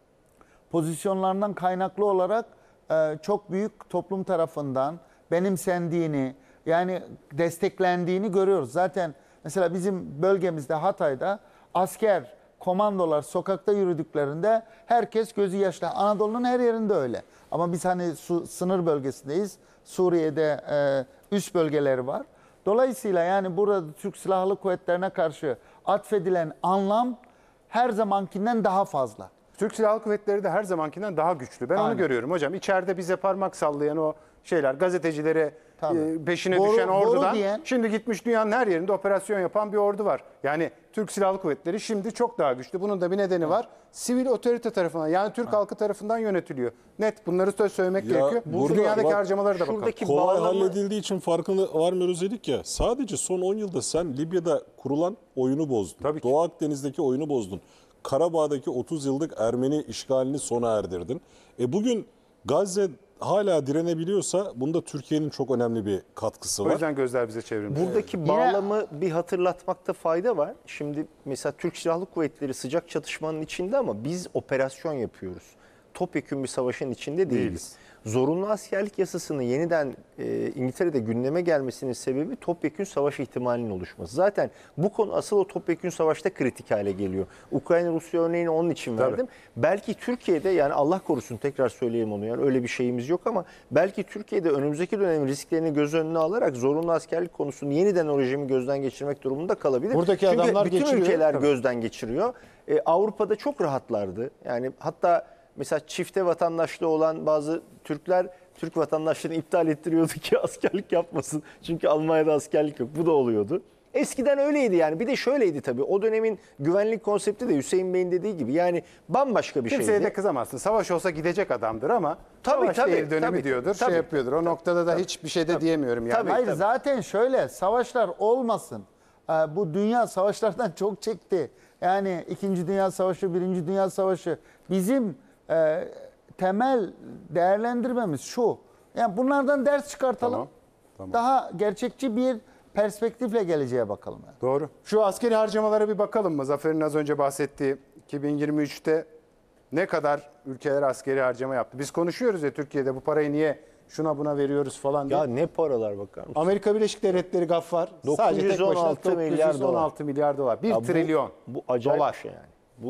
pozisyonlarından kaynaklı olarak e, çok büyük toplum tarafından benimsendiğini, yani desteklendiğini görüyoruz. Zaten mesela bizim bölgemizde Hatay'da asker, komandolar sokakta yürüdüklerinde herkes gözü yaşlı. Anadolu'nun her yerinde öyle. Ama biz hani su, sınır bölgesindeyiz. Suriye'de e, üst bölgeleri var. Dolayısıyla yani burada Türk Silahlı Kuvvetlerine karşı atfedilen anlam her zamankinden daha fazla. Türk Silahlı Kuvvetleri de her zamankinden daha güçlü. Ben onu Aynen. görüyorum hocam. İçeride bize parmak sallayan o şeyler, gazetecilere Tabii. e, peşine Boru- düşen boru ordudan diyen- şimdi gitmiş dünyanın her yerinde operasyon yapan bir ordu var. Yani Türk Silahlı Kuvvetleri şimdi çok daha güçlü. Bunun da bir nedeni var. Sivil otorite tarafından, yani Türk halkı tarafından yönetiliyor. Net bunları da söylemek Ya gerekiyor. Bu burada dünyadaki bak, harcamalara da bakalım. şuradaki Kolay bağlamı- halledildiği için farkına varmıyoruz dedik ya. Sadece son on yılda sen Libya'da kurulan oyunu bozdun. Tabii ki. Doğu Akdeniz'deki oyunu bozdun. Karabağ'daki otuz yıllık Ermeni işgalini sona erdirdin. E bugün Gazze hala direnebiliyorsa bunda Türkiye'nin çok önemli bir katkısı O var. yüzden gözler bize çevrilmiş. Buradaki bağlamı bir hatırlatmakta fayda var. Şimdi mesela Türk Silahlı Kuvvetleri sıcak çatışmanın içinde ama biz operasyon yapıyoruz. Topyekün bir savaşın içinde değiliz. Değiliz. Zorunlu askerlik yasasının yeniden e, İngiltere'de gündeme gelmesinin sebebi topyekün savaş ihtimalinin oluşması. Zaten bu konu asıl o topyekün savaşta kritik hale geliyor. Ukrayna-Rusya örneğini onun için Tabii. verdim. Belki Türkiye'de, yani Allah korusun tekrar söyleyeyim onu, yani öyle bir şeyimiz yok ama belki Türkiye'de önümüzdeki dönemin risklerini göz önüne alarak zorunlu askerlik konusunu yeniden o rejimi gözden geçirmek durumunda kalabilir. Buradaki Çünkü adamlar bütün geçiriyor, ülkeler tabii. gözden geçiriyor. E, Avrupa'da çok rahatlardı. Yani hatta mesela çifte vatandaşlığı olan bazı Türkler Türk vatandaşlığını iptal ettiriyordu ki askerlik yapmasın. Çünkü Almanya'da askerlik yok. Bu da oluyordu. Eskiden öyleydi yani. Bir de şöyleydi tabii. O dönemin güvenlik konsepti de Hüseyin Bey'in dediği gibi. Yani bambaşka bir Kimseye şeydi. de kızamazsın. Savaş olsa gidecek adamdır ama Tabii, savaş tabii, değil dönemi tabii, diyordur, tabii. şey yapıyordur. O noktada da hiçbir şey de diyemiyorum yani. Tabii. Hayır zaten şöyle savaşlar olmasın. Ee, Bu dünya savaşlardan çok çekti. Yani İkinci Dünya Savaşı, Birinci Dünya Savaşı. Bizim e, temel değerlendirmemiz şu. Yani bunlardan ders çıkartalım. Tamam, tamam. Daha gerçekçi bir perspektifle geleceğe bakalım. Yani. Doğru. Şu askeri harcamalara bir bakalım mı? Zafer'in az önce bahsettiği iki bin yirmi üçte ne kadar ülkeler askeri harcama yaptı? Biz konuşuyoruz ya Türkiye'de bu parayı niye şuna buna veriyoruz falan diye. Ya ne paralar bakar mısın? Amerika Birleşik Devletleri Gaffar sadece tek başına dokuz yüz on altı milyar dokuz yüz on altı milyar dolar. bir Ya bu- trilyon Bu acayip dolar. bir şey yani. Bu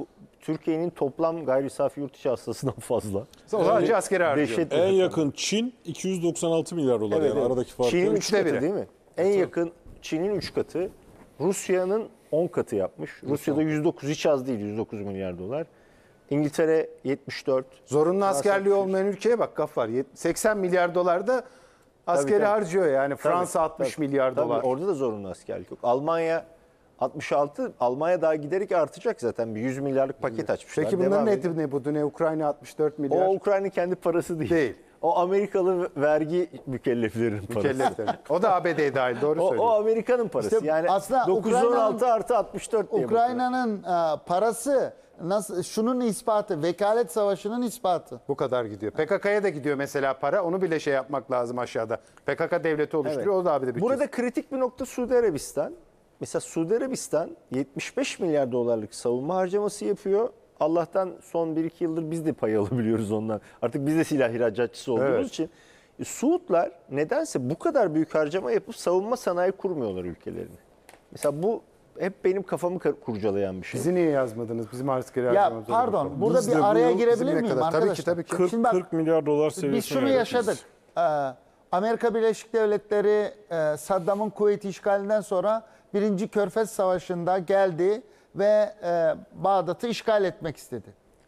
Türkiye'nin toplam gayri safi yurt içi hasılasından fazla. Sadece askeri harcıyor. Dehşet bir En rakam. yakın Çin iki yüz doksan altı milyar dolar Evet, yani evet. aradaki fark. Çin'in üç Üçte katı biri. değil mi? En yakın Çin'in üç katı. Rusya'nın on katı yapmış. Rusya'da yüz dokuz, hiç az değil, yüz dokuz milyar dolar. İngiltere yetmiş dört. Zorunlu askerliği Fransa olmayan ülkeye bak Gaffar. seksen milyar dolar da askeri tabii. harcıyor yani. Fransa Tabii, altmış tabii. milyar Tabii, dolar. orada da zorunlu askerlik yok. Almanya altmış altı. Almanya daha giderek artacak zaten. Bir yüz milyarlık paket açmışlar. Peki bunların Devam neti ediyor. ne bu? Ne Ukrayna altmış dört milyar. O Ukrayna'nın kendi parası değil. Değil. O Amerikalı vergi mükelleflerinin parası. Mükellefleri. O da A B D'ye dahil, doğru O, o söylüyorsun. Amerika'nın parası. İşte yani aslında dokuz yüz on altı Ukrayna'nın- artı altmış dört diye bakıyor. Ukrayna'nın e, parası nasıl, şunun ispatı, vekalet savaşının ispatı. Bu kadar gidiyor. P K K'ya da gidiyor mesela para. Onu bile şey yapmak lazım aşağıda. P K K devleti oluşturuyor. O da A B D bütçesi. Burada kritik bir nokta Suudi Arabistan. Mesela Suudi Arabistan yetmiş beş milyar dolarlık savunma harcaması yapıyor. Allah'tan son bir iki yıldır biz de pay alabiliyoruz ondan. Artık biz de silah ihracatçısı olduğumuz Evet. için. E, Suudlar nedense bu kadar büyük harcama yapıp savunma sanayi kurmuyorlar ülkelerini. Mesela bu hep benim kafamı kar- kurcalayan bir şey. Bizi niye yazmadınız? Bizim askeri Ya harcamamıza pardon, bakalım. burada Biz de bir bu araya yıl girebilir bizim ne miyim kadar? Tabii arkadaşlar? ki, tabii ki. kırk, Şimdi bak, kırk milyar dolar seviyesine biz şunu geldik yaşadık. Ee, Amerika Birleşik Devletleri e, Saddam'ın Kuveyt işgalinden sonra birinci Körfez Savaşı'nda geldi ve e, Bağdat'ı işgal etmek istedi.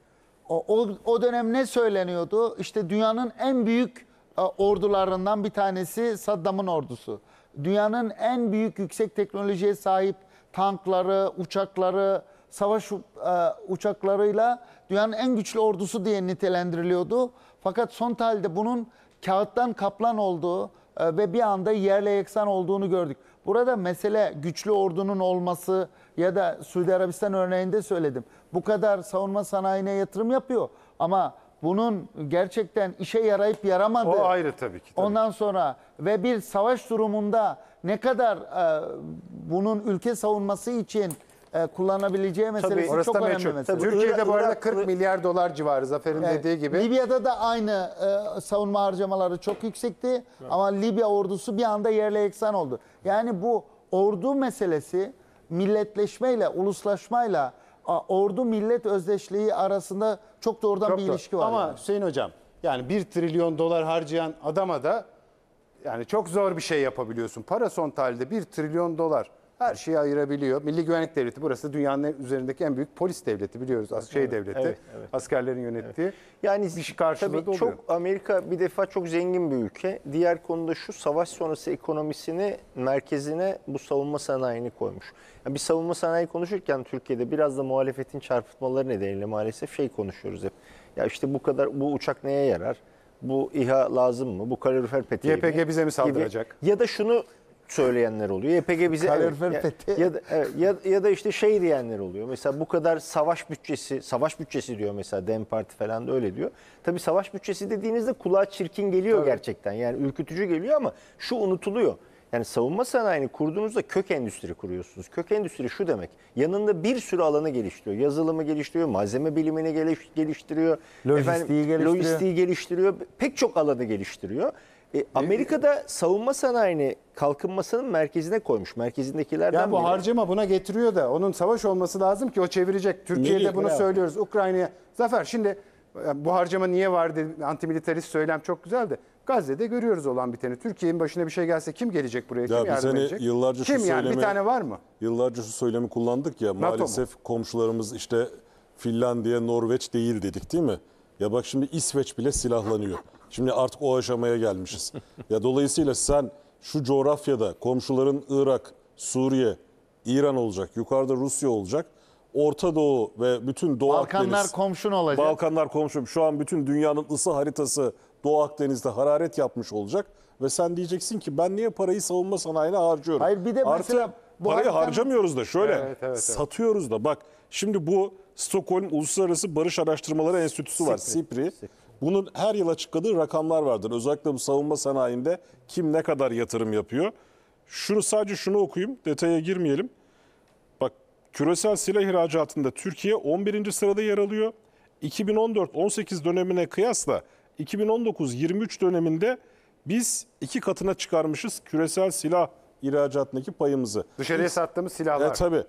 O, o, o dönem ne söyleniyordu? İşte dünyanın en büyük e, ordularından bir tanesi Saddam'ın ordusu. Dünyanın en büyük yüksek teknolojiye sahip tankları, uçakları, savaş e, uçaklarıyla dünyanın en güçlü ordusu diye nitelendiriliyordu. Fakat son tahlilde bunun kağıttan kaplan olduğu e, ve bir anda yerle yeksan olduğunu gördük. Burada mesele güçlü ordunun olması ya da Suudi Arabistan örneğinde söyledim. Bu kadar savunma sanayine yatırım yapıyor ama bunun gerçekten işe yarayıp yaramadığı. O ayrı tabii ki. Tabii. Ondan sonra ve bir savaş durumunda ne kadar e, bunun ülke savunması için e, kullanabileceği meselesi Orası çok da önemli meçhul. mesele. Tabii. Türkiye'de bu arada Irak- kırk milyar dolar civarı Zafer'in Evet. dediği gibi. Libya'da da aynı e, savunma harcamaları çok yüksekti ama Libya ordusu bir anda yerle yeksan oldu. Yani bu ordu meselesi milletleşmeyle, uluslaşmayla a, ordu millet özdeşliği arasında çok doğrudan Çok bir doğru. ilişki var. Ama yani. Hüseyin Hocam, yani bir trilyon dolar harcayan adama da yani çok zor bir şey yapabiliyorsun. Para son tahlilde bir trilyon dolar her şeyi ayırabiliyor. Milli Güvenlik Devleti burası dünyanın üzerindeki en büyük polis devleti biliyoruz. As- şey devleti, evet, evet. askerlerin yönettiği. Yani Bir şey karşılığı tabii da oluyor. çok Amerika bir defa çok zengin bir ülke. Diğer konuda şu, savaş sonrası ekonomisini merkezine bu savunma sanayini koymuş. Yani bir savunma sanayi konuşurken Türkiye'de biraz da muhalefetin çarpıtmaları nedeniyle maalesef şey konuşuyoruz hep. Ya işte bu kadar, bu uçak neye yarar? Bu İHA lazım mı? Bu kalorifer peteği Y P G mi? bize mi Gibi. saldıracak? Ya da şunu söyleyenler oluyor. Y P G bize Kalorifer evet, ya, peteği. ya, da, evet, ya, ya da işte şey diyenler oluyor. Mesela bu kadar savaş bütçesi, savaş bütçesi diyor mesela DEM Parti falan da öyle diyor. Tabii savaş bütçesi dediğinizde kulağa çirkin geliyor gerçekten. Yani ürkütücü geliyor ama şu unutuluyor. Yani savunma sanayini kurduğunuzda kök endüstri kuruyorsunuz. Kök endüstri şu demek. Yanında bir sürü alanı geliştiriyor. Yazılımı geliştiriyor, malzeme bilimini geliş- geliştiriyor. Lojistiği geliştiriyor. Lojistiği geliştiriyor. Pek çok alanı geliştiriyor. E, Amerika'da savunma sanayini kalkınmasının merkezine koymuş. Merkezindekilerden Yani bu biri. harcama buna getiriyor da onun savaş olması lazım ki o çevirecek. Türkiye'de Milli- bunu Bravo. söylüyoruz. Ukrayna'ya. Zafer şimdi bu harcama niye var dedi. Antimilitarist söylem çok güzeldi. Gazze'de görüyoruz olan biteni. Türkiye'nin başına bir şey gelse kim gelecek buraya? Kim Ya biz yardım hani edecek? yıllarca şu kim yani? Bir söylemi- tane var mı? Yıllarca şu söylemi kullandık ya, mu? maalesef komşularımız işte Finlandiya, Norveç değil dedik değil mi? Ya bak şimdi İsveç bile silahlanıyor. Şimdi artık o aşamaya gelmişiz. Ya dolayısıyla sen şu coğrafyada komşuların Irak, Suriye, İran olacak, yukarıda Rusya olacak. Orta Doğu ve bütün Doğu Balkanlar Akdeniz. komşun olacak. Balkanlar komşum. Şu an bütün dünyanın ısı haritası Doğu Akdeniz'de hararet yapmış olacak. Ve sen diyeceksin ki ben niye parayı savunma sanayine harcıyorum? Hayır, bir de Artı mesela bu parayı haritanın- harcamıyoruz da şöyle Evet, evet, evet. satıyoruz da. Bak şimdi bu Stockholm Uluslararası Barış Araştırmaları Enstitüsü var. SIPRI. Bunun her yıl açıkladığı rakamlar vardır. Özellikle bu savunma sanayinde kim ne kadar yatırım yapıyor. Şunu sadece şunu okuyayım, detaya girmeyelim. Bak küresel silah ihracatında Türkiye on birinci sırada yer alıyor. iki bin on dört on sekiz dönemine kıyasla iki bin on dokuz yirmi üç döneminde biz iki katına çıkarmışız küresel silah ihracatındaki payımızı. Dışarıya sattığımız silahlar. E tabii.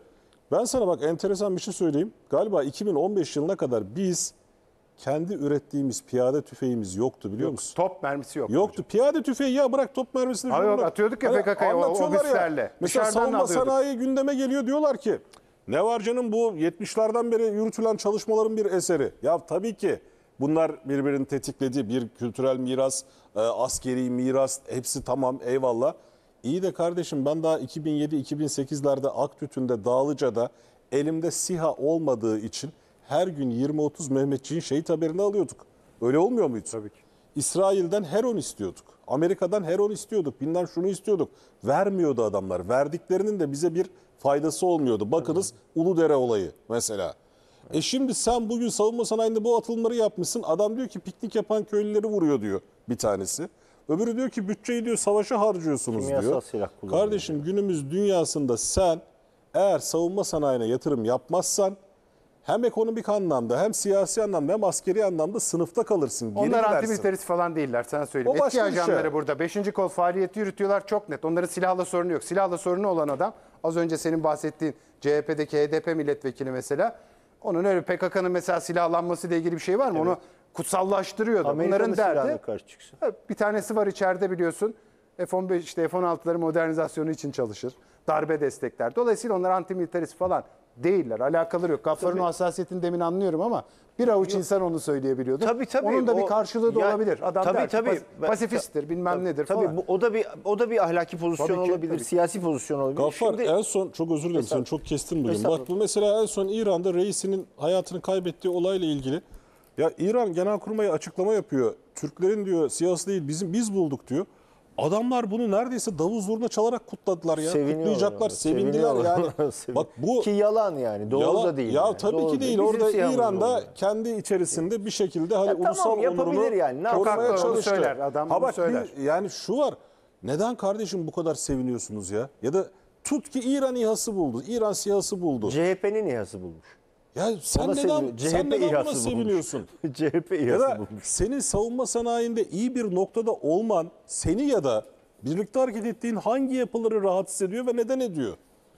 Ben sana bak enteresan bir şey söyleyeyim. Galiba iki bin on beş yılına kadar biz kendi ürettiğimiz piyade tüfeğimiz yoktu biliyor musun? Top mermisi yok. Yoktu. Piyade tüfeği ya bırak top mermisini. Abi şunu yok, bırak. atıyorduk ya Hani P K K'ya o anlatıyorlar ya. obüslerle. Mesela Dışarıdan savunma alıyorduk. sanayi gündeme geliyor, diyorlar ki ne var canım bu yetmişlerden beri yürütülen çalışmaların bir eseri. Ya tabii ki bunlar birbirini tetikledi. Bir kültürel miras, e, askeri miras, hepsi tamam, eyvallah. İyi de kardeşim ben daha iki bin yedi iki bin sekizlerde Aktütü'nde, Dağlıca'da elimde SİHA olmadığı için her gün yirmi otuz Mehmetçiğin şehit haberini alıyorduk. Öyle olmuyor muydu? Tabii ki. İsrail'den heron istiyorduk. Amerika'dan heron istiyorduk. Bilmem şunu istiyorduk. Vermiyordu adamlar. Verdiklerinin de bize bir faydası olmuyordu. Bakınız Uludere olayı mesela. E şimdi sen bugün savunma sanayinde bu atılımları yapmışsın. Adam diyor ki piknik yapan köylüleri vuruyor diyor bir tanesi. Öbürü diyor ki bütçeyi diyor savaşa harcıyorsunuz Kimyasal diyor. silah kullanıyor. Kardeşim günümüz dünyasında sen eğer savunma sanayine yatırım yapmazsan hem ekonomik anlamda hem siyasi anlamda hem askeri anlamda sınıfta kalırsın. Geri Onlar gidersin. antimilitarist falan değiller sana söyleyeyim. O başka Etki bir şey. ajanları burada. Beşinci kol faaliyeti yürütüyorlar çok net. Onların silahla sorunu yok. Silahla sorunu olan adam az önce senin bahsettiğin C H P'deki H D P milletvekili mesela. Onun öyle P K K'nın mesela silahlanması ile ilgili bir şey var mı? Onu kutsallaştırıyordu. Amerika'nın Bunların derdi silahına karşı çıksın. bir tanesi var içeride biliyorsun. F on beş işte F on altıları modernizasyonu için çalışır. Darbe destekler. Dolayısıyla onlar antimilitarist falan değiller. Alakaları yok. Gaffar'ın o hassasiyetini demin anlıyorum ama bir avuç insan onu söyleyebiliyordu. Tabii tabii. Onun da bir O- karşılığı da Ya- olabilir. Adam tabii, der ki tabii. pas- Ben- pasifisttir bilmem Tabii, nedir tabii, falan. bu, o da bir o da bir ahlaki pozisyon Tabii ki, olabilir, tabii ki. siyasi pozisyon olabilir. Gaffar Şimdi en son çok özür dilerim seni çok kestim bugün. Estağfurullah. Bak bu mesela en son İran'da reisinin hayatını kaybettiği olayla ilgili. Ya İran Genelkurmay'a açıklama yapıyor. Türklerin diyor siyasi değil bizim biz bulduk diyor. Adamlar bunu neredeyse davul zurna çalarak kutladılar ya. Seviniyorlar Kutlayacaklar, ama, sevindiler seviniyorlar. yani. Sevin- Bak bu ki yalan yani. Doğru yalan- da değil. Ya yani. tabii Doğru ki değil. Bizim Orada siyahımız İran'da oldu. kendi içerisinde bir şekilde hani Ya tamam, ulusal yapabilir onurunu yani. Ne korumaya yapar? Onu çalıştı. söyler, adam ha bunu bak söyler. bir- yani şu var. Neden kardeşim bu kadar seviniyorsunuz ya? Ya da tut ki İran İHA'sı buldu. İran SİHA'sı buldu. C H P'nin İHA'sı bulmuş. Ya sen Ona neden, seviniyor. sen C H P neden buna İHA'sı bulmuş. seviniyorsun? C H P Ya İHA'sı da bulmuş. senin savunma sanayinde iyi bir noktada olman seni ya da birlikte hareket ettiğin hangi yapıları rahatsız ediyor ve neden ediyor?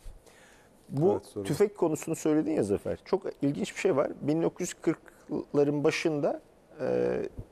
Bu Evet, sorun. tüfek konusunu söyledin ya Zafer. Çok ilginç bir şey var. bin dokuz yüz kırkların başında e,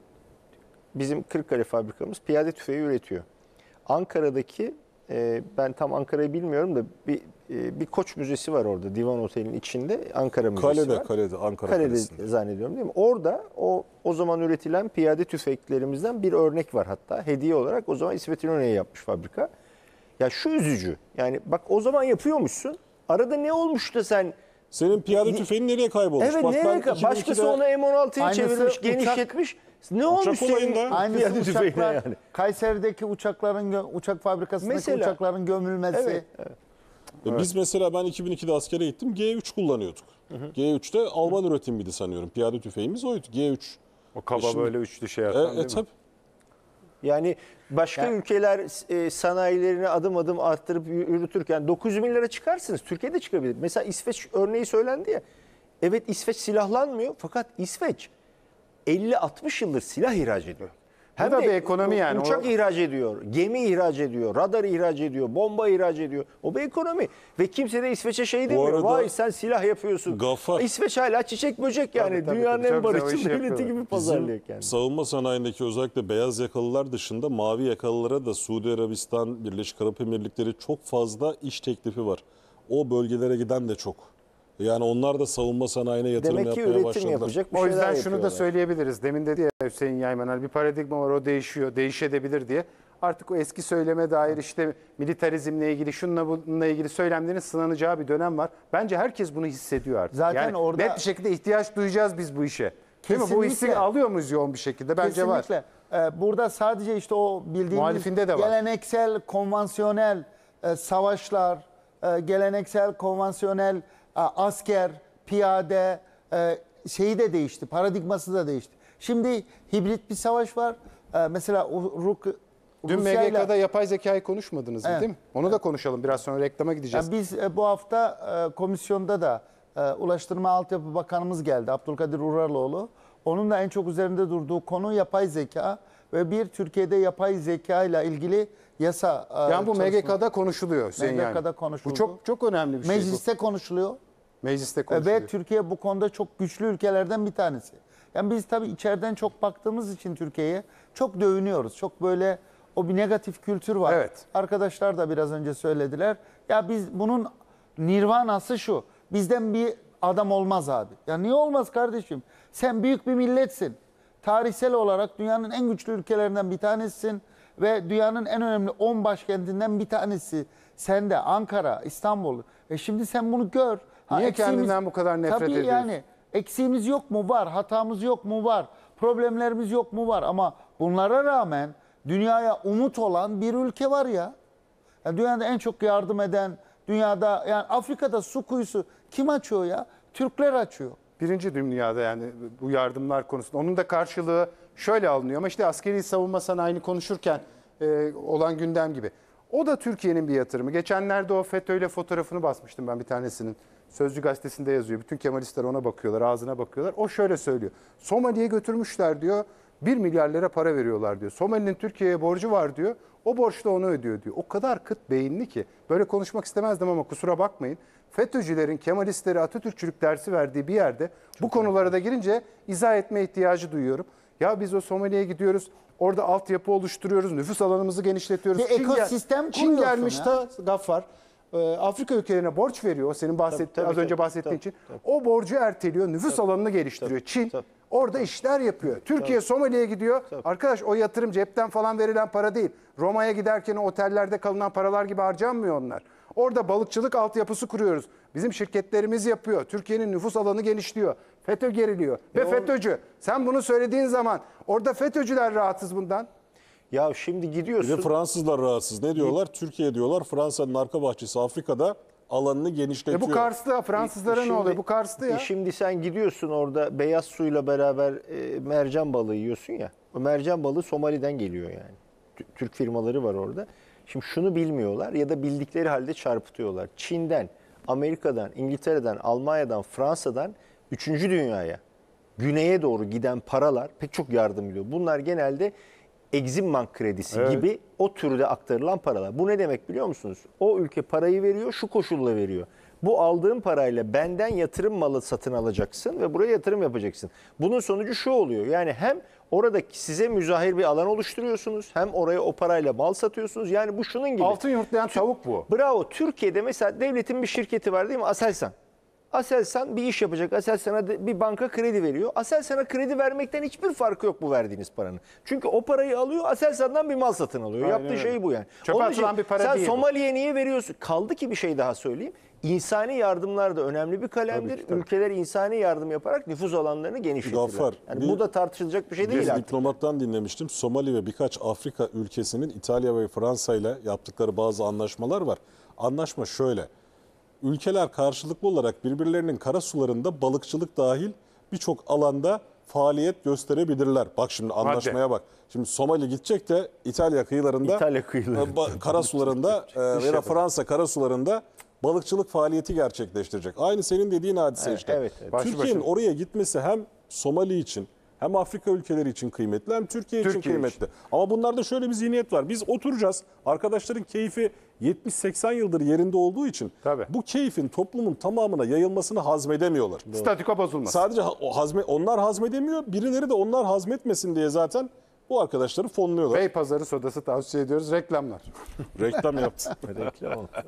bizim Kırıkkale fabrikamız piyade tüfeği üretiyor. Ankara'daki e, ben tam Ankara'yı bilmiyorum da bir e, bir Koç Müzesi var orada Divan Otel'in içinde. Ankara Müzesi Kalede, var. kalede, Ankara Kalede Kalesi'nde. zannediyorum değil mi? Orada o o zaman üretilen piyade tüfeklerimizden bir örnek var hatta. Hediye olarak o zaman İsmet İnönü'ye yapmış fabrika. Ya şu üzücü. Yani bak o zaman yapıyormuşsun. Arada ne olmuş da sen Senin piyade tüfeğin nereye kaybolmuş? evet Bak nereye ben ka- başkası iki bin ikide onu M on altıya Aynısı çevirmiş, uçak- genişletmiş. Ne olmuş senin olayında. Aynısı piyade tüfeğine uçaklar, yani? Kayseri'deki uçakların gö- uçak fabrikasındaki Mesela. uçakların gömülmesi. Evet. E Biz mesela ben iki bin ikide askere gittim. G üç kullanıyorduk. G üçte Alman üretimiydi sanıyorum. Piyade tüfeğimiz oydu. G üç. O kaba E şimdi- böyle üçlü şey E, atan e, değil mi? tabii. Yani başka Yani- ülkeler e, sanayilerini adım adım arttırıp yü- yürütürken dokuz yüz bin lira çıkarsınız. Türkiye'de çıkabilir. Mesela İsveç örneği söylendi ya. Evet İsveç silahlanmıyor fakat İsveç elli altmış yıldır silah ihraç ediyor. Bu da bir ekonomi yani. Uçak O- ihraç ediyor, gemi ihraç ediyor, radar ihraç ediyor, bomba ihraç ediyor. O bir ekonomi. Ve kimse de İsveç'e şey demiyor. arada- Vay sen silah yapıyorsun. Gaffar. İsveç hala çiçek böcek yani. Tabii, tabii, Dünyanın tabii. en Çok güzel o barışçıl işi devleti yapıyorlar. gibi pazarlıyor kendini. Savunma sanayindeki özellikle beyaz yakalılar dışında mavi yakalılara da Suudi Arabistan, Birleşik Arap Emirlikleri çok fazla iş teklifi var. O bölgelere giden de çok. Yani onlar da savunma sanayine yatırım Demek ki yapmaya üretim başladılar. yapacak bir O şeyler yüzden şunu da yapıyorlar. söyleyebiliriz. Demin dedi ya Hüseyin Yayman hani bir paradigma var o değişiyor, değişebilir diye. Artık o eski söyleme dair işte militarizmle ilgili şununla bununla ilgili söylemlerin sınanacağı bir dönem var. Bence herkes bunu hissediyor artık. Zaten yani orada- net bir şekilde ihtiyaç duyacağız biz bu işe. Değil mi? Bu Kesinlikle. hissi alıyor muyuz yoğun bir şekilde? Bence var. Kesinlikle. Ee, burada sadece işte o bildiğimiz Muhalifinde de var. geleneksel, konvansiyonel e, savaşlar, e, geleneksel, konvansiyonel e, asker, piyade e, şeyi de değişti, paradigması da değişti. Şimdi hibrit bir savaş var. E, mesela o Ruk Dün Rusya'yla- M G K'da yapay zekayı konuşmadınız mı Evet. değil mi? Onu da konuşalım. Biraz sonra reklama gideceğiz. Yani biz e, bu hafta e, komisyonda da e, Ulaştırma Altyapı Bakanımız geldi, Abdülkadir Uraloğlu. Onun da en çok üzerinde durduğu konu yapay zeka ve bir Türkiye'de yapay zeka ile ilgili yasa e, yani bu çalışması. M G K'da konuşuluyor Hüseyin M G K'da Yayman. konuşuldu. Bu çok çok önemli bir şey bu. Mecliste konuşuluyor. Mecliste konuşuluyor. Ve Türkiye bu konuda çok güçlü ülkelerden bir tanesi. Yani biz tabii içeriden çok baktığımız için Türkiye'ye çok dövünüyoruz. Çok böyle o bir negatif kültür var. Evet. Arkadaşlar da biraz önce söylediler. Ya biz bunun nirvanası şu. Bizden bir adam olmaz abi. Ya niye olmaz kardeşim? Sen büyük bir milletsin. Tarihsel olarak dünyanın en güçlü ülkelerinden bir tanesisin. Ve dünyanın en önemli on başkentinden bir tanesi. Sen de Ankara, İstanbul. E şimdi sen bunu gör. Ha, Niye eksiğimiz- kendinden bu kadar nefret Tabii ediyorsun? yani eksiğimiz yok mu? Var. Hatamız yok mu? Var. Problemlerimiz yok mu? Var. Ama bunlara rağmen dünyaya umut olan bir ülke var ya. Yani dünyada en çok yardım eden, dünyada yani Afrika'da su kuyusu kim açıyor ya? Türkler açıyor. Birinci dünyada yani bu yardımlar konusunda. Onun da karşılığı şöyle alınıyor ama işte askeri savunma sanayini konuşurken e, olan gündem gibi. O da Türkiye'nin bir yatırımı. Geçenlerde o FETÖ'yle fotoğrafını basmıştım ben bir tanesinin. Sözcü gazetesinde yazıyor. Bütün Kemalistler ona bakıyorlar, ağzına bakıyorlar. O şöyle söylüyor. Somali'ye götürmüşler diyor. bir milyar lira para veriyorlar diyor. Somali'nin Türkiye'ye borcu var diyor. O borç da onu ödüyor diyor. O kadar kıt beyinli ki. Böyle konuşmak istemezdim ama kusura bakmayın. FETÖ'cülerin Kemalistleri Atatürkçülük dersi verdiği bir yerde bu konulara da girince izah etme ihtiyacı duyuyorum. Ya biz o Somali'ye gidiyoruz. Orada altyapı oluşturuyoruz. Nüfus alanımızı genişletiyoruz. Bir ekosistem Çin kuruyorsun gelmiş ya. da Gaffar. e, Afrika ülkelerine borç veriyor. O senin bahsettiğin, Tabii, tabii, az önce tabii, bahsettiğin tabii, için. tabii. O borcu erteliyor. Nüfus alanını geliştiriyor. Çin tabii. orada işler yapıyor. Türkiye Somali'ye gidiyor. Arkadaş o yatırım cepten falan verilen para değil. Roma'ya giderken o otellerde kalınan paralar gibi harcanmıyor onlar. Orada balıkçılık altyapısı kuruyoruz. Bizim şirketlerimiz yapıyor. Türkiye'nin nüfus alanı genişliyor. FETÖ geriliyor. Ve FETÖ'cü. Sen bunu söylediğin zaman orada FETÖ'cüler rahatsız bundan. Ya şimdi Bir gidiyorsun. de Fransızlar rahatsız. Ne diyorlar? Türkiye diyorlar. Fransa'nın arka bahçesi Afrika'da alanını E genişletiyor. bu Kars'ta Fransızlara ne Şimdi- oluyor? Bu Kars'ta ya. e Şimdi sen gidiyorsun orada beyaz suyla beraber e, mercan balığı yiyorsun ya. O mercan balığı Somali'den geliyor yani. T- Türk firmaları var orada. Şimdi şunu bilmiyorlar ya da bildikleri halde çarpıtıyorlar. Çin'den, Amerika'dan, İngiltere'den, Almanya'dan, Fransa'dan üçüncü dünyaya, güneye doğru giden paralar pek çok yardım ediyor. Bunlar genelde Exim Bank kredisi Evet. gibi o türde aktarılan paralar. Bu ne demek biliyor musunuz? O ülke parayı veriyor, şu koşulla veriyor. Bu aldığın parayla benden yatırım malı satın alacaksın ve buraya yatırım yapacaksın. Bunun sonucu şu oluyor. Yani hem orada size müzahir bir alan oluşturuyorsunuz, hem oraya o parayla mal satıyorsunuz. Yani bu şunun gibi. Altın yumurtlayan tavuk bu. Bravo. Türkiye'de mesela devletin bir şirketi var değil mi? Aselsan. Aselsan bir iş yapacak. Aselsan'a de- bir banka kredi veriyor. Aselsan'a kredi vermekten hiçbir farkı yok bu verdiğiniz paranın. Çünkü o parayı alıyor, Aselsan'dan bir mal satın alıyor. Aynen Yaptığı öyle. şey bu yani. Çöpe Onun için atılan bir para sen değil bu. Somali'ye niye veriyorsun? Kaldı ki bir şey daha söyleyeyim. İnsani yardımlar da önemli bir kalemdir. Tabii ki, tabii. Ülkeler insani yardım yaparak nüfuz alanlarını genişletirler. Gaffar, Yani bir- bu da tartışılacak bir şey Bir değil artık. diplomattan dinlemiştim. Somali ve birkaç Afrika ülkesinin İtalya ve Fransa ile yaptıkları bazı anlaşmalar var. Anlaşma şöyle. Ülkeler karşılıklı olarak birbirlerinin kara sularında balıkçılık dahil birçok alanda faaliyet gösterebilirler. Bak şimdi anlaşmaya bak. Şimdi Somali gidecek de İtalya kıyılarında, İtalya kıyılarında. e, ba- kara sularında e, veya Fransa kara sularında balıkçılık faaliyeti gerçekleştirecek. Aynı senin dediğin hadise işte. evet, evet. Başlı Türkiye'nin başına. oraya gitmesi hem Somali için hem Afrika ülkeleri için kıymetli hem Türkiye, için Türkiye kıymetli. Ama bunlarda şöyle bir zihniyet var. Biz oturacağız. Arkadaşların keyfi yetmiş seksen yıldır yerinde olduğu için Tabii. bu keyfin toplumun tamamına yayılmasını hazmedemiyorlar. Statiko bozulmaz. Sadece ha- o hazme, onlar hazmedemiyor. Birileri de onlar hazmetmesin diye zaten bu arkadaşları fonluyorlar. Beypazarı sodası tavsiye ediyoruz. Reklamlar. Reklam yaptı. Reklam oldu.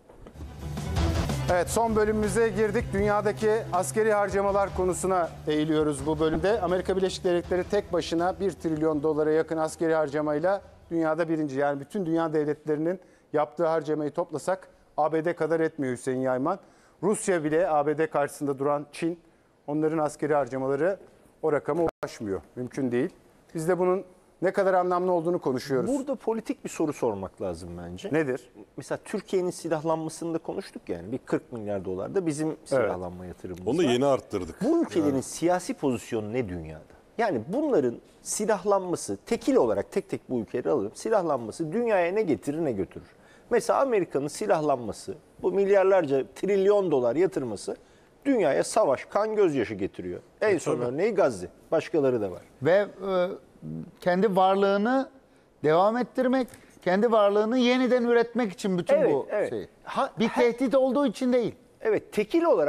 Evet, son bölümümüze girdik. Dünyadaki askeri harcamalar konusuna eğiliyoruz bu bölümde. Amerika Birleşik Devletleri tek başına bir trilyon dolara yakın askeri harcamayla dünyada birinci. Yani bütün dünya devletlerinin yaptığı harcamayı toplasak A B D kadar etmiyor Hüseyin Yayman. Rusya bile A B D karşısında duran Çin, onların askeri harcamaları o rakama ulaşmıyor. Mümkün değil. Biz de bunun ne kadar anlamlı olduğunu konuşuyoruz. Burada politik bir soru sormak lazım bence. Nedir? Mesela Türkiye'nin silahlanmasını da konuştuk yani. Bir kırk milyar dolar da bizim silahlanma yatırımımız Onu da var. yeni arttırdık. Bu ülkelerin siyasi pozisyonu ne dünyada? Yani bunların silahlanması, tekil olarak tek tek bu ülkeleri alıp silahlanması dünyaya ne getirir ne götürür? Mesela Amerika'nın silahlanması, bu milyarlarca trilyon dolar yatırması dünyaya savaş, kan, gözyaşı getiriyor. En son örneği Gazze. Başkaları da var. Ve e, kendi varlığını devam ettirmek, kendi varlığını yeniden üretmek için bütün Evet, bu evet. şey. Ha- Bir her- tehdit olduğu için değil. Evet, tekil olarak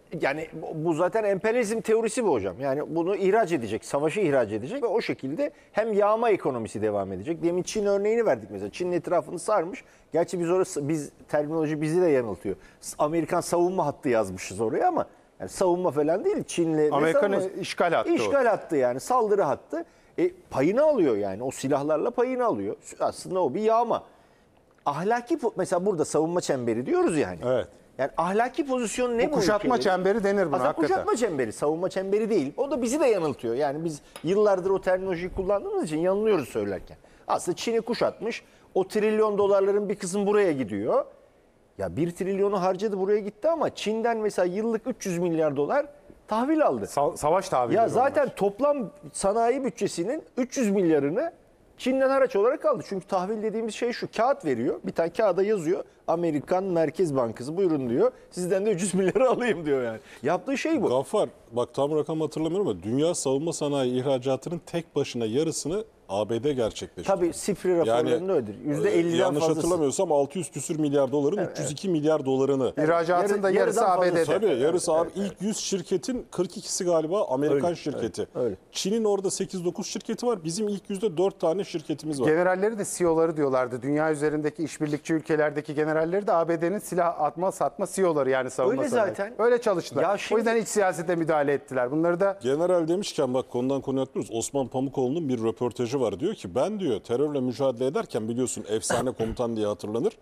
Yani bu zaten emperyalizm teorisi bu hocam. Yani bunu ihraç edecek, savaşı ihraç edecek ve o şekilde hem yağma ekonomisi devam edecek. Demin Çin örneğini verdik mesela. Çin'in etrafını sarmış. Gerçi biz orası, biz terminoloji bizi de yanıltıyor. Amerikan savunma hattı yazmışız oraya ama yani savunma falan değil. Çin'le Amerikan işgal hattı o. İşgal hattı yani, saldırı hattı. E, payını alıyor yani, o silahlarla payını alıyor. Aslında o bir yağma. Ahlaki po- mesela burada savunma çemberi diyoruz yani. Evet. Yani ahlaki pozisyon ne Bu bu kuşatma ülkelerin? çemberi denir buna Aslında hakikaten. kuşatma çemberi, savunma çemberi değil. O da bizi de yanıltıyor. Yani biz yıllardır o terminolojiyi kullandığımız için yanılıyoruz söylerken. Aslında Çin'i kuşatmış. O trilyon dolarların bir kısmı buraya gidiyor. Ya bir trilyonu harcadı, buraya gitti ama Çin'den mesela yıllık üç yüz milyar dolar tahvil aldı. Sa- savaş tahvilleri Ya zaten onlar. toplam sanayi bütçesinin üç yüz milyarını Çin'den haraç olarak aldı. Çünkü tahvil dediğimiz şey şu: kağıt veriyor. Bir tane kağıda yazıyor. Amerikan Merkez Bankası buyurun diyor. Sizden de üç yüz milyarı alayım diyor yani. Yaptığı şey bu. Gaffar, bak tam rakam hatırlamıyorum ama dünya savunma sanayi ihracatının tek başına yarısını A B D gerçekleştiriyor. Tabii SIPRI raporlarında öyledir. yüzde elliden Yanlış fazlası. hatırlamıyorsam altı yüz küsür milyar doların üç yüz iki milyar dolarını. İhracatın da Yarı- yarısı yarıdan A B D'de. fazlası. Tabii yarısı abi. İlk yüz şirketin kırk ikisi galiba Amerikan Öyle, şirketi. öyle, öyle. Çin'in orada sekiz dokuz şirketi var. Bizim ilk yüzde dört tane şirketimiz var. Generalleri de C E O'ları diyorlardı. Dünya üzerindeki işbirlikçi ülkelerdeki generalleri de A B D'nin silah atma satma C E O'ları yani savunma Öyle sanayi. zaten. Öyle çalıştılar. Ya şimdi- O yüzden iç siyasete müdahale ettiler. Bunları da General demişken bak konudan konuya atlıyoruz. Osman Pamukoğlu'nun bir röportajı var. Diyor ki ben diyor terörle mücadele ederken biliyorsun efsane komutan diye hatırlanır.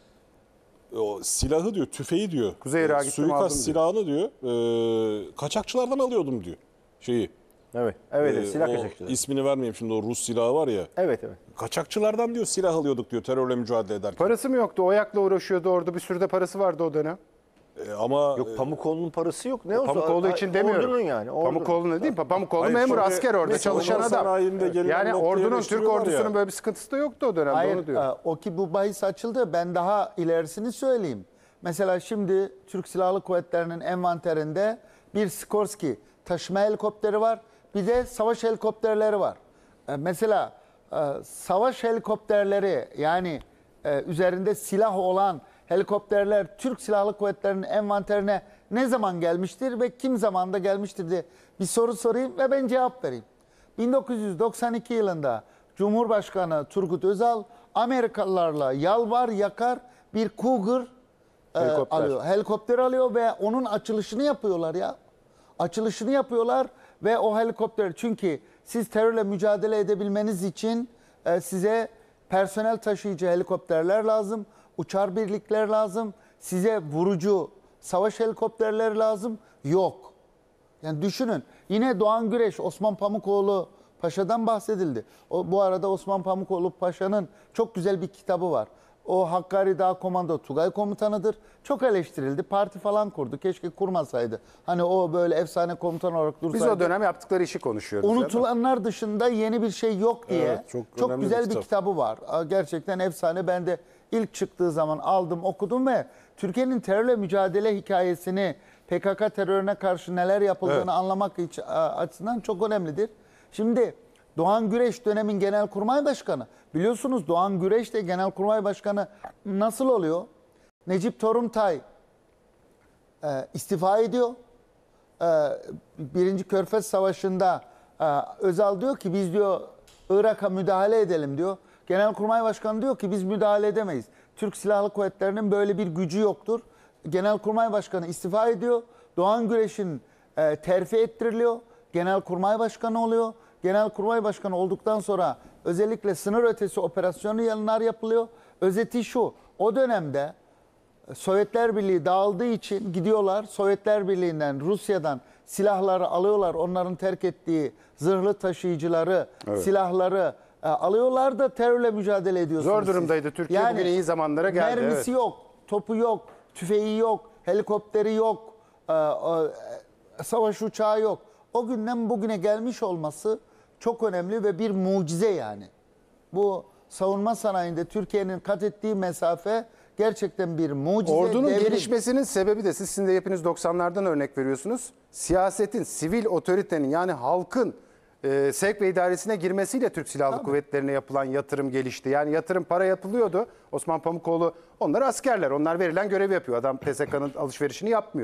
O silahı diyor, tüfeği diyor. Kuzey Irak'a e, gittim, aldım suikast diyor. silahını diyor e, kaçakçılardan alıyordum diyor. Şeyi. Evet, evet, e, evet silah o kaçakçıları. ismini vermeyeyim şimdi, o Rus silahı var ya. Evet, evet. Kaçakçılardan diyor silah alıyorduk diyor terörle mücadele ederken. parası mı yoktu? Oyak'la uğraşıyordu orada. Bir sürü de parası vardı o dönem. E, ama Yok, Pamukoğlu'nun parası yok. Ne olsa Pamukoğlu için demiyorum. Ordunun yani. Ordunun. Pamukoğlu'nun değil mi? Pamukoğlu Hayır, memur, şimdi asker orada mesela çalışan savunma adam. sanayinde gelinen Yani noktayı ordunun, Türk eleştiriyorlar ordusunun ya. böyle bir sıkıntısı da yoktu o dönemde, Hayır, onu diyor. e, o ki bu bahis açıldı. Ben daha ilerisini söyleyeyim. Mesela şimdi Türk Silahlı Kuvvetleri'nin envanterinde bir Sikorsky taşıma helikopteri var. Bir de savaş helikopterleri var. E, mesela e, savaş helikopterleri yani e, üzerinde silah olan helikopterler Türk Silahlı Kuvvetleri'nin envanterine ne zaman gelmiştir ve kim zamanında gelmiştir diye bir soru sorayım ve ben cevap vereyim. bin dokuz yüz doksan iki yılında Cumhurbaşkanı Turgut Özal Amerikalılarla yalvar yakar bir Cougar e, Helikopter. alıyor. Helikopter alıyor ve onun açılışını yapıyorlar ya. Açılışını yapıyorlar ve o helikopter, çünkü siz terörle mücadele edebilmeniz için e, size personel taşıyıcı helikopterler lazım, uçar birlikler lazım, size vurucu savaş helikopterleri lazım. Yok. Yani düşünün, yine Doğan Güreş, Osman Pamukoğlu Paşa'dan bahsedildi. O, bu arada Osman Pamukoğlu Paşa'nın çok güzel bir kitabı var. O Hakkari Dağ Komando Tugay Komutanı'dır. Çok eleştirildi. Parti falan kurdu. Keşke kurmasaydı. Hani o böyle efsane komutan olarak dursaydı. Biz o dönem yaptıkları işi konuşuyoruz. Unutulanlar dışında yeni bir şey yok diye Evet, çok, çok önemli bir güzel bir, kitap. kitabı var. Aa, gerçekten efsane. Ben de ilk çıktığı zaman aldım, okudum ve Türkiye'nin terörle mücadele hikayesini, P K K terörüne karşı neler yapıldığını Evet. anlamak için, açısından çok önemlidir. Şimdi Doğan Güreş dönemin Genelkurmay Başkanı. Biliyorsunuz Doğan Güreş de Genelkurmay Başkanı nasıl oluyor? Necip Torumtay e, istifa ediyor. E, Birinci Körfez Savaşı'nda e, Özal diyor ki biz diyor Irak'a müdahale edelim diyor. Genelkurmay Başkanı diyor ki biz müdahale edemeyiz. Türk Silahlı Kuvvetleri'nin böyle bir gücü yoktur. Genelkurmay Başkanı istifa ediyor. Doğan Güreş'in e, terfi ettiriliyor. Genelkurmay Başkanı oluyor. Genelkurmay Başkanı olduktan sonra özellikle sınır ötesi operasyonu yanlar yapılıyor. Özeti şu: o dönemde Sovyetler Birliği dağıldığı için gidiyorlar. Sovyetler Birliği'nden, Rusya'dan silahları alıyorlar. Onların terk ettiği zırhlı taşıyıcıları, silahları e, alıyorlar da terörle mücadele ediyorsunuz. Zor durumdaydı siz. Türkiye, bugün iyi zamanlara geldi, Mermisi evet. yok, topu yok, tüfeği yok, helikopteri yok, e, e, savaş uçağı yok. O günden bugüne gelmiş olması çok önemli ve bir mucize yani. Bu savunma sanayinde Türkiye'nin kat ettiği mesafe gerçekten bir mucize. Ordunun devrim. gelişmesinin sebebi de, siz şimdi hepiniz doksanlardan örnek veriyorsunuz. Siyasetin, sivil otoritenin yani halkın e, sevk ve idaresine girmesiyle Türk Silahlı Tabii. Kuvvetleri'ne yapılan yatırım gelişti. Yani yatırım, para yapılıyordu. Osman Pamukoğlu, onlar askerler, onlar verilen görevi yapıyor. Adam P S K'nın alışverişini yapmıyor.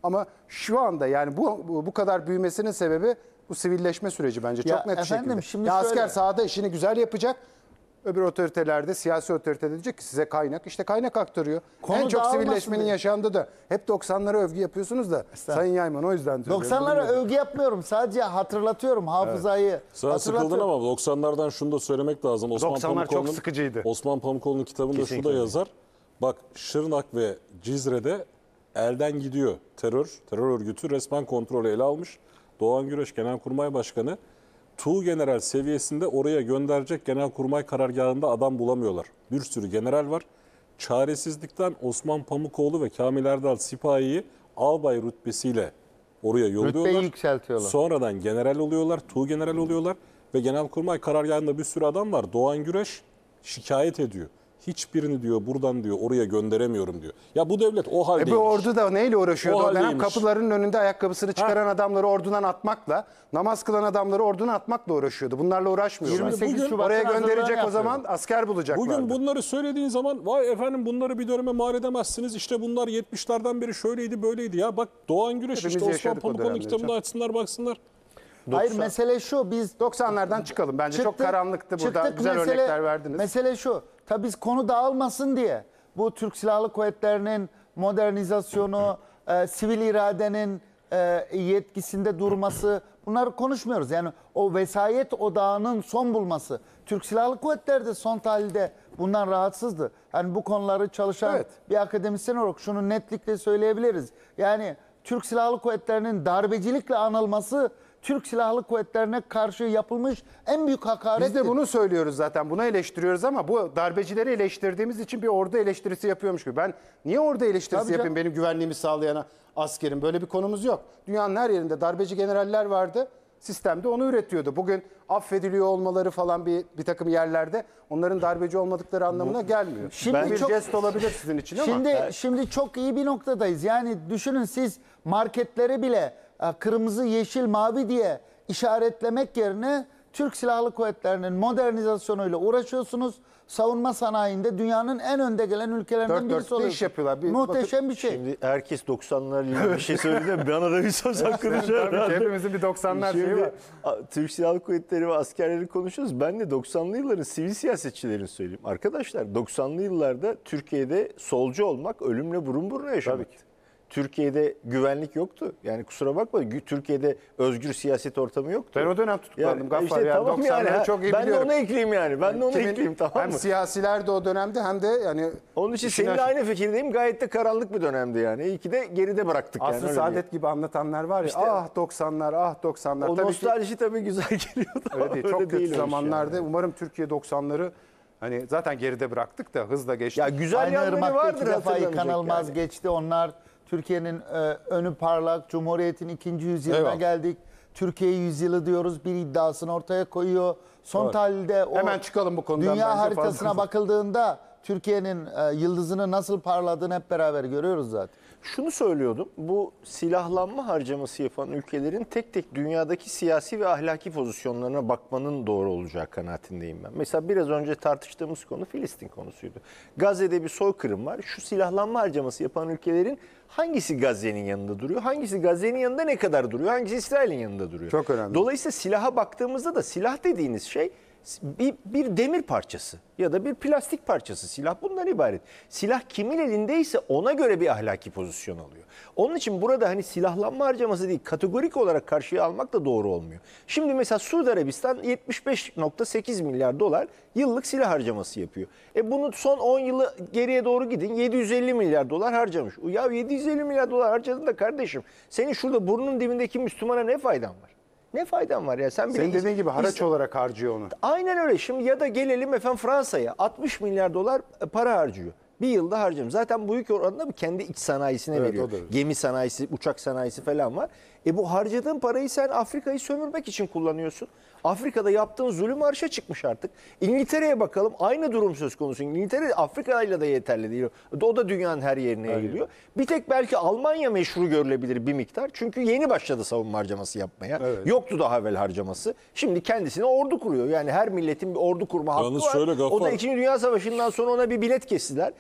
Ama şu anda yani bu bu, bu kadar büyümesinin sebebi bu sivilleşme süreci bence Ya çok net bir efendim, şekilde. şimdi Ya asker şöyle- sahada işini güzel yapacak. Öbür otoritelerde, siyasi otorite diyecek ki size kaynak. İşte kaynak aktarıyor. Konu en çok dağılmasın sivilleşmenin diye. yaşandığı da hep doksanlara övgü yapıyorsunuz da Sayın Yayman o yüzden diyorum. doksanlara Bilmiyorum. övgü yapmıyorum. Sadece hatırlatıyorum hafızayı. Sen sıkıldın hatırlatıyorum. ama doksanlardan şunu da söylemek lazım. Osman doksanlar çok Pamukoğlu'nun- sıkıcıydı. Osman Pamukoğlu'nun kitabında şu da yazar. Bak Şırnak ve Cizre'de elden gidiyor terör. Terör örgütü resmen kontrolü ele almış. Doğan Güreş Genelkurmay Başkanı Tuğgeneral seviyesinde oraya gönderecek Genelkurmay karargahında adam bulamıyorlar. Bir sürü general var. Çaresizlikten Osman Pamukoğlu ve Kamil Erdal Sipahi'yi albay rütbesiyle oraya yolluyorlar. Rütbeyi yükseltiyorlar. Sonradan general oluyorlar, Tuğgeneral oluyorlar ve Genelkurmay karargahında bir sürü adam var. Doğan Güreş şikayet ediyor. Hiçbirini diyor buradan diyor oraya gönderemiyorum diyor. Ya bu devlet o E haldeymiş. bu ordu da neyle uğraşıyordu? O O dönem haldeymiş. kapıların önünde ayakkabısını çıkaran adamları ordudan atmakla, namaz kılan adamları ordudan atmakla uğraşıyordu. Bunlarla uğraşmıyorlar. yirmi sekiz bugün Şubat'ın Oraya hazırlığını gönderecek o yapıyordu. zaman asker bulacaklardı. Bugün bunları söylediğin zaman vay efendim bunları bir döneme mal edemezsiniz. İşte bunlar yetmişlerden beri şöyleydi böyleydi. Ya bak Doğan Güreş Hepimiz işte Osman yaşadık o Pamukoğlu'nun dönemleri kitabını canım. açsınlar baksınlar. Hayır mesele şu, biz doksanlardan çıkalım. Bence çok Çıktık- karanlıktı burada. çıktık, Güzel mesele- örnekler verdiniz. Mesele şu. Tabii biz konu dağılmasın diye bu Türk Silahlı Kuvvetleri'nin modernizasyonu, e, sivil iradenin e, yetkisinde durması, bunları konuşmuyoruz. Yani o vesayet odağının son bulması. Türk Silahlı Kuvvetleri de son tahlilde bundan rahatsızdı. Yani bu konuları çalışan Evet. bir akademisyen olarak şunu netlikle söyleyebiliriz. Yani Türk Silahlı Kuvvetleri'nin darbecilikle anılması Türk Silahlı Kuvvetlerine karşı yapılmış en büyük hakarettir. Biz de bunu söylüyoruz zaten. Bunu eleştiriyoruz ama bu darbecileri eleştirdiğimiz için bir ordu eleştirisi yapıyormuş gibi. Ben niye ordu eleştirisi Tabii yapayım benim güvenliğimi sağlayana askerim? Böyle bir konumuz yok. Dünyanın her yerinde darbeci generaller vardı. Sistemde onu üretiyordu. Bugün affediliyor olmaları falan bir bir takım yerlerde onların darbeci olmadıkları anlamına gelmiyor. Şimdi Bu bir çok- jest olabilir sizin için ama. Şimdi şimdi çok iyi bir noktadayız. Yani düşünün siz marketleri bile e, kırmızı, yeşil, mavi diye işaretlemek yerine Türk Silahlı Kuvvetleri'nin modernizasyonuyla uğraşıyorsunuz. Savunma sanayinde dünyanın en önde gelen ülkelerinden Dört birisi dörtlük iş oluyorsunuz. yapıyorlar. Bir Muhteşem bir şey. Şimdi herkes doksanlar yılı bir şey söyledi de bana da bir söz hakkı düşer Tabii ki herhalde. hepimizin bir doksanlar şeyi Şimdi var. a- Türk Silahlı Kuvvetleri ve askerleri konuşuyoruz. Ben de doksanlı yılların sivil siyasetçilerini söyleyeyim. Arkadaşlar doksanlı yıllarda Türkiye'de solcu olmak ölümle burun buruna yaşamaktı. Türkiye'de güvenlik yoktu. Yani kusura bakma gü- Türkiye'de özgür siyaset ortamı yoktu. Ben o dönem tutuklandım Gaffar işte yani. tamam doksanları ha, çok iyi ben biliyorum. de onu ekleyeyim yani. Ben de onu Kimin- ekleyeyim tamam hem mı? siyasiler de o dönemde hem de yani Onun için işin seninle aş- aynı fikirdeyim. Gayet de karanlık bir dönemdi yani. İyi ki de geride bıraktık yani. Aslı öyle Saadet diyeyim. gibi anlatanlar var ya. İşte- ah doksanlar, ah doksanlar. O Tabii ki nostalji tabii güzel geliyordu. ama öyle değil. Çok kötü değilmiş zamanlarda. yani. Umarım Türkiye doksanları hani zaten geride bıraktık da hızla geçtik. Ya güzel Aynı yanları ırmakta vardır iki defa hatırlanacak yıkanılmaz yani. geçti. Onlar Türkiye'nin e, önü parlak, Cumhuriyet'in ikinci yüzyılına Eyvallah. geldik. Türkiye yüzyılı diyoruz, bir iddiasını ortaya koyuyor. Son Doğru. tahlilde o Hemen çıkalım bu konudan dünya bence haritasına fazla. bakıldığında Türkiye'nin e, yıldızını nasıl parladığını hep beraber görüyoruz zaten. Şunu söylüyordum. Bu silahlanma harcaması yapan ülkelerin tek tek dünyadaki siyasi ve ahlaki pozisyonlarına bakmanın doğru olacağı kanaatindeyim ben. Mesela biraz önce tartıştığımız konu Filistin konusuydu. Gazze'de bir soykırım var. Şu silahlanma harcaması yapan ülkelerin hangisi Gazze'nin yanında duruyor? Hangisi Gazze'nin yanında ne kadar duruyor? Hangisi İsrail'in yanında duruyor? Çok önemli. Dolayısıyla silaha baktığımızda da silah dediğiniz şey bir, bir demir parçası ya da bir plastik parçası. Silah bundan ibaret. Silah kimin elindeyse ona göre bir ahlaki pozisyon alıyor. Onun için burada hani silahlanma harcaması değil, kategorik olarak karşıya almak da doğru olmuyor. Şimdi mesela Suudi Arabistan yetmiş beş virgül sekiz milyar dolar yıllık silah harcaması yapıyor. E bunu son on yılı geriye doğru gidin, yedi yüz elli milyar dolar harcamış. Ya yedi yüz elli milyar dolar harcadın da kardeşim senin şurada burnunun dibindeki Müslümana ne faydan var? Ne faydan var ya? Sen bir Senin de- dediğin gibi haraç İslam- olarak harcıyor onu. Aynen öyle. Şimdi ya da gelelim efendim Fransa'ya. altmış milyar dolar para harcıyor. Bir yılda harcıyorum. Zaten bu büyük oranda kendi iç sanayisine Evet, veriyor. o da öyle. Gemi sanayisi, uçak sanayisi falan var. E bu harcadığın parayı sen Afrika'yı sömürmek için kullanıyorsun. Afrika'da yaptığın zulüm arşa çıkmış artık. İngiltere'ye bakalım. Aynı durum söz konusu. İngiltere Afrika'yla da yeterli değil. O da dünyanın her yerine yayılıyor. Bir tek belki Almanya meşru görülebilir bir miktar. Çünkü yeni başladı savunma harcaması yapmaya. Evet. Yoktu daha evvel harcaması. Şimdi kendisine ordu kuruyor. Yani her milletin bir ordu kurma hakkı Yalnız var. şöyle Gaffar- O da İkinci Dünya Savaşı'ndan sonra ona bir bilet kestiler.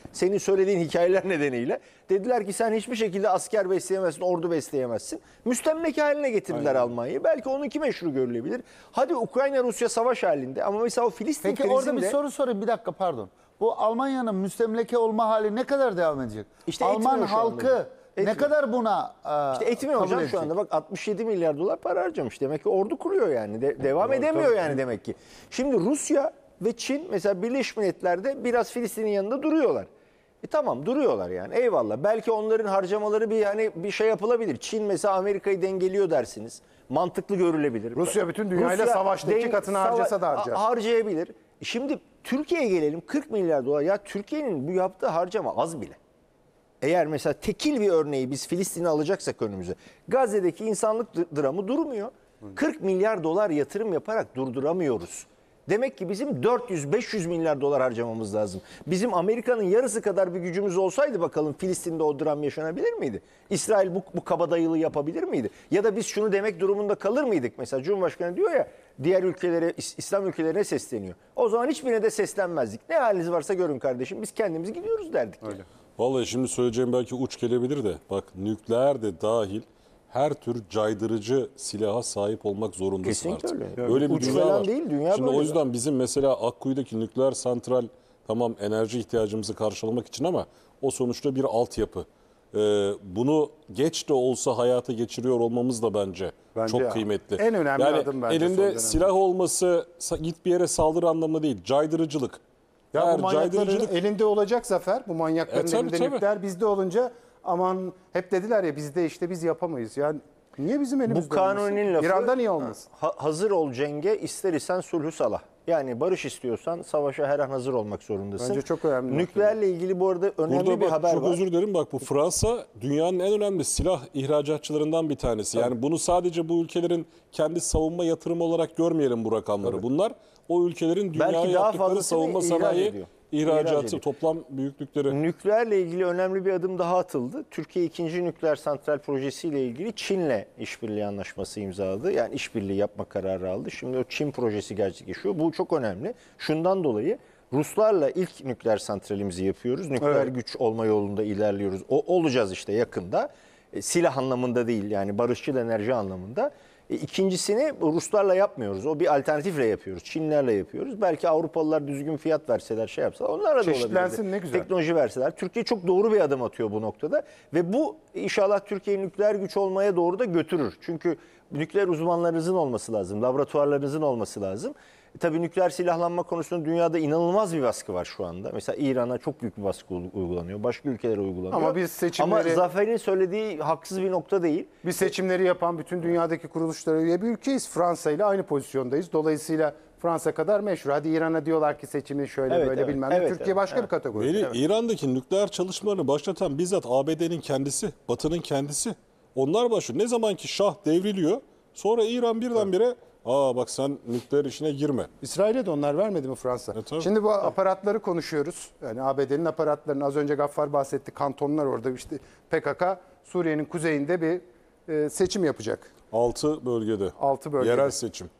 Senin söylediğin hikayeler nedeniyle. Dediler ki sen hiçbir şekilde asker besleyemezsin, ordu besleyemezsin. Müstemmleke haline getirdiler Almanya'yı. Belki onunki meşru görülebilir. Hadi Ukrayna-Rusya savaş halinde ama mesela o Filistin Peki orada bir krizinde... soru sorayım bir dakika pardon. Bu Almanya'nın müstemleke olma hali ne kadar devam edecek? İşte Alman etmiyor şu anda. halkı ne Etmiyor. kadar buna e, İşte etmiyor kabul hocam edecek? şu anda. Bak altmış yedi milyar dolar para harcamış. Demek ki ordu kuruyor yani. De- devam edemiyor yani demek ki. Şimdi Rusya ve Çin mesela Birleşmiş Milletler'de biraz Filistin'in yanında duruyorlar. E tamam duruyorlar yani eyvallah. Belki onların harcamaları bir hani bir şey yapılabilir. Çin mesela Amerika'yı dengeliyor dersiniz. Mantıklı görülebilir. Rusya bütün dünyayla savaşta iki katını harcasa da harcar. Harcayabilir. Şimdi Türkiye'ye gelelim kırk milyar dolar. Ya Türkiye'nin bu yaptığı harcama az bile. Eğer mesela tekil bir örneği biz Filistin'i alacaksak önümüze. Gazze'deki insanlık dramı durmuyor. kırk milyar dolar yatırım yaparak durduramıyoruz. Demek ki bizim dört yüz beş yüz milyar dolar harcamamız lazım. Bizim Amerika'nın yarısı kadar bir gücümüz olsaydı bakalım Filistin'de o dram yaşanabilir miydi? İsrail bu, bu kabadayılığı yapabilir miydi? Ya da biz şunu demek durumunda kalır mıydık? Mesela Cumhurbaşkanı diyor ya diğer ülkelere, İslam ülkelerine sesleniyor. O zaman hiçbirine de seslenmezdik. Ne haliniz varsa görün kardeşim biz kendimiz gidiyoruz derdik. Öyle. Vallahi şimdi söyleyeceğim belki uç gelebilir de bak nükleer de dahil her tür caydırıcı silaha sahip olmak zorundasın Kesinlikle artık. öyle. Böyle bir Uç dünya falan var. değil, dünya Şimdi böyle o yüzden bizim mesela Akkuyu'daki nükleer santral tamam enerji ihtiyacımızı karşılamak için ama o sonuçta bir altyapı. Ee, bunu geç de olsa hayata geçiriyor olmamız da bence, Bence çok ya. kıymetli. En önemli yani adım bence son elinde dönemde. silah olması sa- git bir yere saldırı anlamında değil, caydırıcılık. Ya Eğer bu manyakların caydırıcılık- elinde olacak Zafer. Bu manyakların E, tabii, elinde tabii. nükleer bizde olunca aman hep dediler ya bizde işte biz yapamayız. Yani niye bizim elimizde Bu kanunun olmasın? lafı İran'da niye olmasın? ha- hazır ol cenge ister isen sulhü salah. Yani barış istiyorsan savaşa her an hazır olmak zorundasın. Bence çok önemli bir Nükleerle ilgili bu arada önemli Burada bir bak, haber çok var. özür dilerim bak bu Fransa dünyanın en önemli silah ihracatçılarından bir tanesi. Yani bunu sadece bu ülkelerin kendi savunma yatırımı olarak görmeyelim bu rakamları. Bunlar o ülkelerin dünyaya Belki daha yaptıkları fazlasını savunma ihraç sanayi ediyor. İhraç ihracatı ediyor. toplam büyüklükleri. Nükleerle ilgili önemli bir adım daha atıldı. Türkiye ikinci nükleer santral projesiyle ilgili Çin'le işbirliği anlaşması imzaladı. Yani işbirliği yapma kararı aldı. Şimdi o Çin projesi gerçekleşiyor. Bu çok önemli. Şundan dolayı Ruslarla ilk nükleer santralimizi yapıyoruz. Nükleer Evet. güç olma yolunda ilerliyoruz. O olacağız işte yakında. E, silah anlamında değil yani barışçıl enerji anlamında. E, İkincisini Ruslarla yapmıyoruz. O bir alternatifle yapıyoruz. Çinlerle yapıyoruz. Belki Avrupalılar düzgün fiyat verseler, şey yapsalar onlarla da olabilir. Çeşitlensin, ne güzel. Teknoloji verseler. Türkiye çok doğru bir adım atıyor bu noktada. Ve bu inşallah Türkiye'yi nükleer güç olmaya doğru da götürür. Çünkü nükleer uzmanlarınızın olması lazım. Laboratuvarlarınızın olması lazım. E, tabii nükleer silahlanma konusunda dünyada inanılmaz bir baskı var şu anda. Mesela İran'a çok büyük bir baskı uygulanıyor. Başka ülkelere uygulanıyor. Ama biz seçimleri- Ama Zafer'in söylediği haksız bir nokta değil. Biz seçimleri yapan bütün dünyadaki kuruluşlara üye bir ülkeyiz. Fransa ile aynı pozisyondayız. Dolayısıyla Fransa kadar meşhur. Hadi İran'a diyorlar ki seçimi şöyle Evet, böyle evet, bilmem ne. evet, Türkiye evet, başka evet. bir kategori. Veli, İran'daki nükleer çalışmalarını başlatan bizzat A B D'nin kendisi, Batı'nın kendisi. Onlar başlıyor. Ne zaman ki Şah devriliyor, sonra İran birdenbire aa bak sen nükleer işine girme. İsrail'e de onlar vermedi mi Fransa? E, tabii. Şimdi bu aparatları konuşuyoruz. Yani A B D'nin aparatlarını az önce Gaffar bahsetti. Kantonlar orada işte P K K Suriye'nin kuzeyinde bir e, seçim yapacak. Altı bölgede. Altı bölgede. Yerel seçim.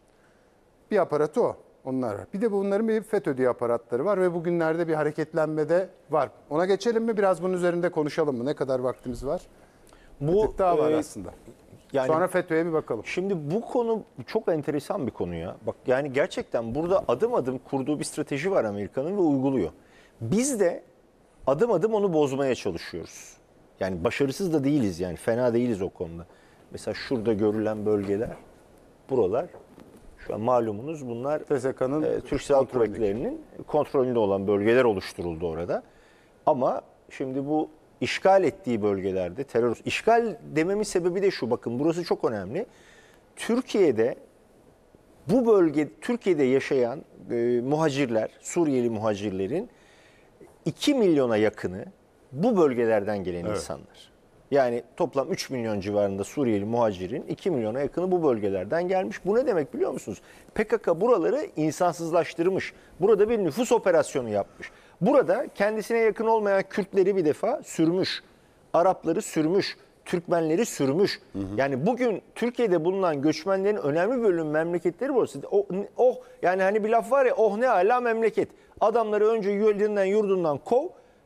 Bir aparatı o. Onlar var. Bir de bunların bir FETÖ diye aparatları var ve bugünlerde bir hareketlenme de var. Ona geçelim mi? Biraz bunun üzerinde konuşalım mı? Ne kadar vaktimiz var? Bu Bir tık daha var e, aslında. yani Sonra FETÖ'ye bir bakalım. Şimdi bu konu çok enteresan bir konu ya. Bak yani gerçekten burada adım adım kurduğu bir strateji var Amerika'nın ve uyguluyor. Biz de adım adım onu bozmaya çalışıyoruz. Yani başarısız da değiliz yani fena değiliz o konuda. Mesela şurada görülen bölgeler, buralar şu an malumunuz bunlar T S K'nın e, Türk Silahlı Kuvvetleri'nin kontrolünde olan bölgeler oluşturuldu orada. Ama şimdi bu işgal ettiği bölgelerde terör işgal dememin sebebi de şu, bakın burası çok önemli. Türkiye'de bu bölge Türkiye'de yaşayan e, muhacirler, Suriyeli muhacirlerin iki milyona yakını bu bölgelerden gelen insanlar. Yani toplam üç milyon civarında Suriyeli muhacirin iki milyona yakını bu bölgelerden gelmiş. Bu ne demek biliyor musunuz? P K K buraları insansızlaştırmış. Burada bir nüfus operasyonu yapmış. Burada kendisine yakın olmayan Kürtleri bir defa sürmüş. Arapları sürmüş. Türkmenleri sürmüş. Hı hı. Yani bugün Türkiye'de bulunan göçmenlerin önemli bölüm memleketleri burası. Oh, oh yani hani bir laf var ya, oh ne ala memleket. Adamları önce yerinden yurdundan kov.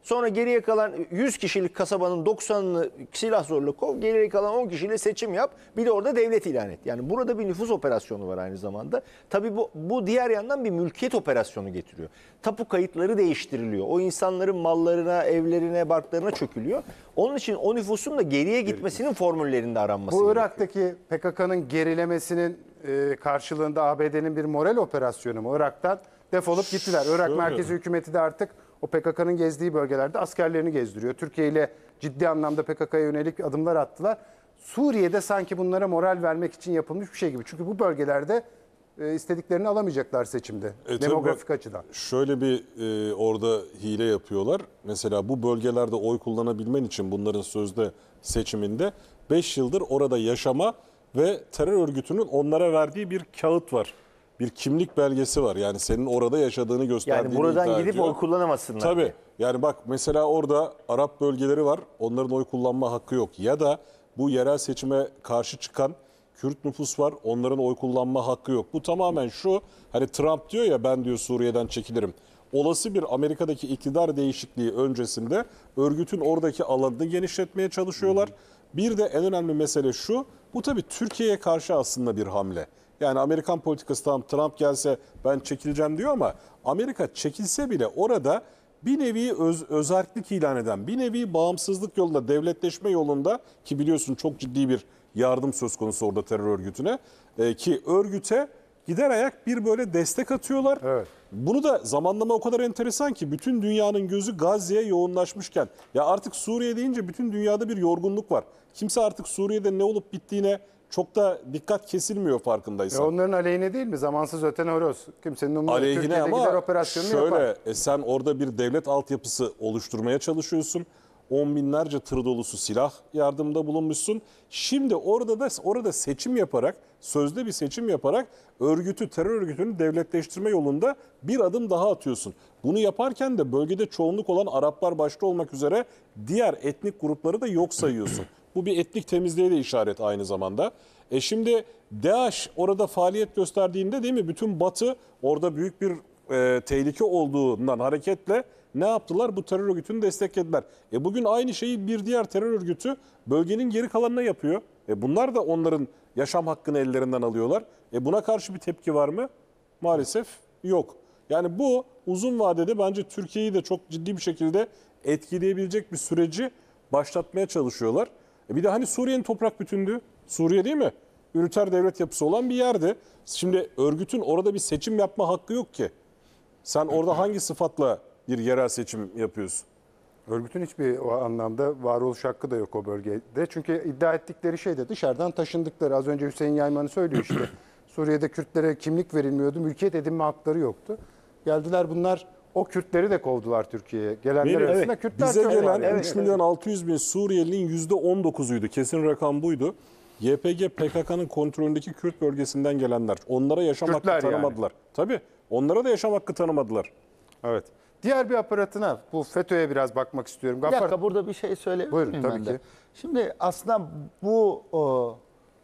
Sonra geriye kalan yüz kişilik kasabanın doksanını silah zorla kov, geriye kalan on kişiyle seçim yap. Bir de orada devlet ilan et. Yani burada bir nüfus operasyonu var aynı zamanda. Tabii bu, bu diğer yandan bir mülkiyet operasyonu getiriyor. Tapu kayıtları değiştiriliyor. O insanların mallarına, evlerine, barklarına çökülüyor. Onun için o nüfusun da geriye gitmesinin formüllerinde aranması Bu gerekiyor. Irak'taki P K K'nın gerilemesinin e, karşılığında A B D'nin bir moral operasyonu mu? Irak'tan defolup gittiler. Irak Şöyle. merkezi hükümeti de artık o P K K'nın gezdiği bölgelerde askerlerini gezdiriyor. Türkiye ile ciddi anlamda P K K'ya yönelik adımlar attılar. Suriye'de sanki bunlara moral vermek için yapılmış bir şey gibi. Çünkü bu bölgelerde e, istediklerini alamayacaklar seçimde. E, tabii demografik bak, açıdan. Şöyle bir e, orada hile yapıyorlar. Mesela bu bölgelerde oy kullanabilmen için bunların sözde seçiminde beş yıldır orada yaşama ve terör örgütünün onlara verdiği bir kağıt var. Bir kimlik belgesi var. Yani senin orada yaşadığını gösterdiğini Yani buradan iddia gidip ediyor. oy kullanamazsınlar. Tabii. Yani bak mesela orada Arap bölgeleri var. Onların oy kullanma hakkı yok. Ya da bu yerel seçime karşı çıkan Kürt nüfus var. Onların oy kullanma hakkı yok. Bu tamamen şu, hani Trump diyor ya, ben diyor Suriye'den çekilirim. Olası bir Amerika'daki iktidar değişikliği öncesinde örgütün oradaki alanını genişletmeye çalışıyorlar. Bir de en önemli mesele şu, bu tabii Türkiye'ye karşı aslında bir hamle. Yani Amerikan politikası, tam Trump gelse ben çekileceğim diyor ama Amerika çekilse bile orada bir nevi öz, özerklik ilan eden, bir nevi bağımsızlık yolunda, devletleşme yolunda, ki biliyorsun çok ciddi bir yardım söz konusu orada terör örgütüne, e, ki örgüte gider ayak bir böyle destek atıyorlar. Evet. Bunu da zamanlama o kadar enteresan ki bütün dünyanın gözü Gazze'ye yoğunlaşmışken, ya artık Suriye deyince bütün dünyada bir yorgunluk var. Kimse artık Suriye'de ne olup bittiğine çok da dikkat kesilmiyor E farkındaysan. onların aleyhine değil mi? Zamansız öten horoz. Kimsenin umurunda. Aleyhine Türkiye'de gider ama operasyonunu şöyle, yapar. e, sen orada bir devlet altyapısı oluşturmaya çalışıyorsun. On binlerce tır dolusu silah yardımında bulunmuşsun. Şimdi orada da orada seçim yaparak, sözde bir seçim yaparak örgütü, terör örgütünü devletleştirme yolunda bir adım daha atıyorsun. Bunu yaparken de bölgede çoğunluk olan Araplar başta olmak üzere diğer etnik grupları da yok sayıyorsun. Bu bir etnik temizliğe de işaret aynı zamanda. E şimdi DAEŞ orada faaliyet gösterdiğinde, değil mi, bütün Batı orada büyük bir e, tehlike olduğundan hareketle ne yaptılar? Bu terör örgütünü desteklediler. E bugün aynı şeyi bir diğer terör örgütü bölgenin geri kalanına yapıyor. E bunlar da onların yaşam hakkını ellerinden alıyorlar. E buna karşı bir tepki var mı? Maalesef yok. Yani bu uzun vadede bence Türkiye'yi de çok ciddi bir şekilde etkileyebilecek bir süreci başlatmaya çalışıyorlar. E bir de hani Suriye'nin toprak bütünlüğü, Suriye değil mi? Üniter devlet yapısı olan bir yerde. Şimdi örgütün orada bir seçim yapma hakkı yok ki. Sen orada hangi sıfatla bir yerel seçim yapıyorsun? Örgütün hiçbir o anlamda varoluş hakkı da yok o bölgede. Çünkü iddia ettikleri şey de dışarıdan taşındıkları. Az önce Hüseyin Yayman'ı söylüyor işte. Suriye'de Kürtlere kimlik verilmiyordu, mülkiyet edinme hakları yoktu. Geldiler bunlar, o Kürtleri de kovdular Türkiye'ye. Gelenler Benim, arasında evet, Kürtler bize çok gelen var. Yani. üç milyon altı yüz bin Suriyelinin yüzde on dokuzuydu. Kesin rakam buydu. Y P G P K K'nın kontrolündeki Kürt bölgesinden gelenler. Onlara yaşam Kürtler hakkı yani. tanımadılar. Tabii. Onlara da yaşam hakkı tanımadılar. Evet. Diğer bir aparatına, bu FETÖ'ye biraz bakmak istiyorum. Bir Gaffar, dakika, burada bir şey söyleyebilir Buyurun, miyim tabii ben de? ki. Şimdi aslında bu o,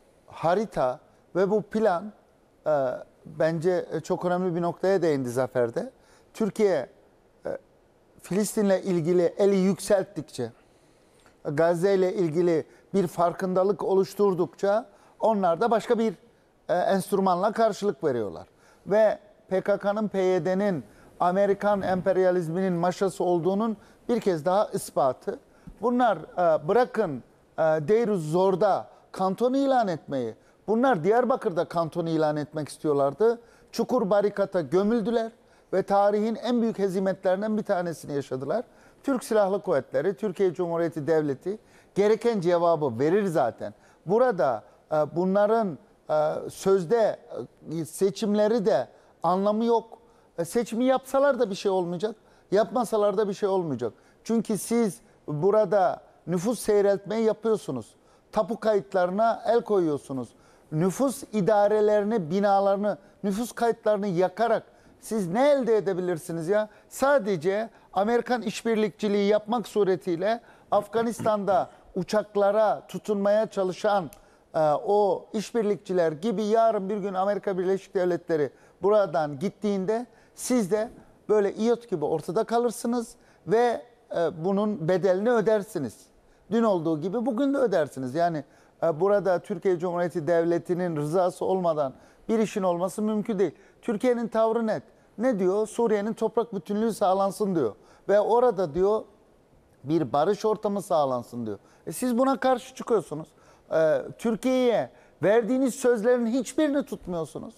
harita ve bu plan e, bence çok önemli bir noktaya değindi Zafer'de. Türkiye e, Filistin'le ilgili eli yükselttikçe, Gazze ile ilgili bir farkındalık oluşturdukça onlar da başka bir e, enstrümanla karşılık veriyorlar. Ve P K K'nın, P Y D'nin Amerikan emperyalizminin maşası olduğunun bir kez daha ispatı. Bunlar e, bırakın e, Deir ez-Zor'da kanton ilan etmeyi, bunlar Diyarbakır'da kanton ilan etmek istiyorlardı. Çukur barikata gömüldüler ve tarihin en büyük hezimetlerinden bir tanesini yaşadılar. Türk Silahlı Kuvvetleri, Türkiye Cumhuriyeti Devleti gereken cevabı verir zaten. Burada e, bunların e, sözde e, seçimleri de anlamı yok. E, seçimi yapsalar da bir şey olmayacak, yapmasalar da bir şey olmayacak. Çünkü siz burada nüfus seyreltmeyi yapıyorsunuz. Tapu kayıtlarına el koyuyorsunuz. Nüfus idarelerini, binalarını, nüfus kayıtlarını yakarak siz ne elde edebilirsiniz ya? Sadece Amerikan işbirlikçiliği yapmak suretiyle Afganistan'da uçaklara tutunmaya çalışan e, o işbirlikçiler gibi yarın bir gün Amerika Birleşik Devletleri buradan gittiğinde siz de böyle iyot gibi ortada kalırsınız ve e, bunun bedelini ödersiniz. Dün olduğu gibi bugün de ödersiniz. Yani e, burada Türkiye Cumhuriyeti Devleti'nin rızası olmadan bir işin olması mümkün değil. Türkiye'nin tavrı net. Ne diyor? Suriye'nin toprak bütünlüğü sağlansın diyor. Ve orada diyor bir barış ortamı sağlansın diyor. E siz buna karşı çıkıyorsunuz. E, Türkiye'ye verdiğiniz sözlerin hiçbirini tutmuyorsunuz.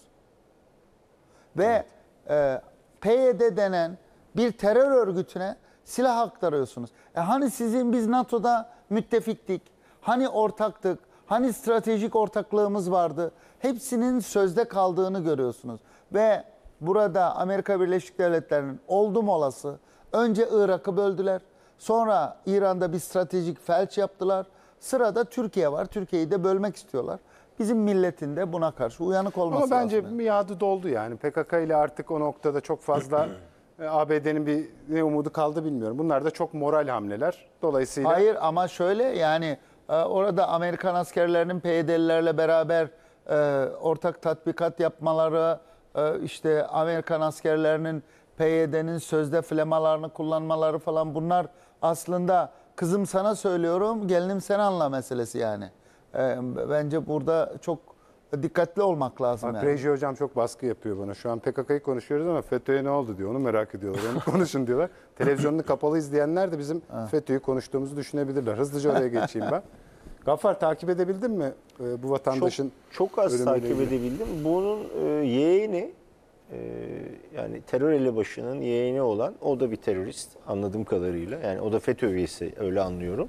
Ve e, P Y D denen bir terör örgütüne silah aktarıyorsunuz. E hani sizin biz NATO'da müttefiktik, hani ortaktık, hani stratejik ortaklığımız vardı. Hepsinin sözde kaldığını görüyorsunuz. Ve burada Amerika Birleşik Devletleri'nin oldum olası önce Irak'ı böldüler. Sonra İran'da bir stratejik felç yaptılar. Sırada Türkiye var. Türkiye'yi de bölmek istiyorlar. Bizim milletin de buna karşı uyanık olması Ama bence lazım. miadı doldu yani. P K K ile artık o noktada çok fazla e, A B D'nin bir ne umudu kaldı bilmiyorum. Bunlar da çok moral hamleler. Dolayısıyla Hayır ama şöyle yani e, orada Amerikan askerlerinin P Y D'lilerle beraber e, ortak tatbikat yapmaları, e, işte Amerikan askerlerinin P Y D'nin sözde flemalarını kullanmaları falan bunlar aslında kızım sana söylüyorum, gelinim sen anla meselesi yani. E, bence burada çok dikkatli olmak lazım Bak, yani. Reji hocam çok baskı yapıyor bana. Şu an P K K'yı konuşuyoruz ama FETÖ'ye ne oldu diyor. Onu merak ediyorlar. Onu konuşun diyorlar. Televizyonunu kapalı izleyenler de bizim FETÖ'yü konuştuğumuzu düşünebilirler. Hızlıca oraya geçeyim ben. Gaffar takip edebildin mi e, bu vatandaşın Çok, çok az ölümüyle takip ilgili? edebildim. Bunun e, yeğeni e, yani terör elebaşının yeğeni olan o da bir terörist anladığım kadarıyla. Yani o da FETÖ üyesi öyle anlıyorum.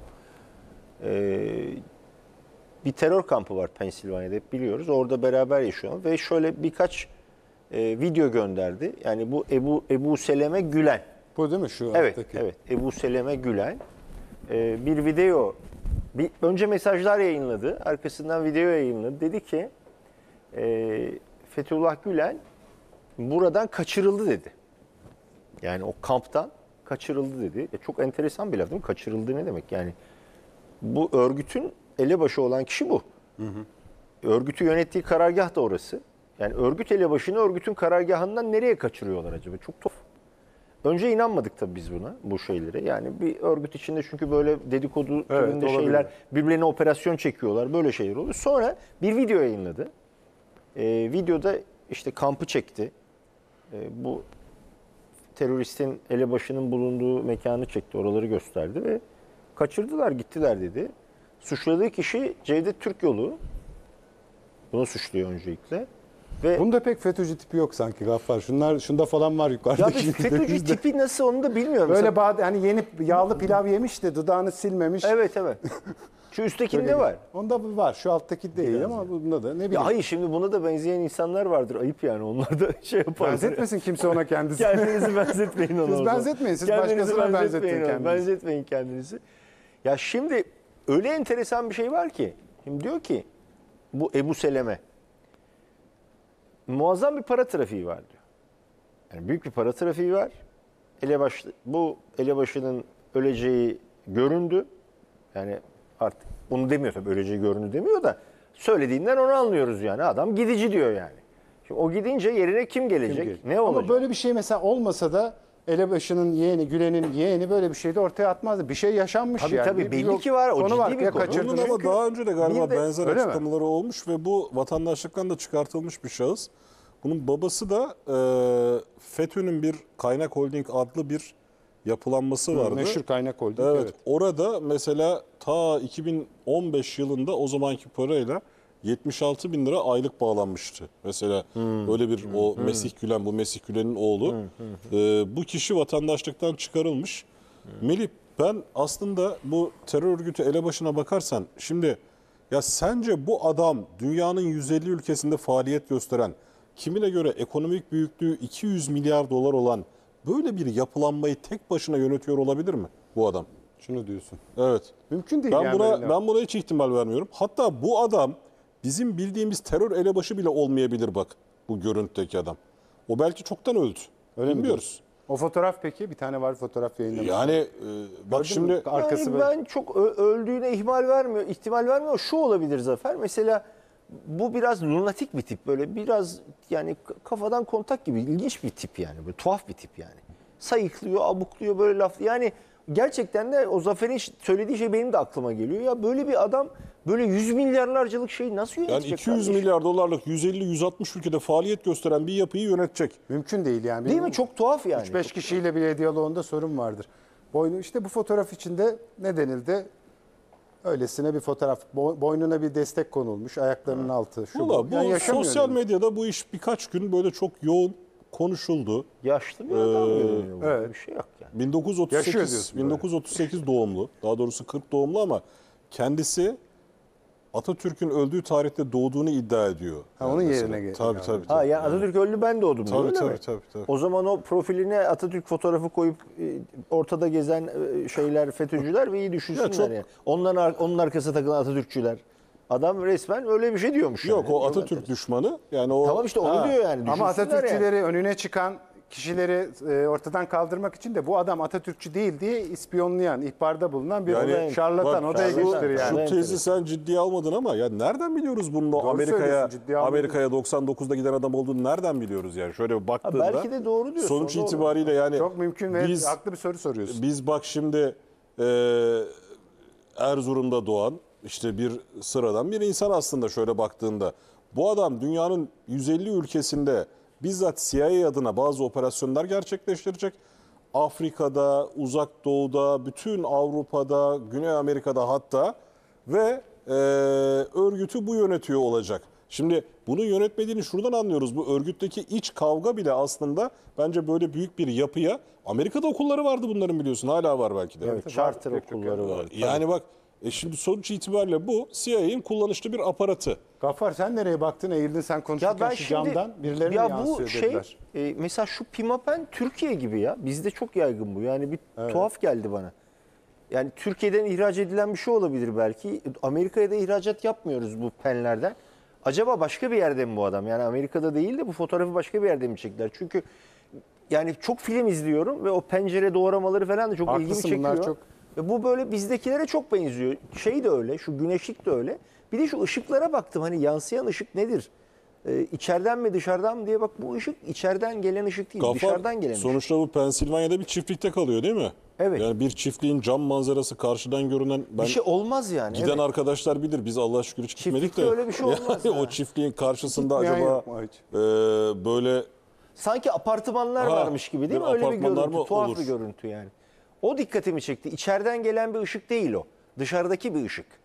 E, bir terör kampı var Pensilvanya'da hep biliyoruz. Orada beraber yaşıyorlar ve şöyle birkaç e, video gönderdi. Yani bu Ebu Ebu Seleme Gülen. Bu değil mi şu Evet, alttaki? evet. Ebu Seleme Gülen e, bir video, bir, önce mesajlar yayınladı, arkasından video yayınladı. Dedi ki e, Fethullah Gülen buradan kaçırıldı dedi. Yani o kamptan kaçırıldı dedi. E, çok enteresan bir laf değil mi? Kaçırıldı ne demek? Yani bu örgütün elebaşı olan kişi bu. Hı hı. Örgütü yönettiği karargah da orası. Yani örgüt elebaşını örgütün karargahından nereye kaçırıyorlar acaba? Çok tuhaf. Önce inanmadık tabii biz buna, bu şeylere. Yani bir örgüt içinde çünkü böyle dedikodu Evet, türünde olabilir. şeyler, birbirlerine operasyon çekiyorlar, böyle şeyler oluyor. Sonra bir video yayınladı. Ee, videoda işte kampı çekti. Ee, bu teröristin elebaşının bulunduğu mekanı çekti, oraları gösterdi ve kaçırdılar, gittiler dedi. Suçladığı kişi Cevdet Türkyolu. Bunu suçluyor öncelikle. Ve Bunda pek FETÖ'cü tipi yok sanki Gaffar. Şunlar şunda falan var ya yukarıdaki. bir FETÖ'cü tipi nasıl onu da bilmiyorum. Böyle Mesela- bazı hani yeni yağlı pilav yemiş de dudağını silmemiş. Evet evet. Şu üsttekinde Böyle var. Onda var. Şu alttaki değil ama bunda da ne bileyim. Ya hayır şimdi buna da benzeyen insanlar vardır. Ayıp yani onlar da şey yapar. Benzetmesin kimse ona kendisini. Kendinizi benzetmeyin ona. Siz o zaman. benzetmeyin, siz Kendinizi başkasına benzetmeyin benzettin ona, kendinizi. Benzetmeyin kendinizi. Ya şimdi öyle enteresan bir şey var ki. Şimdi diyor ki bu Ebu Seleme muazzam bir para trafiği var diyor. Yani büyük bir para trafiği var. Elebaşı, bu elebaşının öleceği göründü. Yani artık onu demiyor tabii, öleceği göründü demiyor da söylediğinden onu anlıyoruz yani. Adam gidici diyor yani. Şimdi o gidince yerine kim gelecek? Kim Ne olacak? Ama böyle bir şey mesela olmasa da elebaşının yeğeni, Gülen'in yeğeni böyle bir şeyde ortaya atmazdı. Bir şey yaşanmış Tabii, yani. tabii, Bir- belli bir ki var. O konu ciddi var. bir Ya konu. kaçırdın. Bunun ama Çünkü daha önce de galiba bir de- benzer Öyle mi? açıklamaları olmuş ve bu vatandaşlıktan da çıkartılmış bir şahıs. Bunun babası da e, FETÖ'nün bir Kaynak Holding adlı bir yapılanması vardı. Meşhur kaynak oldu. Evet, Evet. orada mesela ta iki bin on beş yılında o zamanki parayla yetmiş altı bin lira aylık bağlanmıştı. Mesela öyle bir o Mesih Gülen, bu Mesih Gülen'in oğlu. Ee, bu kişi vatandaşlıktan çıkarılmış. Melih, ben aslında bu terör örgütü elebaşına bakarsan şimdi ya sence bu adam dünyanın yüz elli ülkesinde faaliyet gösteren, kimine göre ekonomik büyüklüğü iki yüz milyar dolar olan böyle bir yapılanmayı tek başına yönetiyor olabilir mi bu adam? Şunu diyorsun. Evet. Mümkün değil Ben yani. buna böyle. ben buna hiç ihtimal vermiyorum. Hatta bu adam bizim bildiğimiz terör elebaşı bile olmayabilir bak, bu görüntüdeki adam. O belki çoktan öldü. Öyle mi Bilmiyoruz. O fotoğraf peki? Bir tane var fotoğraf yayınlamış. Yani e, bak Gördün mü? şimdi Arkası Yani böyle. ben çok ö- öldüğüne ihmal vermiyor, ihtimal vermiyor. Şu olabilir Zafer. Mesela bu biraz lunatik bir tip, böyle biraz yani k- kafadan kontak gibi ilginç bir tip yani, böyle tuhaf bir tip yani. Sayıklıyor, abukluyor böyle laf. Yani Gerçekten de o Zafer'in söylediği şey benim de aklıma geliyor. Ya böyle bir adam böyle yüz milyarlarcalık şeyi nasıl yönetecek? Yani iki yüz kardeşim? milyar dolarlık yüz elli yüz altmış ülkede faaliyet gösteren bir yapıyı yönetecek. Mümkün değil yani. Değil mi? Çok tuhaf yani. üç beş kişiyle bile diyaloğunda sorun vardır. Boynu işte bu fotoğraf içinde ne denildi? Öylesine bir fotoğraf. Bo- Boynuna bir destek konulmuş. Ayaklarının altı. Şu Valla bu Yani yaşamıyor sosyal dedim. medyada bu iş birkaç gün böyle çok yoğun konuşuldu. Yaşlı bir adam görünüyor. burada. evet. Bir şey yok yani. bin dokuz yüz otuz Yaşıyor sekiz diyorsun bin dokuz yüz otuz sekiz doğumlu. Daha doğrusu kırk doğumlu ama kendisi Atatürk'ün öldüğü tarihte doğduğunu iddia ediyor. Ha, onun mesela. yerine gel- Tabii yani. tabii. Ha tabii. yani Atatürk öldü ben doğdum diyor, Tabii öyle tabii, mi? tabii tabii. O zaman o profiline Atatürk fotoğrafı koyup e, ortada gezen e, şeyler FETÖ'cüler ve iyi düşünsünler Ya çok- yani. Onların, ar- onun arkasına takılan Atatürkçüler. Adam resmen öyle bir şey diyormuş. Yok yani. o Atatürk düşmanı. Yani o Tamam işte onu Ha, diyor yani. Ama Düşünsünler Atatürkçüleri yani. önüne çıkan kişileri e, ortadan kaldırmak için de bu adam Atatürkçü değil diye ispiyonlayan, ihbarda bulunan bir Yani şarlatan. bak, o da şarlatan. ilginçtir yani. Şu Evet, tezi evet. sen ciddiye almadın ama ya nereden biliyoruz bunun o Amerika'ya söylüyorsun, ciddiye almadım. Amerika'ya doksan dokuzda giden adam olduğunu nereden biliyoruz yani şöyle bir baktığında. belki de doğru diyorsun, Sonuç doğru. itibariyle yani Çok mümkün ve biz haklı bir soru soruyorsun. biz bak şimdi e, Erzurum'da doğan işte bir sıradan bir insan aslında şöyle baktığında. Bu adam dünyanın yüz elli ülkesinde bizzat C I A adına bazı operasyonlar gerçekleştirecek. Afrika'da, Uzak Doğu'da, bütün Avrupa'da, Güney Amerika'da hatta ve e, örgütü bu yönetiyor olacak. Şimdi bunu yönetmediğini şuradan anlıyoruz. Bu örgütteki iç kavga bile aslında bence böyle büyük bir yapıya, Amerika'da okulları vardı bunların biliyorsun, hala var belki de. Evet, charter okulları var. Yani bak e şimdi sonuç itibariyle bu C I A'nin kullanışlı bir aparatı. Gaffar sen nereye baktın? Eğildin sen konuşurken Ya ben şu şimdi camdan birilerine ya mi bu yansıyor şey dediler. e, mesela şu pimapen Türkiye gibi ya. Bizde çok yaygın bu. Yani bir tuhaf geldi bana. Yani Türkiye'den ihraç edilen bir şey olabilir belki. Amerika'ya da ihracat yapmıyoruz bu penlerden. Acaba başka bir yerde mi bu adam? Yani Amerika'da değil de bu fotoğrafı başka bir yerde mi çektiler? Çünkü yani çok film izliyorum ve o pencere doğramaları falan da çok Haklısın, ilgimi çekiyor. bunlar çok- Ve bu böyle bizdekilere çok benziyor. Şey de öyle, şu güneşlik de öyle. Bir de şu ışıklara baktım. Hani yansıyan ışık nedir? Ee, içeriden mi dışarıdan mı diye bak, bu ışık içeriden gelen ışık değil, Gafar, dışarıdan gelen ışık. sonuçta bu Pensilvanya'da bir çiftlikte kalıyor değil mi? Evet. Yani bir çiftliğin cam manzarası karşıdan görünen, ben Bir şey olmaz yani. giden evet. arkadaşlar bilir, biz Allah'a şükür hiç gitmedik Çiftlikte de. öyle bir şey olmaz Yani ya. o çiftliğin karşısında Gitmeyen acaba yok mu hiç? e, böyle Sanki apartmanlar Ha, varmış gibi değil bir mi? Öyle bir apartmanlar görüntü, mı tuhaf olur? bir görüntü yani. O dikkatimi çekti. İçeriden gelen bir ışık değil o. Dışarıdaki bir ışık.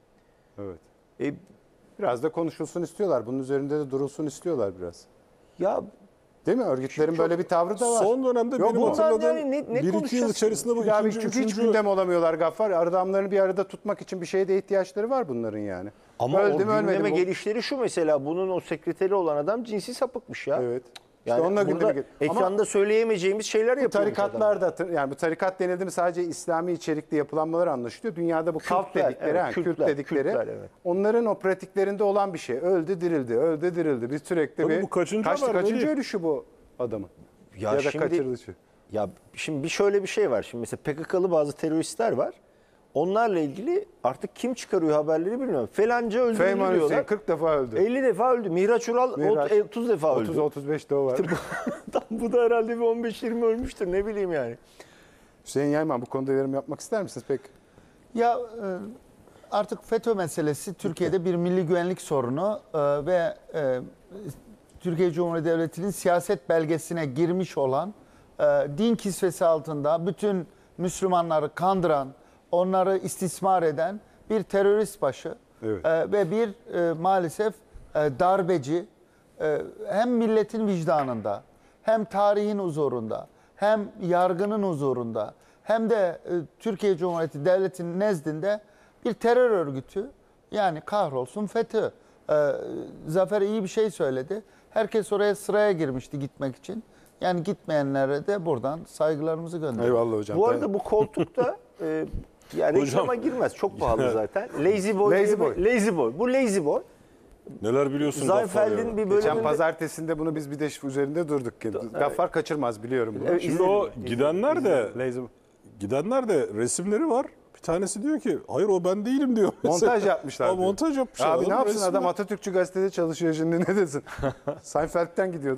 Evet. E, Biraz da konuşulsun istiyorlar. Bunun üzerinde de durulsun istiyorlar biraz. ya Değil mi? Örgütlerin Çok- böyle bir tavrı da var. son dönemde Yok, benim bu- hatırladığım yani ne- ne bir iki yıl konuşacağız? içerisinde bu Ya abi, ikinci, çünkü hiç üçüncü... gündem olamıyorlar Gaffar. Adamlarını bir arada tutmak için bir şeye de ihtiyaçları var bunların yani. ama Öldü o mü, ölmedi gündeme mi? gelişleri şu mesela, bunun o sekreteri olan adam cinsi sapıkmış ya. Evet. İşte Yani onunla burada gündeme gel- Ama ekranda söyleyemeyeceğimiz şeyler bu yapıyormuş adam. tarikatlar da, yani bu tarikat denildi mi sadece İslami içerikli yapılanmalar anlaşılıyor. Dünyada bu kalt Kürtler, dedikleri, evet, ha, Kürt Kürtler, dedikleri, Kürtler, evet. onların o pratiklerinde olan bir şey. Öldü dirildi, öldü dirildi. Biz sürekli Tabii bir... bu kaçıncı Kaçtı, haber, kaçıncı Melih? ölüşü bu adamın? Ya Ya, da şimdi- kaçırılışı. Ya şimdi bir şöyle bir şey var. Şimdi mesela P K K'lı bazı teröristler var. Onlarla ilgili artık kim çıkarıyor haberleri bilmiyorum. Felanca öldürüldü Feyman Hüseyin diyorlar. kırk defa öldü. elli defa öldü. Miraç Ural Miraç. otuz defa öldü. otuz otuz beş de o var. Tam bu da herhalde bir on beş yirmi ölmüştür, ne bileyim yani. Hüseyin Yayman, bu konuda yorum yapmak ister misiniz pek? Ya e, artık FETÖ meselesi Türkiye'de bir milli güvenlik sorunu e, ve e, Türkiye Cumhuriyeti Devleti'nin siyaset belgesine girmiş olan, e, din kisvesi altında bütün Müslümanları kandıran, onları istismar eden bir terörist başı. Evet. E, ve bir e, maalesef e, darbeci, e, hem milletin vicdanında, hem tarihin huzurunda, hem yargının huzurunda, hem de e, Türkiye Cumhuriyeti Devleti'nin nezdinde bir terör örgütü. Yani kahrolsun FETÖ. E, Zafer iyi bir şey söyledi. Herkes oraya sıraya girmişti gitmek için. Yani gitmeyenlere de buradan saygılarımızı gönderiyoruz. Eyvallah hocam. Bu arada bu koltukta e, yani reklama girmez. Çok pahalı zaten. Lazy Boy. Lazy diye bir- Boy. Lazy Boy. Bu Lazy Boy. Neler biliyorsun Gaffar Seinfeld'in ya? bir Geçen bölümünde... pazartesinde bunu biz bir de üzerinde durduk. Gaffar kaçırmaz, biliyorum bunu. Evet, Şimdi o İzledim, gidenler de Lazım. gidenler de resimleri var. Bir tanesi diyor ki hayır o ben değilim diyor. Montaj yapmışlar. Ha, diyor. montaj yapmışlar. Abi ne Adamın yapsın resmi adam var. Atatürkçü gazetede çalışıyor şimdi, ne desin? Seinfeld'den gidiyordun.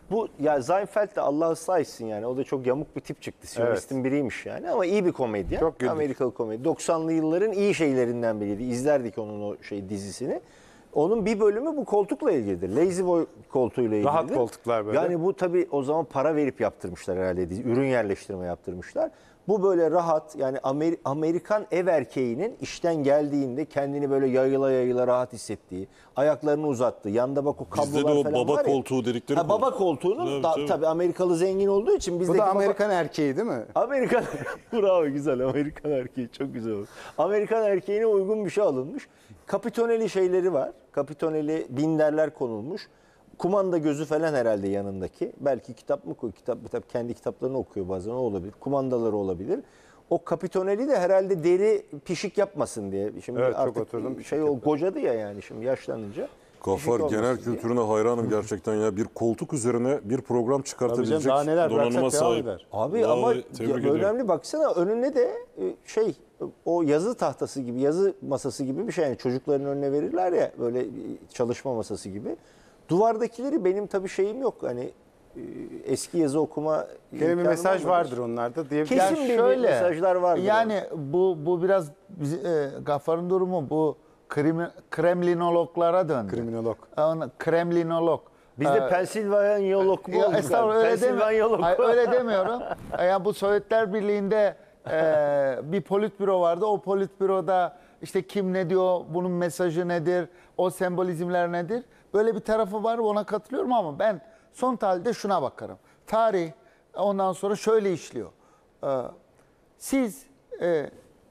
Bu ya Seinfeld de Allah ıslah etsin yani. O da çok yamuk bir tip çıktı. Siyonistin biriymiş yani ama iyi bir komedyen. Çok güldük. Amerikalı komedi. doksanlı yılların iyi şeylerinden biriydi. İzlerdik onun o şey dizisini. Onun bir bölümü bu koltukla ilgilidir. Lazy Boy koltuğuyla ilgilidir. Rahat koltuklar böyle. Yani bu tabii o zaman para verip yaptırmışlar herhalde. Ürün yerleştirme yaptırmışlar. Bu böyle rahat yani Amer- Amerikan ev erkeğinin işten geldiğinde kendini böyle yayıla yayıla rahat hissettiği, ayaklarını uzattığı, yanda bak o kablolar Bizde de o falan baba var ya. koltuğu dedikleri Ha, baba koltuk. koltuğunun Tabii, da, tabii. tabii Amerikalı zengin olduğu için Bu bizdeki da baba- Amerikan erkeği değil mi? Amerikan bravo güzel Amerikan erkeği çok güzel oldu. Amerikan erkeğine uygun bir şey alınmış. Kapitoneli şeyleri var. Kapitoneli binderler konulmuş. Kumanda gözü falan herhalde yanındaki. Belki kitap mı koyuyor? Kitap, kitap kendi kitaplarını okuyor bazen o olabilir. Kumandaları olabilir. O kapitoneli de herhalde deri pişik yapmasın diye. Şimdi Evet, çok artık oturdum, pişik şey o yapıyor. gocadı ya yani şimdi yaşlanınca. Gafar pişik olmasın genel diye. kültürüne hayranım gerçekten ya. Bir koltuk üzerine bir program çıkartabilecek daha neler donanıma bıraksak devam sahip. eder. Abi Vallahi ama tebrik ya ederim. önemli baksana önüne de e, şey o yazı tahtası gibi yazı masası gibi bir şey yani çocukların önüne verirler ya böyle e, çalışma masası gibi. Duvardakileri benim tabii şeyim yok hani e, eski yazı okuma Gene bir imkanım mesaj olmadığı vardır için. onlarda diye. Kesin Ya bir şöyle, mesajlar vardır Yani bu bu biraz bizi- e, Gaffar'ın durumu bu krimi, Kremlinologlara döndü. Kriminolog. Ona- Kremlinolog. Biz de Ee, Pensilvanyolog mu Ya olduk? estağfurullah abi? öyle, demi- Pensilvanyolog. Hayır, öyle demiyorum. Yani bu Sovyetler Birliği'nde e, bir politbüro vardı. O politbüroda işte kim ne diyor, bunun mesajı nedir, o sembolizmler nedir? Böyle bir tarafı var ona katılıyorum ama ben son tahlilde şuna bakarım. Tarih ondan sonra şöyle işliyor. Ee, siz e,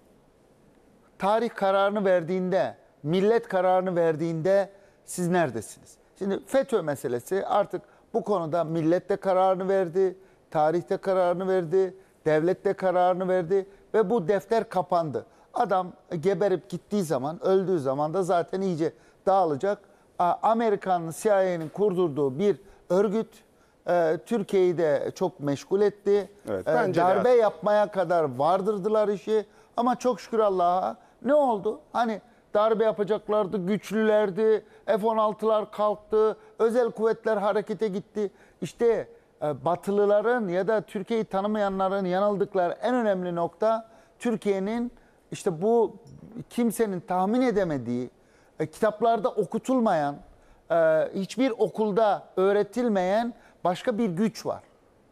tarih kararını verdiğinde, millet kararını verdiğinde siz neredesiniz? Şimdi FETÖ meselesi artık bu konuda millet de kararını verdi, tarih de kararını verdi, devlet de kararını verdi ve bu defter kapandı. Adam geberip gittiği zaman, öldüğü zaman da zaten iyice dağılacak. A- Amerikan C I A'nin kurdurduğu bir örgüt e, Türkiye'yi de çok meşgul etti. Evet, E, bence de darbe aslında. yapmaya kadar vardırdılar işi. Ama çok şükür Allah'a ne oldu? Hani darbe yapacaklardı, güçlülerdi, F on altılar kalktı, özel kuvvetler harekete gitti. İşte e, Batılıların ya da Türkiye'yi tanımayanların yanıldıkları en önemli nokta Türkiye'nin işte bu kimsenin tahmin edemediği, e, kitaplarda okutulmayan, e, hiçbir okulda öğretilmeyen başka bir güç var.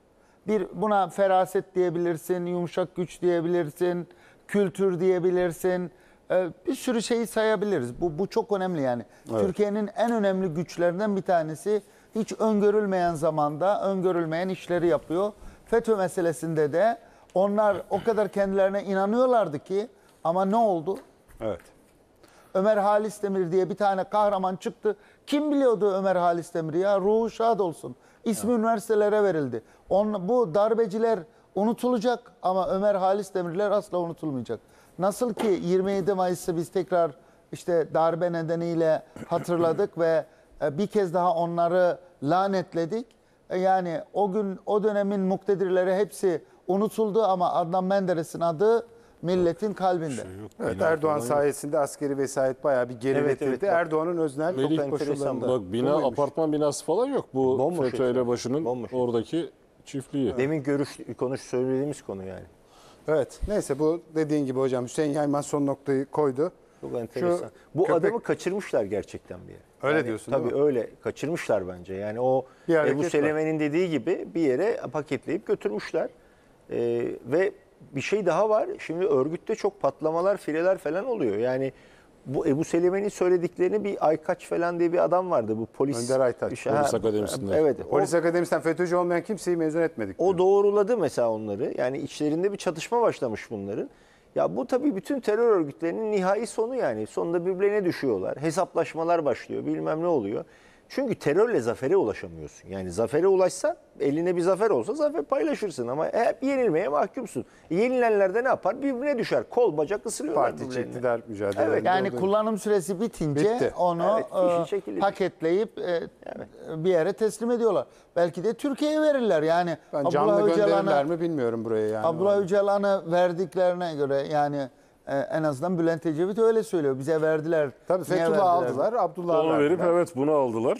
Bir buna feraset diyebilirsin, yumuşak güç diyebilirsin, kültür diyebilirsin. Ee, bir sürü şeyi sayabiliriz. Bu bu çok önemli yani. Türkiye'nin en önemli güçlerinden bir tanesi hiç öngörülmeyen zamanda öngörülmeyen işleri yapıyor. FETÖ meselesinde de onlar o kadar kendilerine inanıyorlardı ki ama ne oldu? Evet. Ömer Halis Demir diye bir tane kahraman çıktı. Kim biliyordu Ömer Halis Demir'i ya? Ruhu şad olsun. İsmi üniversitelere verildi. On, bu darbeciler unutulacak ama Ömer Halis Demirler asla unutulmayacak. Nasıl ki yirmi yedi Mayıs'ı biz tekrar işte darbe nedeniyle hatırladık ve e, bir kez daha onları lanetledik. E, Yani o gün o dönemin muktedirleri hepsi unutuldu ama Adnan Menderes'in adı milletin kalbinde. Evet, Bina Erdoğan falan yok. sayesinde askeri vesayet bayağı bir geriletildi. Evet, evet, bak. Erdoğan'ın öznel Çok enteresan koşullarında. Bak bina, Bu muymuş? apartman binası falan yok. Bu Bomboş FETÖ etraf. elebaşının Bomboş. oradaki çiftliği. Demin görüş konuş söylediğimiz konu yani. Evet. Neyse bu dediğin gibi hocam Hüseyin Yayman son noktayı koydu. Çok enteresan. Bu köpek- adamı kaçırmışlar gerçekten bir yere. Öyle Yani diyorsun, Tabii değil mi? öyle kaçırmışlar bence. Yani o Bir hareket Ebu var. Seleme'nin dediği gibi bir yere paketleyip götürmüşler. Ee, ve bir şey daha var. Şimdi örgütte çok patlamalar, fireler falan oluyor. Yani bu Ebu Seleme'nin söylediklerini bir Aykaç falan diye bir adam vardı. Bu polis Önder Aytaç, bir şey- Polis ha, Akademisi'nde. Evet. Polis o, Akademisi'nden FETÖ'cü olmayan kimseyi mezun etmedik. o diyor. doğruladı mesela onları. Yani içlerinde bir çatışma başlamış bunların. Ya bu tabii bütün terör örgütlerinin nihai sonu yani. Sonunda birbirlerine düşüyorlar. Hesaplaşmalar başlıyor. Bilmem ne oluyor. Çünkü terörle zafere ulaşamıyorsun. Yani zafere ulaşsan eline bir zafer olsa zafer paylaşırsın ama hep yenilmeye mahkumsun. E, yenilenler de ne yapar? Birbirine düşer. Kol bacak ısırıyorlar Parti içi birbirlerine. iktidar mücadelelerinde Evet, Yani olduğu- kullanım süresi bitince Bitti. onu Evet, fişi e, çekilir. paketleyip e, bir yere teslim ediyorlar. Belki de Türkiye'ye verirler. Yani Ben canlı Abdullah gönderirler Öcalan'ı mi bilmiyorum buraya yani. Abdullah Öcalan'ı verdiklerine göre yani e, en azından Bülent Ecevit öyle söylüyor. Bize verdiler. Tabii Niye Fethullah verdiler? aldılar, Abdullah'ı Onu verdiler. verip evet bunu aldılar.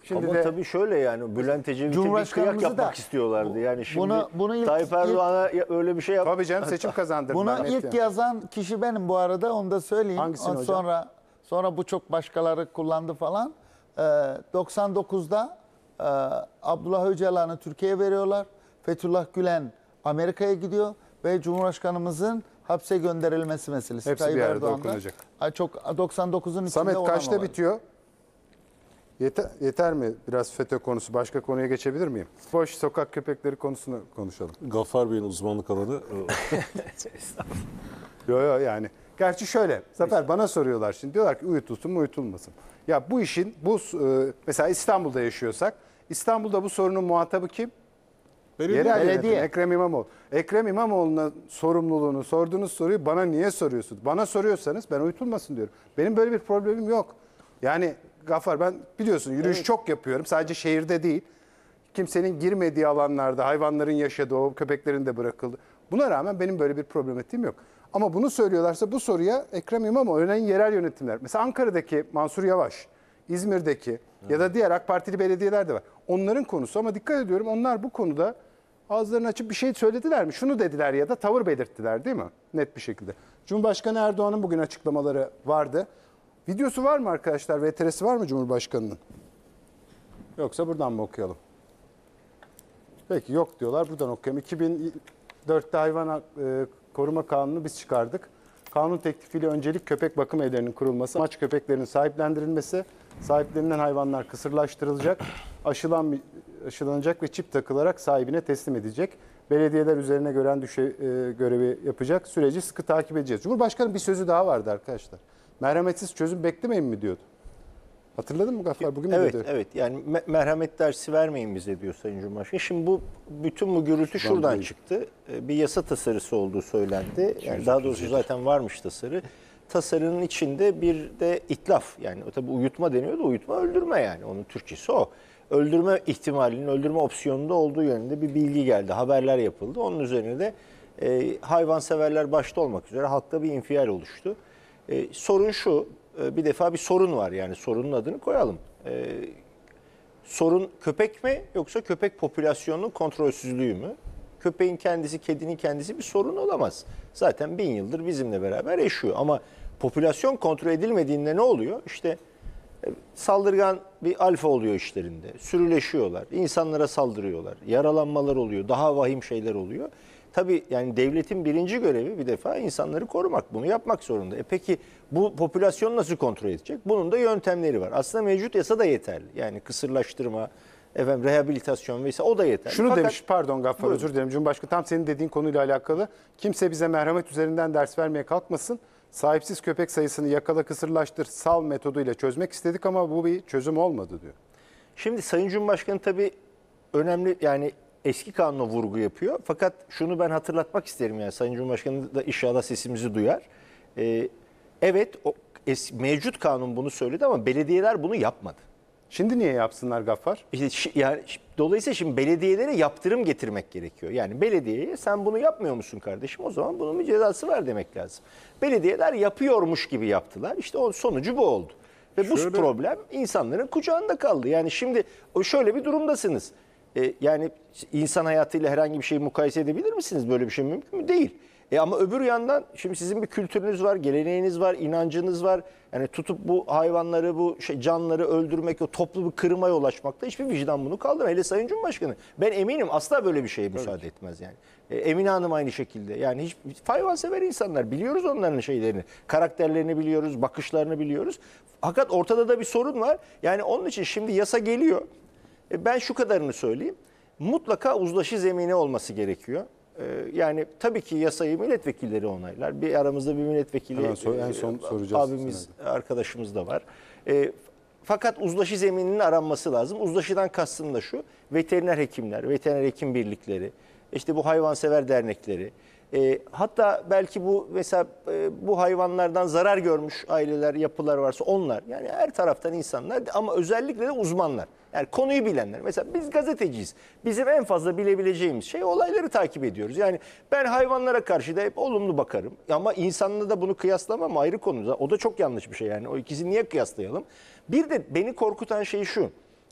Şimdi Ama de tabii şöyle yani Bülent Ecevit'e bir kıyak Cumhurbaşkanımızı yapmak da- istiyorlardı. Yani şimdi Bunu- bunu ilk- Tayyip Erdoğan'a ya- öyle bir şey yap. tabii canım seçim kazandırdılar. Bunu net ilk yani. yazan kişi benim bu arada, onu da söyleyeyim. Hangisini Ondan hocam? Sonra sonra bu çok başkaları kullandı falan. Ee, doksan dokuzda e, Abdullah Öcalan'ı Türkiye'ye veriyorlar. Fethullah Gülen Amerika'ya gidiyor ve Cumhurbaşkanımızın hapse gönderilmesi meselesi. Hepsi Tayyip bir arada Erdoğan'da. okunacak. Ay, Çok doksan dokuzun içinde Samet olan kaçta olay. bitiyor? Yeter, yeter mi biraz FETÖ konusu? Başka konuya geçebilir miyim? Boş sokak köpekleri konusunu konuşalım. Gaffar Bey'in uzmanlık alanı e, Yok yok yani. Gerçi şöyle, Zafer bana soruyorlar şimdi. Diyorlar ki uyutulsun mu uyutulmasın. Ya bu işin, bu e, mesela İstanbul'da yaşıyorsak, İstanbul'da bu sorunun muhatabı kim? belediye- Yerel Belediye. yönetim, Ekrem İmamoğlu. Ekrem İmamoğlu'na sorumluluğunu, sorduğunuz soruyu bana niye soruyorsunuz? Bana soruyorsanız ben uyutulmasın diyorum. Benim böyle bir problemim yok. Yani Gaffar, ben biliyorsun yürüyüş çok yapıyorum. Sadece şehirde değil. Kimsenin girmediği alanlarda hayvanların yaşadığı, o köpeklerin de bırakıldı. Buna rağmen benim böyle bir problematiğim yok. Ama bunu söylüyorlarsa bu soruya Ekrem İmamoğlu, örneğin yerel yönetimler. Mesela Ankara'daki Mansur Yavaş, İzmir'deki ya da diğer AK Partili belediyeler de var. Onların konusu, ama dikkat ediyorum onlar bu konuda ağızlarını açıp bir şey söylediler mi? Şunu dediler ya da tavır belirttiler değil mi? Net bir şekilde. Cumhurbaşkanı Erdoğan'ın bugün açıklamaları vardı. Videosu var mı arkadaşlar? V T R'si var mı Cumhurbaşkanı'nın? Yoksa buradan mı okuyalım? Peki yok diyorlar. Buradan okuyalım. iki bin dörtte hayvan e, koruma kanunu biz çıkardık. Kanun teklifiyle öncelik köpek bakım evlerinin kurulması, maç köpeklerinin sahiplendirilmesi, sahiplenilen hayvanlar kısırlaştırılacak, aşılan, aşılanacak ve çip takılarak sahibine teslim edilecek. Belediyeler üzerine gören düşe, e, görevi yapacak. Süreci sıkı takip edeceğiz. Cumhurbaşkanı bir sözü daha vardı arkadaşlar. Merhametsiz çözüm beklemeyin mi diyordu. Hatırladın mı Gaffar? Bugün mü Evet, dedi? evet. Yani me- merhamet dersi vermeyin bize diyor Sayın Cumhurbaşkanı. Şimdi bu bütün bu gürültü şuradan değil. çıktı. Ee, Bir yasa tasarısı olduğu söylendi. Yani daha doğrusu zaten varmış tasarı. Tasarının içinde bir de itlaf, yani o tabii uyutma deniyor da uyutma öldürme, yani onun Türkçesi o. Öldürme ihtimalinin, öldürme opsiyonunda olduğu yönünde bir bilgi geldi. Haberler yapıldı. Onun üzerine de e, hayvanseverler başta olmak üzere halkta bir infial oluştu. E, sorun şu, e, bir defa bir sorun var, yani sorunun adını koyalım. E, sorun köpek mi yoksa köpek popülasyonunun kontrolsüzlüğü mü? Köpeğin kendisi, kedinin kendisi bir sorun olamaz. Zaten bin yıldır bizimle beraber yaşıyor. Ama popülasyon kontrol edilmediğinde ne oluyor? İşte e, saldırgan bir alfa oluyor işlerinde. Sürüleşiyorlar, insanlara saldırıyorlar, yaralanmalar oluyor, daha vahim şeyler oluyor. Tabii yani devletin birinci görevi bir defa insanları korumak. Bunu yapmak zorunda. E peki bu popülasyonu nasıl kontrol edecek? Bunun da yöntemleri var. Aslında mevcut yasa da yeterli. Yani kısırlaştırma, efendim rehabilitasyon vesaire, o da yeterli. Şunu Fakat- demiş, pardon Gaffar, Buyurun. özür dilerim Cumhurbaşkanı, tam senin dediğin konuyla alakalı. Kimse bize merhamet üzerinden ders vermeye kalkmasın. Sahipsiz köpek sayısını yakala kısırlaştır sal metoduyla çözmek istedik ama bu bir çözüm olmadı diyor. Şimdi Sayın Cumhurbaşkanı tabii önemli, yani eski kanuna vurgu yapıyor. Fakat şunu ben hatırlatmak isterim, yani Sayın Cumhurbaşkanı da inşallah sesimizi duyar. Ee, evet o es, mevcut kanun bunu söyledi ama belediyeler bunu yapmadı. Şimdi niye yapsınlar Gaffar? İşte şi- yani şi- dolayısıyla şimdi belediyelere yaptırım getirmek gerekiyor. Yani belediyeye sen bunu yapmıyor musun kardeşim? O zaman bunun bir cezası var demek lazım. Belediyeler yapıyormuş gibi yaptılar. İşte o sonucu bu oldu. Ve bu Şöyle- problem insanların kucağında kaldı. Yani şimdi o şöyle bir durumdasınız. Ee, yani insan hayatıyla herhangi bir şeyi mukayese edebilir misiniz? Böyle bir şey mümkün mü? Değil. E ama öbür yandan şimdi sizin bir kültürünüz var, geleneğiniz var, inancınız var. Yani tutup bu hayvanları, bu şey, canlıları öldürmek, o toplu bir kırıma yol açmakta hiçbir vicdan bunu kaldırmıyor. Hele Sayın Cumhurbaşkanı. Ben eminim asla böyle bir şeye müsaade etmez yani. E, Emine Hanım aynı şekilde. Yani hiç hayvansever insanlar, biliyoruz onların şeylerini, karakterlerini biliyoruz, bakışlarını biliyoruz. Fakat ortada da bir sorun var. Yani onun için şimdi yasa geliyor. E, ben şu kadarını söyleyeyim. Mutlaka uzlaşı zemini olması gerekiyor. Ee, Yani tabii ki yasayı milletvekilleri onaylar. Bir aramızda bir milletvekili Hemen sor- en e, son soracağız abimiz, arkadaşımız da var. E, Fakat uzlaşı zemininin aranması lazım. Uzlaşıdan kastım da şu: veteriner hekimler, veteriner hekim birlikleri, işte bu hayvansever dernekleri, e, hatta belki bu mesela e, bu hayvanlardan zarar görmüş aileler, yapılar varsa onlar, yani her taraftan insanlar, ama özellikle de uzmanlar. Yani konuyu bilenler. Mesela biz gazeteciyiz. Bizim en fazla bilebileceğimiz şey olayları takip ediyoruz. Yani ben hayvanlara karşı da hep olumlu bakarım. Ama insanla da bunu kıyaslamam ayrı konu. O da çok yanlış bir şey yani. O ikisini niye kıyaslayalım? Bir de beni korkutan şey şu: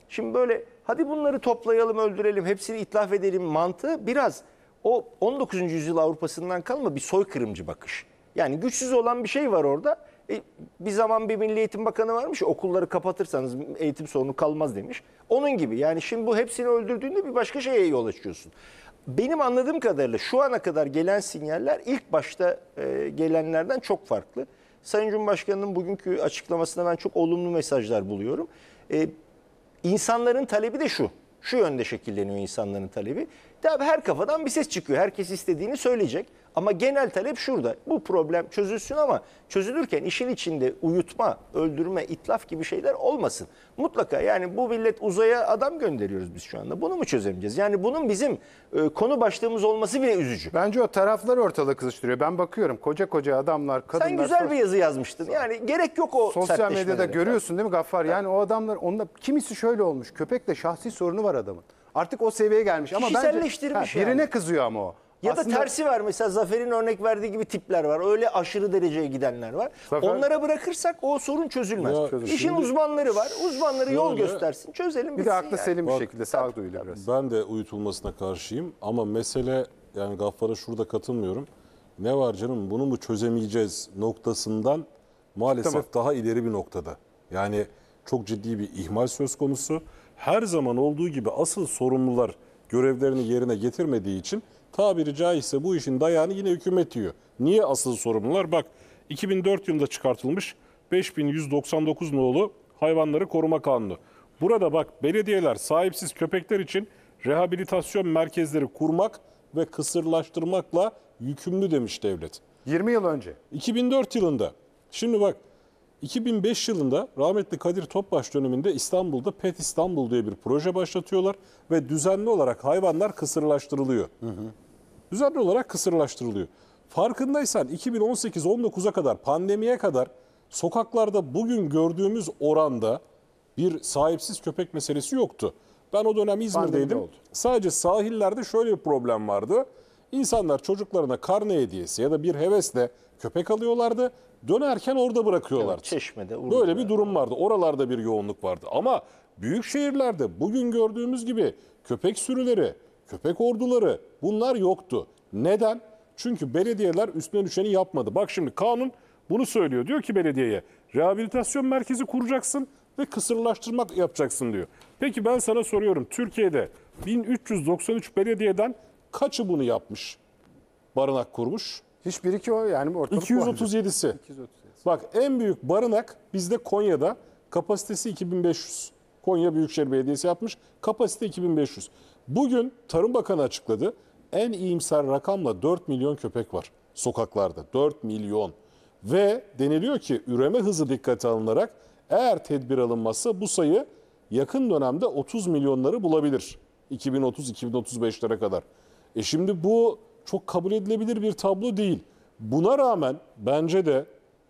Şimdi böyle hadi bunları toplayalım, öldürelim, hepsini itlaf edelim mantığı biraz o on dokuzuncu yüzyıl Avrupa'sından kalma bir soykırımcı bakış. Yani güçsüz olan bir şey var orada. E, bir zaman bir Milli Eğitim Bakanı varmış, okulları kapatırsanız eğitim sorunu kalmaz demiş. Onun gibi yani şimdi bu hepsini öldürdüğünde bir başka şeye yol açıyorsun. Benim anladığım kadarıyla şu ana kadar gelen sinyaller ilk başta e, gelenlerden çok farklı. Sayın Cumhurbaşkanı'nın bugünkü açıklamasında ben çok olumlu mesajlar buluyorum. E, insanların talebi de şu. Şu yönde şekilleniyor insanların talebi. Tabii her kafadan bir ses çıkıyor. Herkes istediğini söyleyecek. Ama genel talep şurada. Bu problem çözülsün ama çözülürken işin içinde uyutma, öldürme, itlaf gibi şeyler olmasın. Mutlaka yani bu millet uzaya adam gönderiyoruz biz şu anda. Bunu mu çözemeyeceğiz? Yani bunun bizim e, konu başlığımız olması bile üzücü. Bence o taraflar ortalığı kızıştırıyor. Ben bakıyorum koca koca adamlar, kadınlar. Sen güzel sos- bir yazı yazmıştın. Yani gerek yok o Sosyal medyada sertleşmelere. görüyorsun değil mi Gaffar? Yani o adamlar, onda kimisi şöyle olmuş. Köpekle şahsi sorunu var adamın. Artık o seviyeye gelmiş ama bence Kişiselleştirmiş ha, birine yani. kızıyor ama o. Ya da Aslında- tersi var mesela Zafer'in örnek verdiği gibi tipler var. Öyle aşırı dereceye gidenler var. Zafer- Onlara bırakırsak o sorun çözülmez. Ya İşin şimdi- uzmanları var. Uzmanları yol Şöyle- göstersin. Çözelim Bir bitsin de aklı yani. selim bir Bak- şekilde sağduyuyla biraz. Ben de uyutulmasına karşıyım ama mesele yani Gaffar'a şurada katılmıyorum. Ne var canım bunu mu çözemeyeceğiz noktasından maalesef Tamam. daha ileri bir noktada. Yani çok ciddi bir ihmal söz konusu. Her zaman olduğu gibi asıl sorumlular görevlerini yerine getirmediği için tabiri caizse bu işin dayağını yine hükümet yiyor. Niye asıl sorumlular? Bak iki bin dört yılında çıkartılmış beş bin yüz doksan dokuz nolu Hayvanları Koruma Kanunu. Burada bak belediyeler sahipsiz köpekler için rehabilitasyon merkezleri kurmak ve kısırlaştırmakla yükümlü demiş devlet. yirmi yıl önce. iki bin dört yılında. Şimdi bak iki bin beş yılında rahmetli Kadir Topbaş döneminde İstanbul'da Pet İstanbul diye bir proje başlatıyorlar ve düzenli olarak hayvanlar kısırlaştırılıyor. Hı hı. Düzenli olarak kısırlaştırılıyor. Farkındaysan iki bin on sekiz on dokuza kadar pandemiye kadar sokaklarda bugün gördüğümüz oranda bir sahipsiz köpek meselesi yoktu. Ben o dönem İzmir'deydim. Pandemide oldu. Sadece sahillerde şöyle bir problem vardı. İnsanlar çocuklarına karne hediyesi ya da bir hevesle köpek alıyorlardı. Dönerken orada bırakıyorlardı. Evet, Çeşme'de, Böyle Urla'da. bir durum vardı. Oralarda bir yoğunluk vardı. Ama büyük şehirlerde bugün gördüğümüz gibi köpek sürüleri, köpek orduları bunlar yoktu. Neden? Çünkü belediyeler üstüne düşeni yapmadı. Bak şimdi kanun bunu söylüyor. Diyor ki belediyeye rehabilitasyon merkezi kuracaksın ve kısırlaştırmak yapacaksın diyor. Peki ben sana soruyorum. Türkiye'de bin üç yüz doksan üç belediyeden kaçı bunu yapmış? Barınak kurmuş. Hiçbiri ki o yani ortalık iki yüz bu otuz yedisi. halde. iki yüz otuz yedi. Bak en büyük barınak bizde Konya'da kapasitesi iki bin beş yüz. Konya Büyükşehir Belediyesi yapmış. Kapasite iki bin beş yüz. Bugün Tarım Bakanı açıkladı. En iyimser rakamla dört milyon köpek var sokaklarda. dört milyon. Ve deniliyor ki üreme hızı dikkate alınarak eğer tedbir alınmazsa bu sayı yakın dönemde otuz milyonları bulabilir. iki bin otuz iki bin otuz beşlere kadar. E şimdi bu çok kabul edilebilir bir tablo değil. Buna rağmen bence de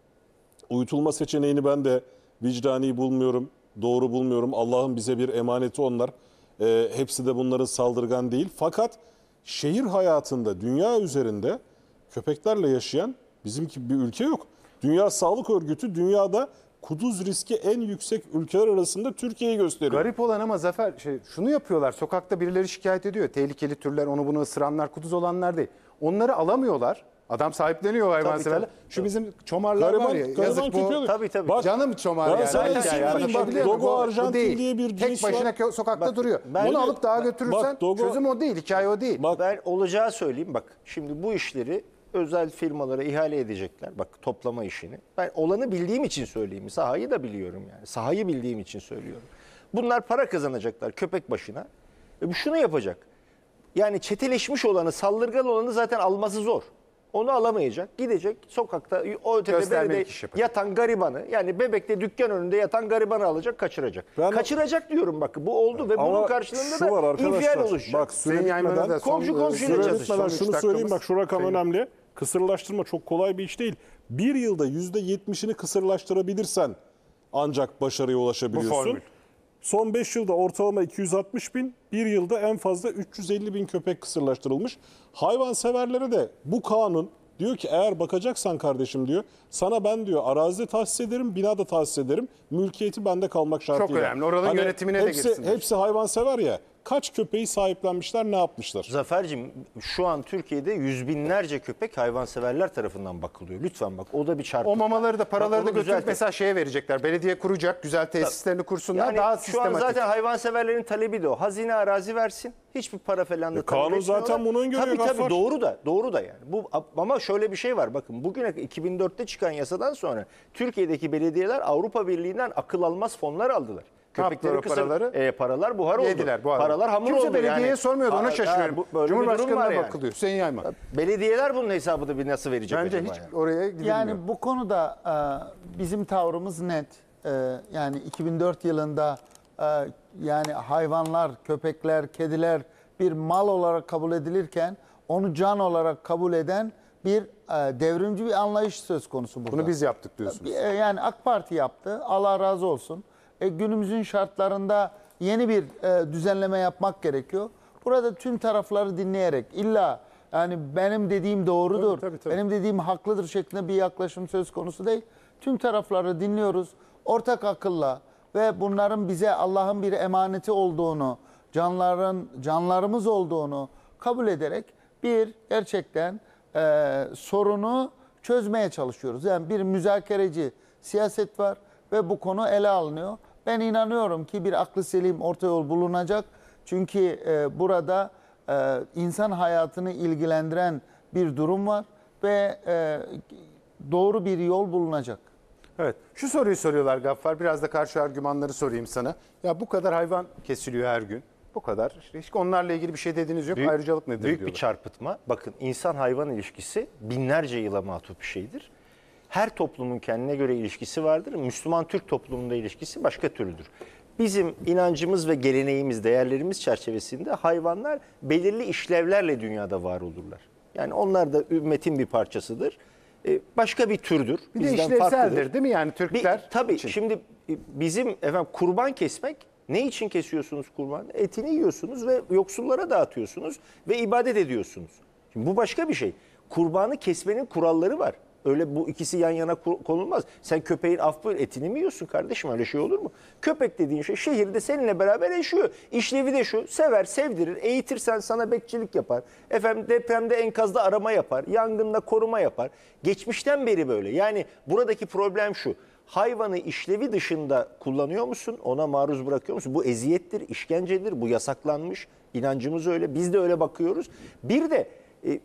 uyutulma seçeneğini ben de vicdani bulmuyorum, doğru bulmuyorum. Allah'ın bize bir emaneti onlar. E, hepsi de bunların saldırgan değil. Fakat şehir hayatında, dünya üzerinde köpeklerle yaşayan bizimki bir ülke yok. Dünya Sağlık Örgütü dünyada kuduz riski en yüksek ülkeler arasında Türkiye'yi gösteriyor. Garip olan ama Zafer şey, şunu yapıyorlar. Sokakta birileri şikayet ediyor. Tehlikeli türler, onu bunu ısıranlar, kuduz olanlar değil. Onları alamıyorlar. Adam sahipleniyor hayvanseverler. tabii, Şu bizim çomarlar Gariban, var ya. gariban Yazık bu. köpeği- Tabii tabii. Bak, Canım çomar Ben yani. sana Aynen söyleyeyim, yani. bak, Anlatabiliyor muyum? Dogo Bu- bu Arjantin değil. diye bir Tek cins başına var. kö- sokakta Bak, duruyor. ben- Bunu alıp dağa götürürsen Bak, Dogo- çözüm o değil. Hikaye o değil. Bak, Ben olacağı söyleyeyim bak. Şimdi bu işleri özel firmalara ihale edecekler. Bak toplama işini. Ben olanı bildiğim için söyleyeyim. Sahayı da biliyorum yani. Sahayı bildiğim için söylüyorum. Bunlar para kazanacaklar köpek başına. E bu şunu yapacak. Yani çeteleşmiş olanı, saldırgan olanı zaten alması zor. Onu alamayacak. Gidecek sokakta o ötede Göstermelik berede iş yapacak. yatan garibanı yani Bebek'te dükkan önünde yatan garibanı alacak kaçıracak. Ben- Kaçıracak diyorum bak. Bu oldu ve Ama bunun karşılığında şu var da arkadaşlar, infial oluşacak. bak süre Senin yayınlarda bitmeden- da son, Komşu e, komşuyla süre çalışıyor. bitmeden Şunu üç söyleyeyim dakikamız bak şu rakam şey- önemli. Kısırlaştırma çok kolay bir iş değil. Bir yılda yüzde yetmişini kısırlaştırabilirsen ancak başarıya ulaşabiliyorsun. Bu formül. Son beş yılda ortalama iki yüz altmış bin, bir yılda en fazla üç yüz elli bin köpek kısırlaştırılmış. Hayvanseverlere de bu kanun Diyor ki eğer bakacaksan kardeşim diyor, sana ben diyor arazide tahsis ederim, binada tahsis ederim, mülkiyeti bende kalmak şartıyla. önemli. Oranın yönetimine de hepsi, girsinler. Hepsi hayvansever ya. Kaç köpeği sahiplenmişler, ne yapmışlar? Zafer'cim şu an Türkiye'de yüz binlerce köpek hayvanseverler tarafından bakılıyor. Lütfen bak, o da bir çarpıtma. O mamaları da paralarını Bak, onu götürüp düzeltin. mesela şeye verecekler. Belediye kuracak, güzel tesislerini kursunlar. Yani daha şu an sistematik. zaten hayvanseverlerin talebi de o. Hazine arazi versin. Hiçbir para falan da E, kanun talep etmiyorlar. zaten bunu öngörüyor Tabii tabii Gaffar. doğru da doğru da yani. Bu ama şöyle bir şey var. Bakın bugüne iki bin dörtte çıkan yasadan sonra Türkiye'deki belediyeler Avrupa Birliği'nden akıl almaz fonlar aldılar. Ne yaptılar o kısır- paraları? E, paralar buhar oldu. Yediler bu arada. Paralar hamur Kimse oldu belediyeye yani. sormuyordu, ona Ha, şaşırıyorum. ha, bu- böyle bir durum var Cumhurbaşkanı'na yani. bakılıyor. Hüseyin Yayman. Belediyeler bunun hesabını bir nasıl verecek Bence acaba hiç yani? oraya gidilmiyor. Yani bu konuda e, bizim tavrımız net. E, yani iki bin dört yılında e, yani hayvanlar, köpekler, kediler bir mal olarak kabul edilirken onu can olarak kabul eden bir e, devrimci bir anlayış söz konusu burada. Bunu biz yaptık diyorsunuz. E, Yani AK Parti yaptı. Allah razı olsun. E, günümüzün şartlarında yeni bir e, düzenleme yapmak gerekiyor. Burada tüm tarafları dinleyerek illa yani benim dediğim doğrudur, Tabii, tabii, tabii. benim dediğim haklıdır şeklinde bir yaklaşım söz konusu değil. Tüm tarafları dinliyoruz. Ortak akılla ve bunların bize Allah'ın bir emaneti olduğunu, canların canlarımız olduğunu kabul ederek bir gerçekten e, sorunu çözmeye çalışıyoruz. Yani bir müzakereci siyaset var ve bu konu ele alınıyor. Ben inanıyorum ki bir aklı selim orta yol bulunacak. Çünkü e, burada e, insan hayatını ilgilendiren bir durum var ve e, doğru bir yol bulunacak. Evet. Şu soruyu soruyorlar Gaffar. Biraz da karşı argümanları sorayım sana. Ya bu kadar hayvan kesiliyor her gün. Bu kadar. İşte hiç onlarla ilgili bir şey dediğiniz yok. Büyük- Ayrıcalık nedir Büyük diyorlar. bir çarpıtma. Bakın insan-hayvan ilişkisi binlerce yıla matuf bir şeydir. Her toplumun kendine göre ilişkisi vardır. Müslüman-Türk toplumunda ilişkisi başka türlüdür. Bizim inancımız ve geleneğimiz, değerlerimiz çerçevesinde hayvanlar belirli işlevlerle dünyada var olurlar. Yani onlar da ümmetin bir parçasıdır. Ee, Başka bir türdür. Bir de bizden işlevseldir farklıdır. değil mi yani Bir, Türkler tabii için? şimdi e, bizim efendim kurban kesmek, ne için kesiyorsunuz kurban? Etini yiyorsunuz ve yoksullara dağıtıyorsunuz ve ibadet ediyorsunuz. Şimdi bu başka bir şey. Kurbanı kesmenin kuralları var. Öyle bu ikisi yan yana kur- konulmaz. Sen köpeğin af buyur etini mi yiyorsun kardeşim, öyle şey olur mu? Köpek dediğin şey şehirde seninle beraber yaşıyor. İşlevi de şu: sever, sevdirir, eğitirsen sana bekçilik yapar. Efendim depremde enkazda arama yapar, yangında koruma yapar. Geçmişten beri böyle. Yani buradaki problem şu: hayvanı işlevi dışında kullanıyor musun? Ona maruz bırakıyor musun? Bu eziyettir, işkencedir, bu yasaklanmış. İnancımız öyle, biz de öyle bakıyoruz. Bir de e,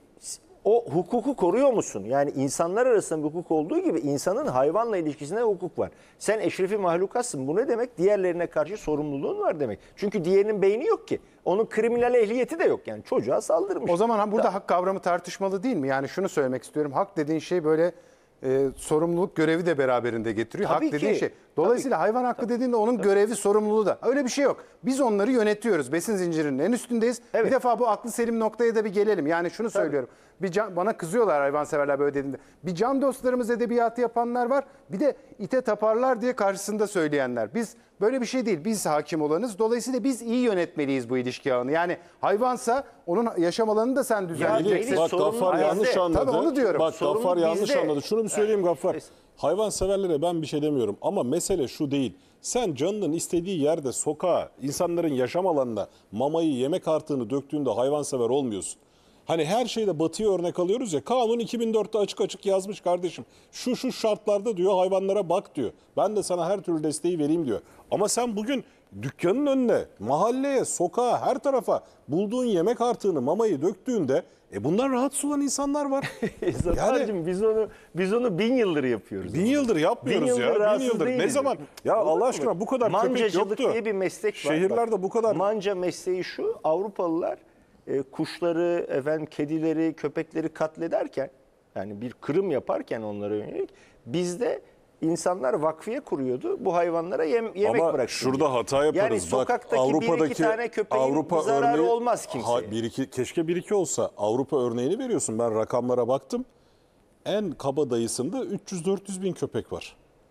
o hukuku koruyor musun? Yani insanlar arasında bir hukuk olduğu gibi insanın hayvanla ilişkisinde hukuk var. Sen eşrefi mahlukatsın. Bu ne demek? Diğerlerine karşı sorumluluğun var demek. Çünkü diğerinin beyni yok ki. Onun kriminal ehliyeti de yok. Yani çocuğa saldırmış. O zaman burada hak kavramı tartışmalı değil mi? Yani şunu söylemek istiyorum. Hak dediğin şey böyle e, sorumluluk görevi de beraberinde getiriyor. Tabii hak dediğin ki. şey. Dolayısıyla Tabii. hayvan hakkı dediğinde onun görevi, sorumluluğu da. Öyle bir şey yok. Biz onları yönetiyoruz. Besin zincirinin en üstündeyiz. Evet. Bir defa bu aklı selim noktaya da bir gelelim. Yani şunu söylüyorum. Bir can, bana kızıyorlar hayvanseverler böyle dediğinde. Bir can dostlarımız edebiyatı yapanlar var. Bir de ite taparlar diye karşısında söyleyenler. Biz böyle bir şey değil. Biz hakim olanız. Dolayısıyla biz iyi yönetmeliyiz bu ilişki ağını. Yani hayvansa onun yaşam alanını da sen düzenleyeceksin. Melih, Bak sorumlu Gaffar bizde. yanlış anladı. Tabii onu diyorum. Bak Sorumlu Gaffar yanlış bizde. anladı. Şunu bir söyleyeyim Gaffar. neyse. Hayvanseverlere ben bir şey demiyorum ama mesele şu değil. Sen canının istediği yerde, sokağa, insanların yaşam alanına mamayı, yemek artığını döktüğünde hayvansever olmuyorsun. Hani her şeyde Batı'ya örnek alıyoruz ya. Kanun iki bin dörtte açık açık yazmış kardeşim. Şu şu şartlarda diyor hayvanlara bak diyor. Ben de sana her türlü desteği vereyim diyor. Ama sen bugün dükkanın önüne, mahalleye, sokağa, her tarafa bulduğun yemek artığını, mamayı döktüğünde e bundan rahatsız olan insanlar var. Zafer'cim biz onu biz onu bin yıldır yapıyoruz. Bin yıldır yapmıyoruz Bin yıldır ya. Bin rahatsız yıldır. Ne değiliz. zaman? Ya Olur Allah mu? aşkına bu kadar köpek Mancacılık yoktu. diye bir meslek var. Şehirlerde Bak, bu kadar. Manca mesleği şu: Avrupalılar e, kuşları, efendim kedileri, köpekleri katlederken, yani bir kırım yaparken onlara yönelik, bizde insanlar vakfiye kuruyordu. Bu hayvanlara yem, yemek Ama bıraksın şurada diye. hata yaparız. Yani Bak, sokaktaki bir iki Avrupa'daki tane köpeğin Avrupa zararı örneği- olmaz kimseye. Ha, bir iki, keşke bir iki olsa. Avrupa örneğini veriyorsun. Ben rakamlara baktım. En kabadayısında üç yüz dört yüz bin köpek var.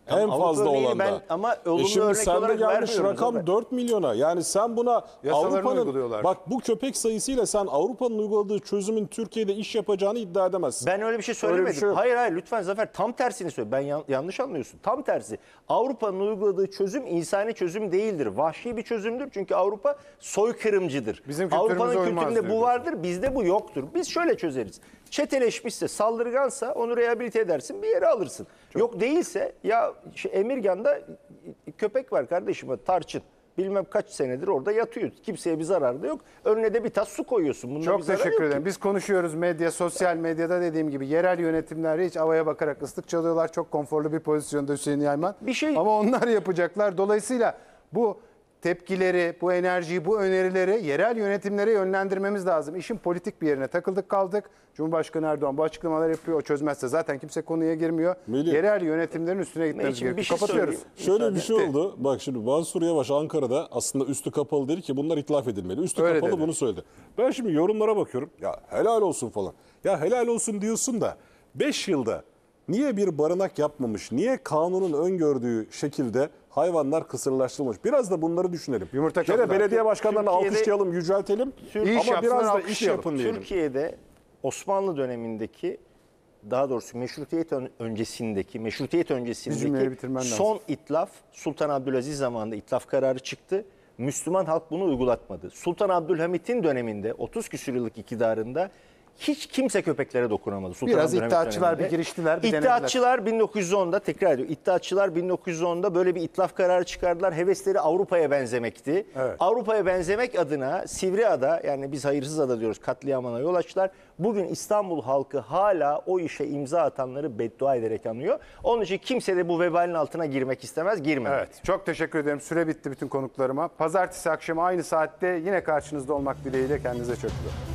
En Avrupa fazla örneğini olan ben da. ama E olumlu şimdi örnek sende olarak gelmiş vermiyorum rakam zaten. dört milyona. Yani sen buna Yasalarını Avrupa'nın uyguluyorlar. bak bu köpek sayısıyla sen Avrupa'nın uyguladığı çözümün Türkiye'de iş yapacağını iddia edemezsin. Ben öyle bir şey Öyle bir söylemedim. şey yok. hayır hayır lütfen Zafer, tam tersini söyle. Ben yan- yanlış anlıyorsun. Tam tersi. Avrupa'nın uyguladığı çözüm insani çözüm değildir. Vahşi bir çözümdür. Çünkü Avrupa soykırımcıdır. Bizim kültürümüze Avrupa'nın uymaz kültüründe bu diyor. vardır, bizde bu yoktur. Biz şöyle çözeriz. Çeteleşmişse, saldırgansa onu rehabilite edersin, bir yere alırsın. Yok değilse ya şey, Emirgan'da köpek var kardeşim, tarçın. Bilmem kaç senedir orada yatıyor. Kimseye bir zararı da yok. Önüne de bir tas su koyuyorsun. Bunda bir Çok zararı teşekkür yok ki. ederim. Biz konuşuyoruz medya, sosyal medyada dediğim gibi yerel yönetimler hiç havaya bakarak ıslık çalıyorlar. Çok konforlu bir pozisyonda Hüseyin Yayman. Bir şey- Ama onlar yapacaklar. Dolayısıyla bu tepkileri, bu enerjiyi, bu önerileri yerel yönetimlere yönlendirmemiz lazım. İşin politik bir yerine takıldık kaldık. Cumhurbaşkanı Erdoğan bu açıklamalar yapıyor. O çözmezse zaten kimse konuya girmiyor. Melih. Yerel yönetimlerin üstüne gitmemiz Mecim, bir gerekiyor. şey Kapatıyoruz. söyleyeyim. Şöyle bir şey Bitti. oldu. Bak şimdi Mansur Yavaş Ankara'da aslında üstü kapalı dedi ki bunlar itlaf edilmeli. Üstü Öyle kapalı dedi. bunu söyledi. Ben şimdi yorumlara bakıyorum. Ya helal olsun falan. Ya helal olsun diyorsun da beş yılda niye bir barınak yapmamış? Niye kanunun öngördüğü şekilde hayvanlar kısırlaştırılmış? Biraz da bunları düşünelim. Yumurta Gene kapılar. belediye başkanlarını Türkiye'de- alkışlayalım, yüceltelim. İş Ama yapsınlar, biraz da iş alkışlayalım. yapın diyelim. Türkiye'de Osmanlı dönemindeki, daha doğrusu meşrutiyet ön- öncesindeki, meşrutiyet Bir cümleyi öncesindeki bitirmen lazım. son itlaf Sultan Abdülaziz zamanında itlaf kararı çıktı. Müslüman halk bunu uygulatmadı. Sultan Abdülhamit'in döneminde otuz küsur yıllık iktidarında hiç kimse köpeklere dokunamadı. Sultan Biraz Abdülhamit iddiatçılar döneminde. bir giriştiler, bir denediler. İddiatçılar bin dokuz yüz onda, tekrar ediyor. İddiatçılar bin dokuz yüz onda böyle bir itlaf kararı çıkardılar. Hevesleri Avrupa'ya benzemekti. Evet. Avrupa'ya benzemek adına Sivriada, yani biz hayırsız ada diyoruz, katliamına yol açtılar. Bugün İstanbul halkı hala o işe imza atanları beddua ederek anıyor. Onun için kimse de bu vebalin altına girmek istemez, girmemeli. Evet, çok teşekkür ederim. Süre bitti bütün konuklarıma. Pazartesi akşamı aynı saatte yine karşınızda olmak dileğiyle. Kendinize çok iyi bakın.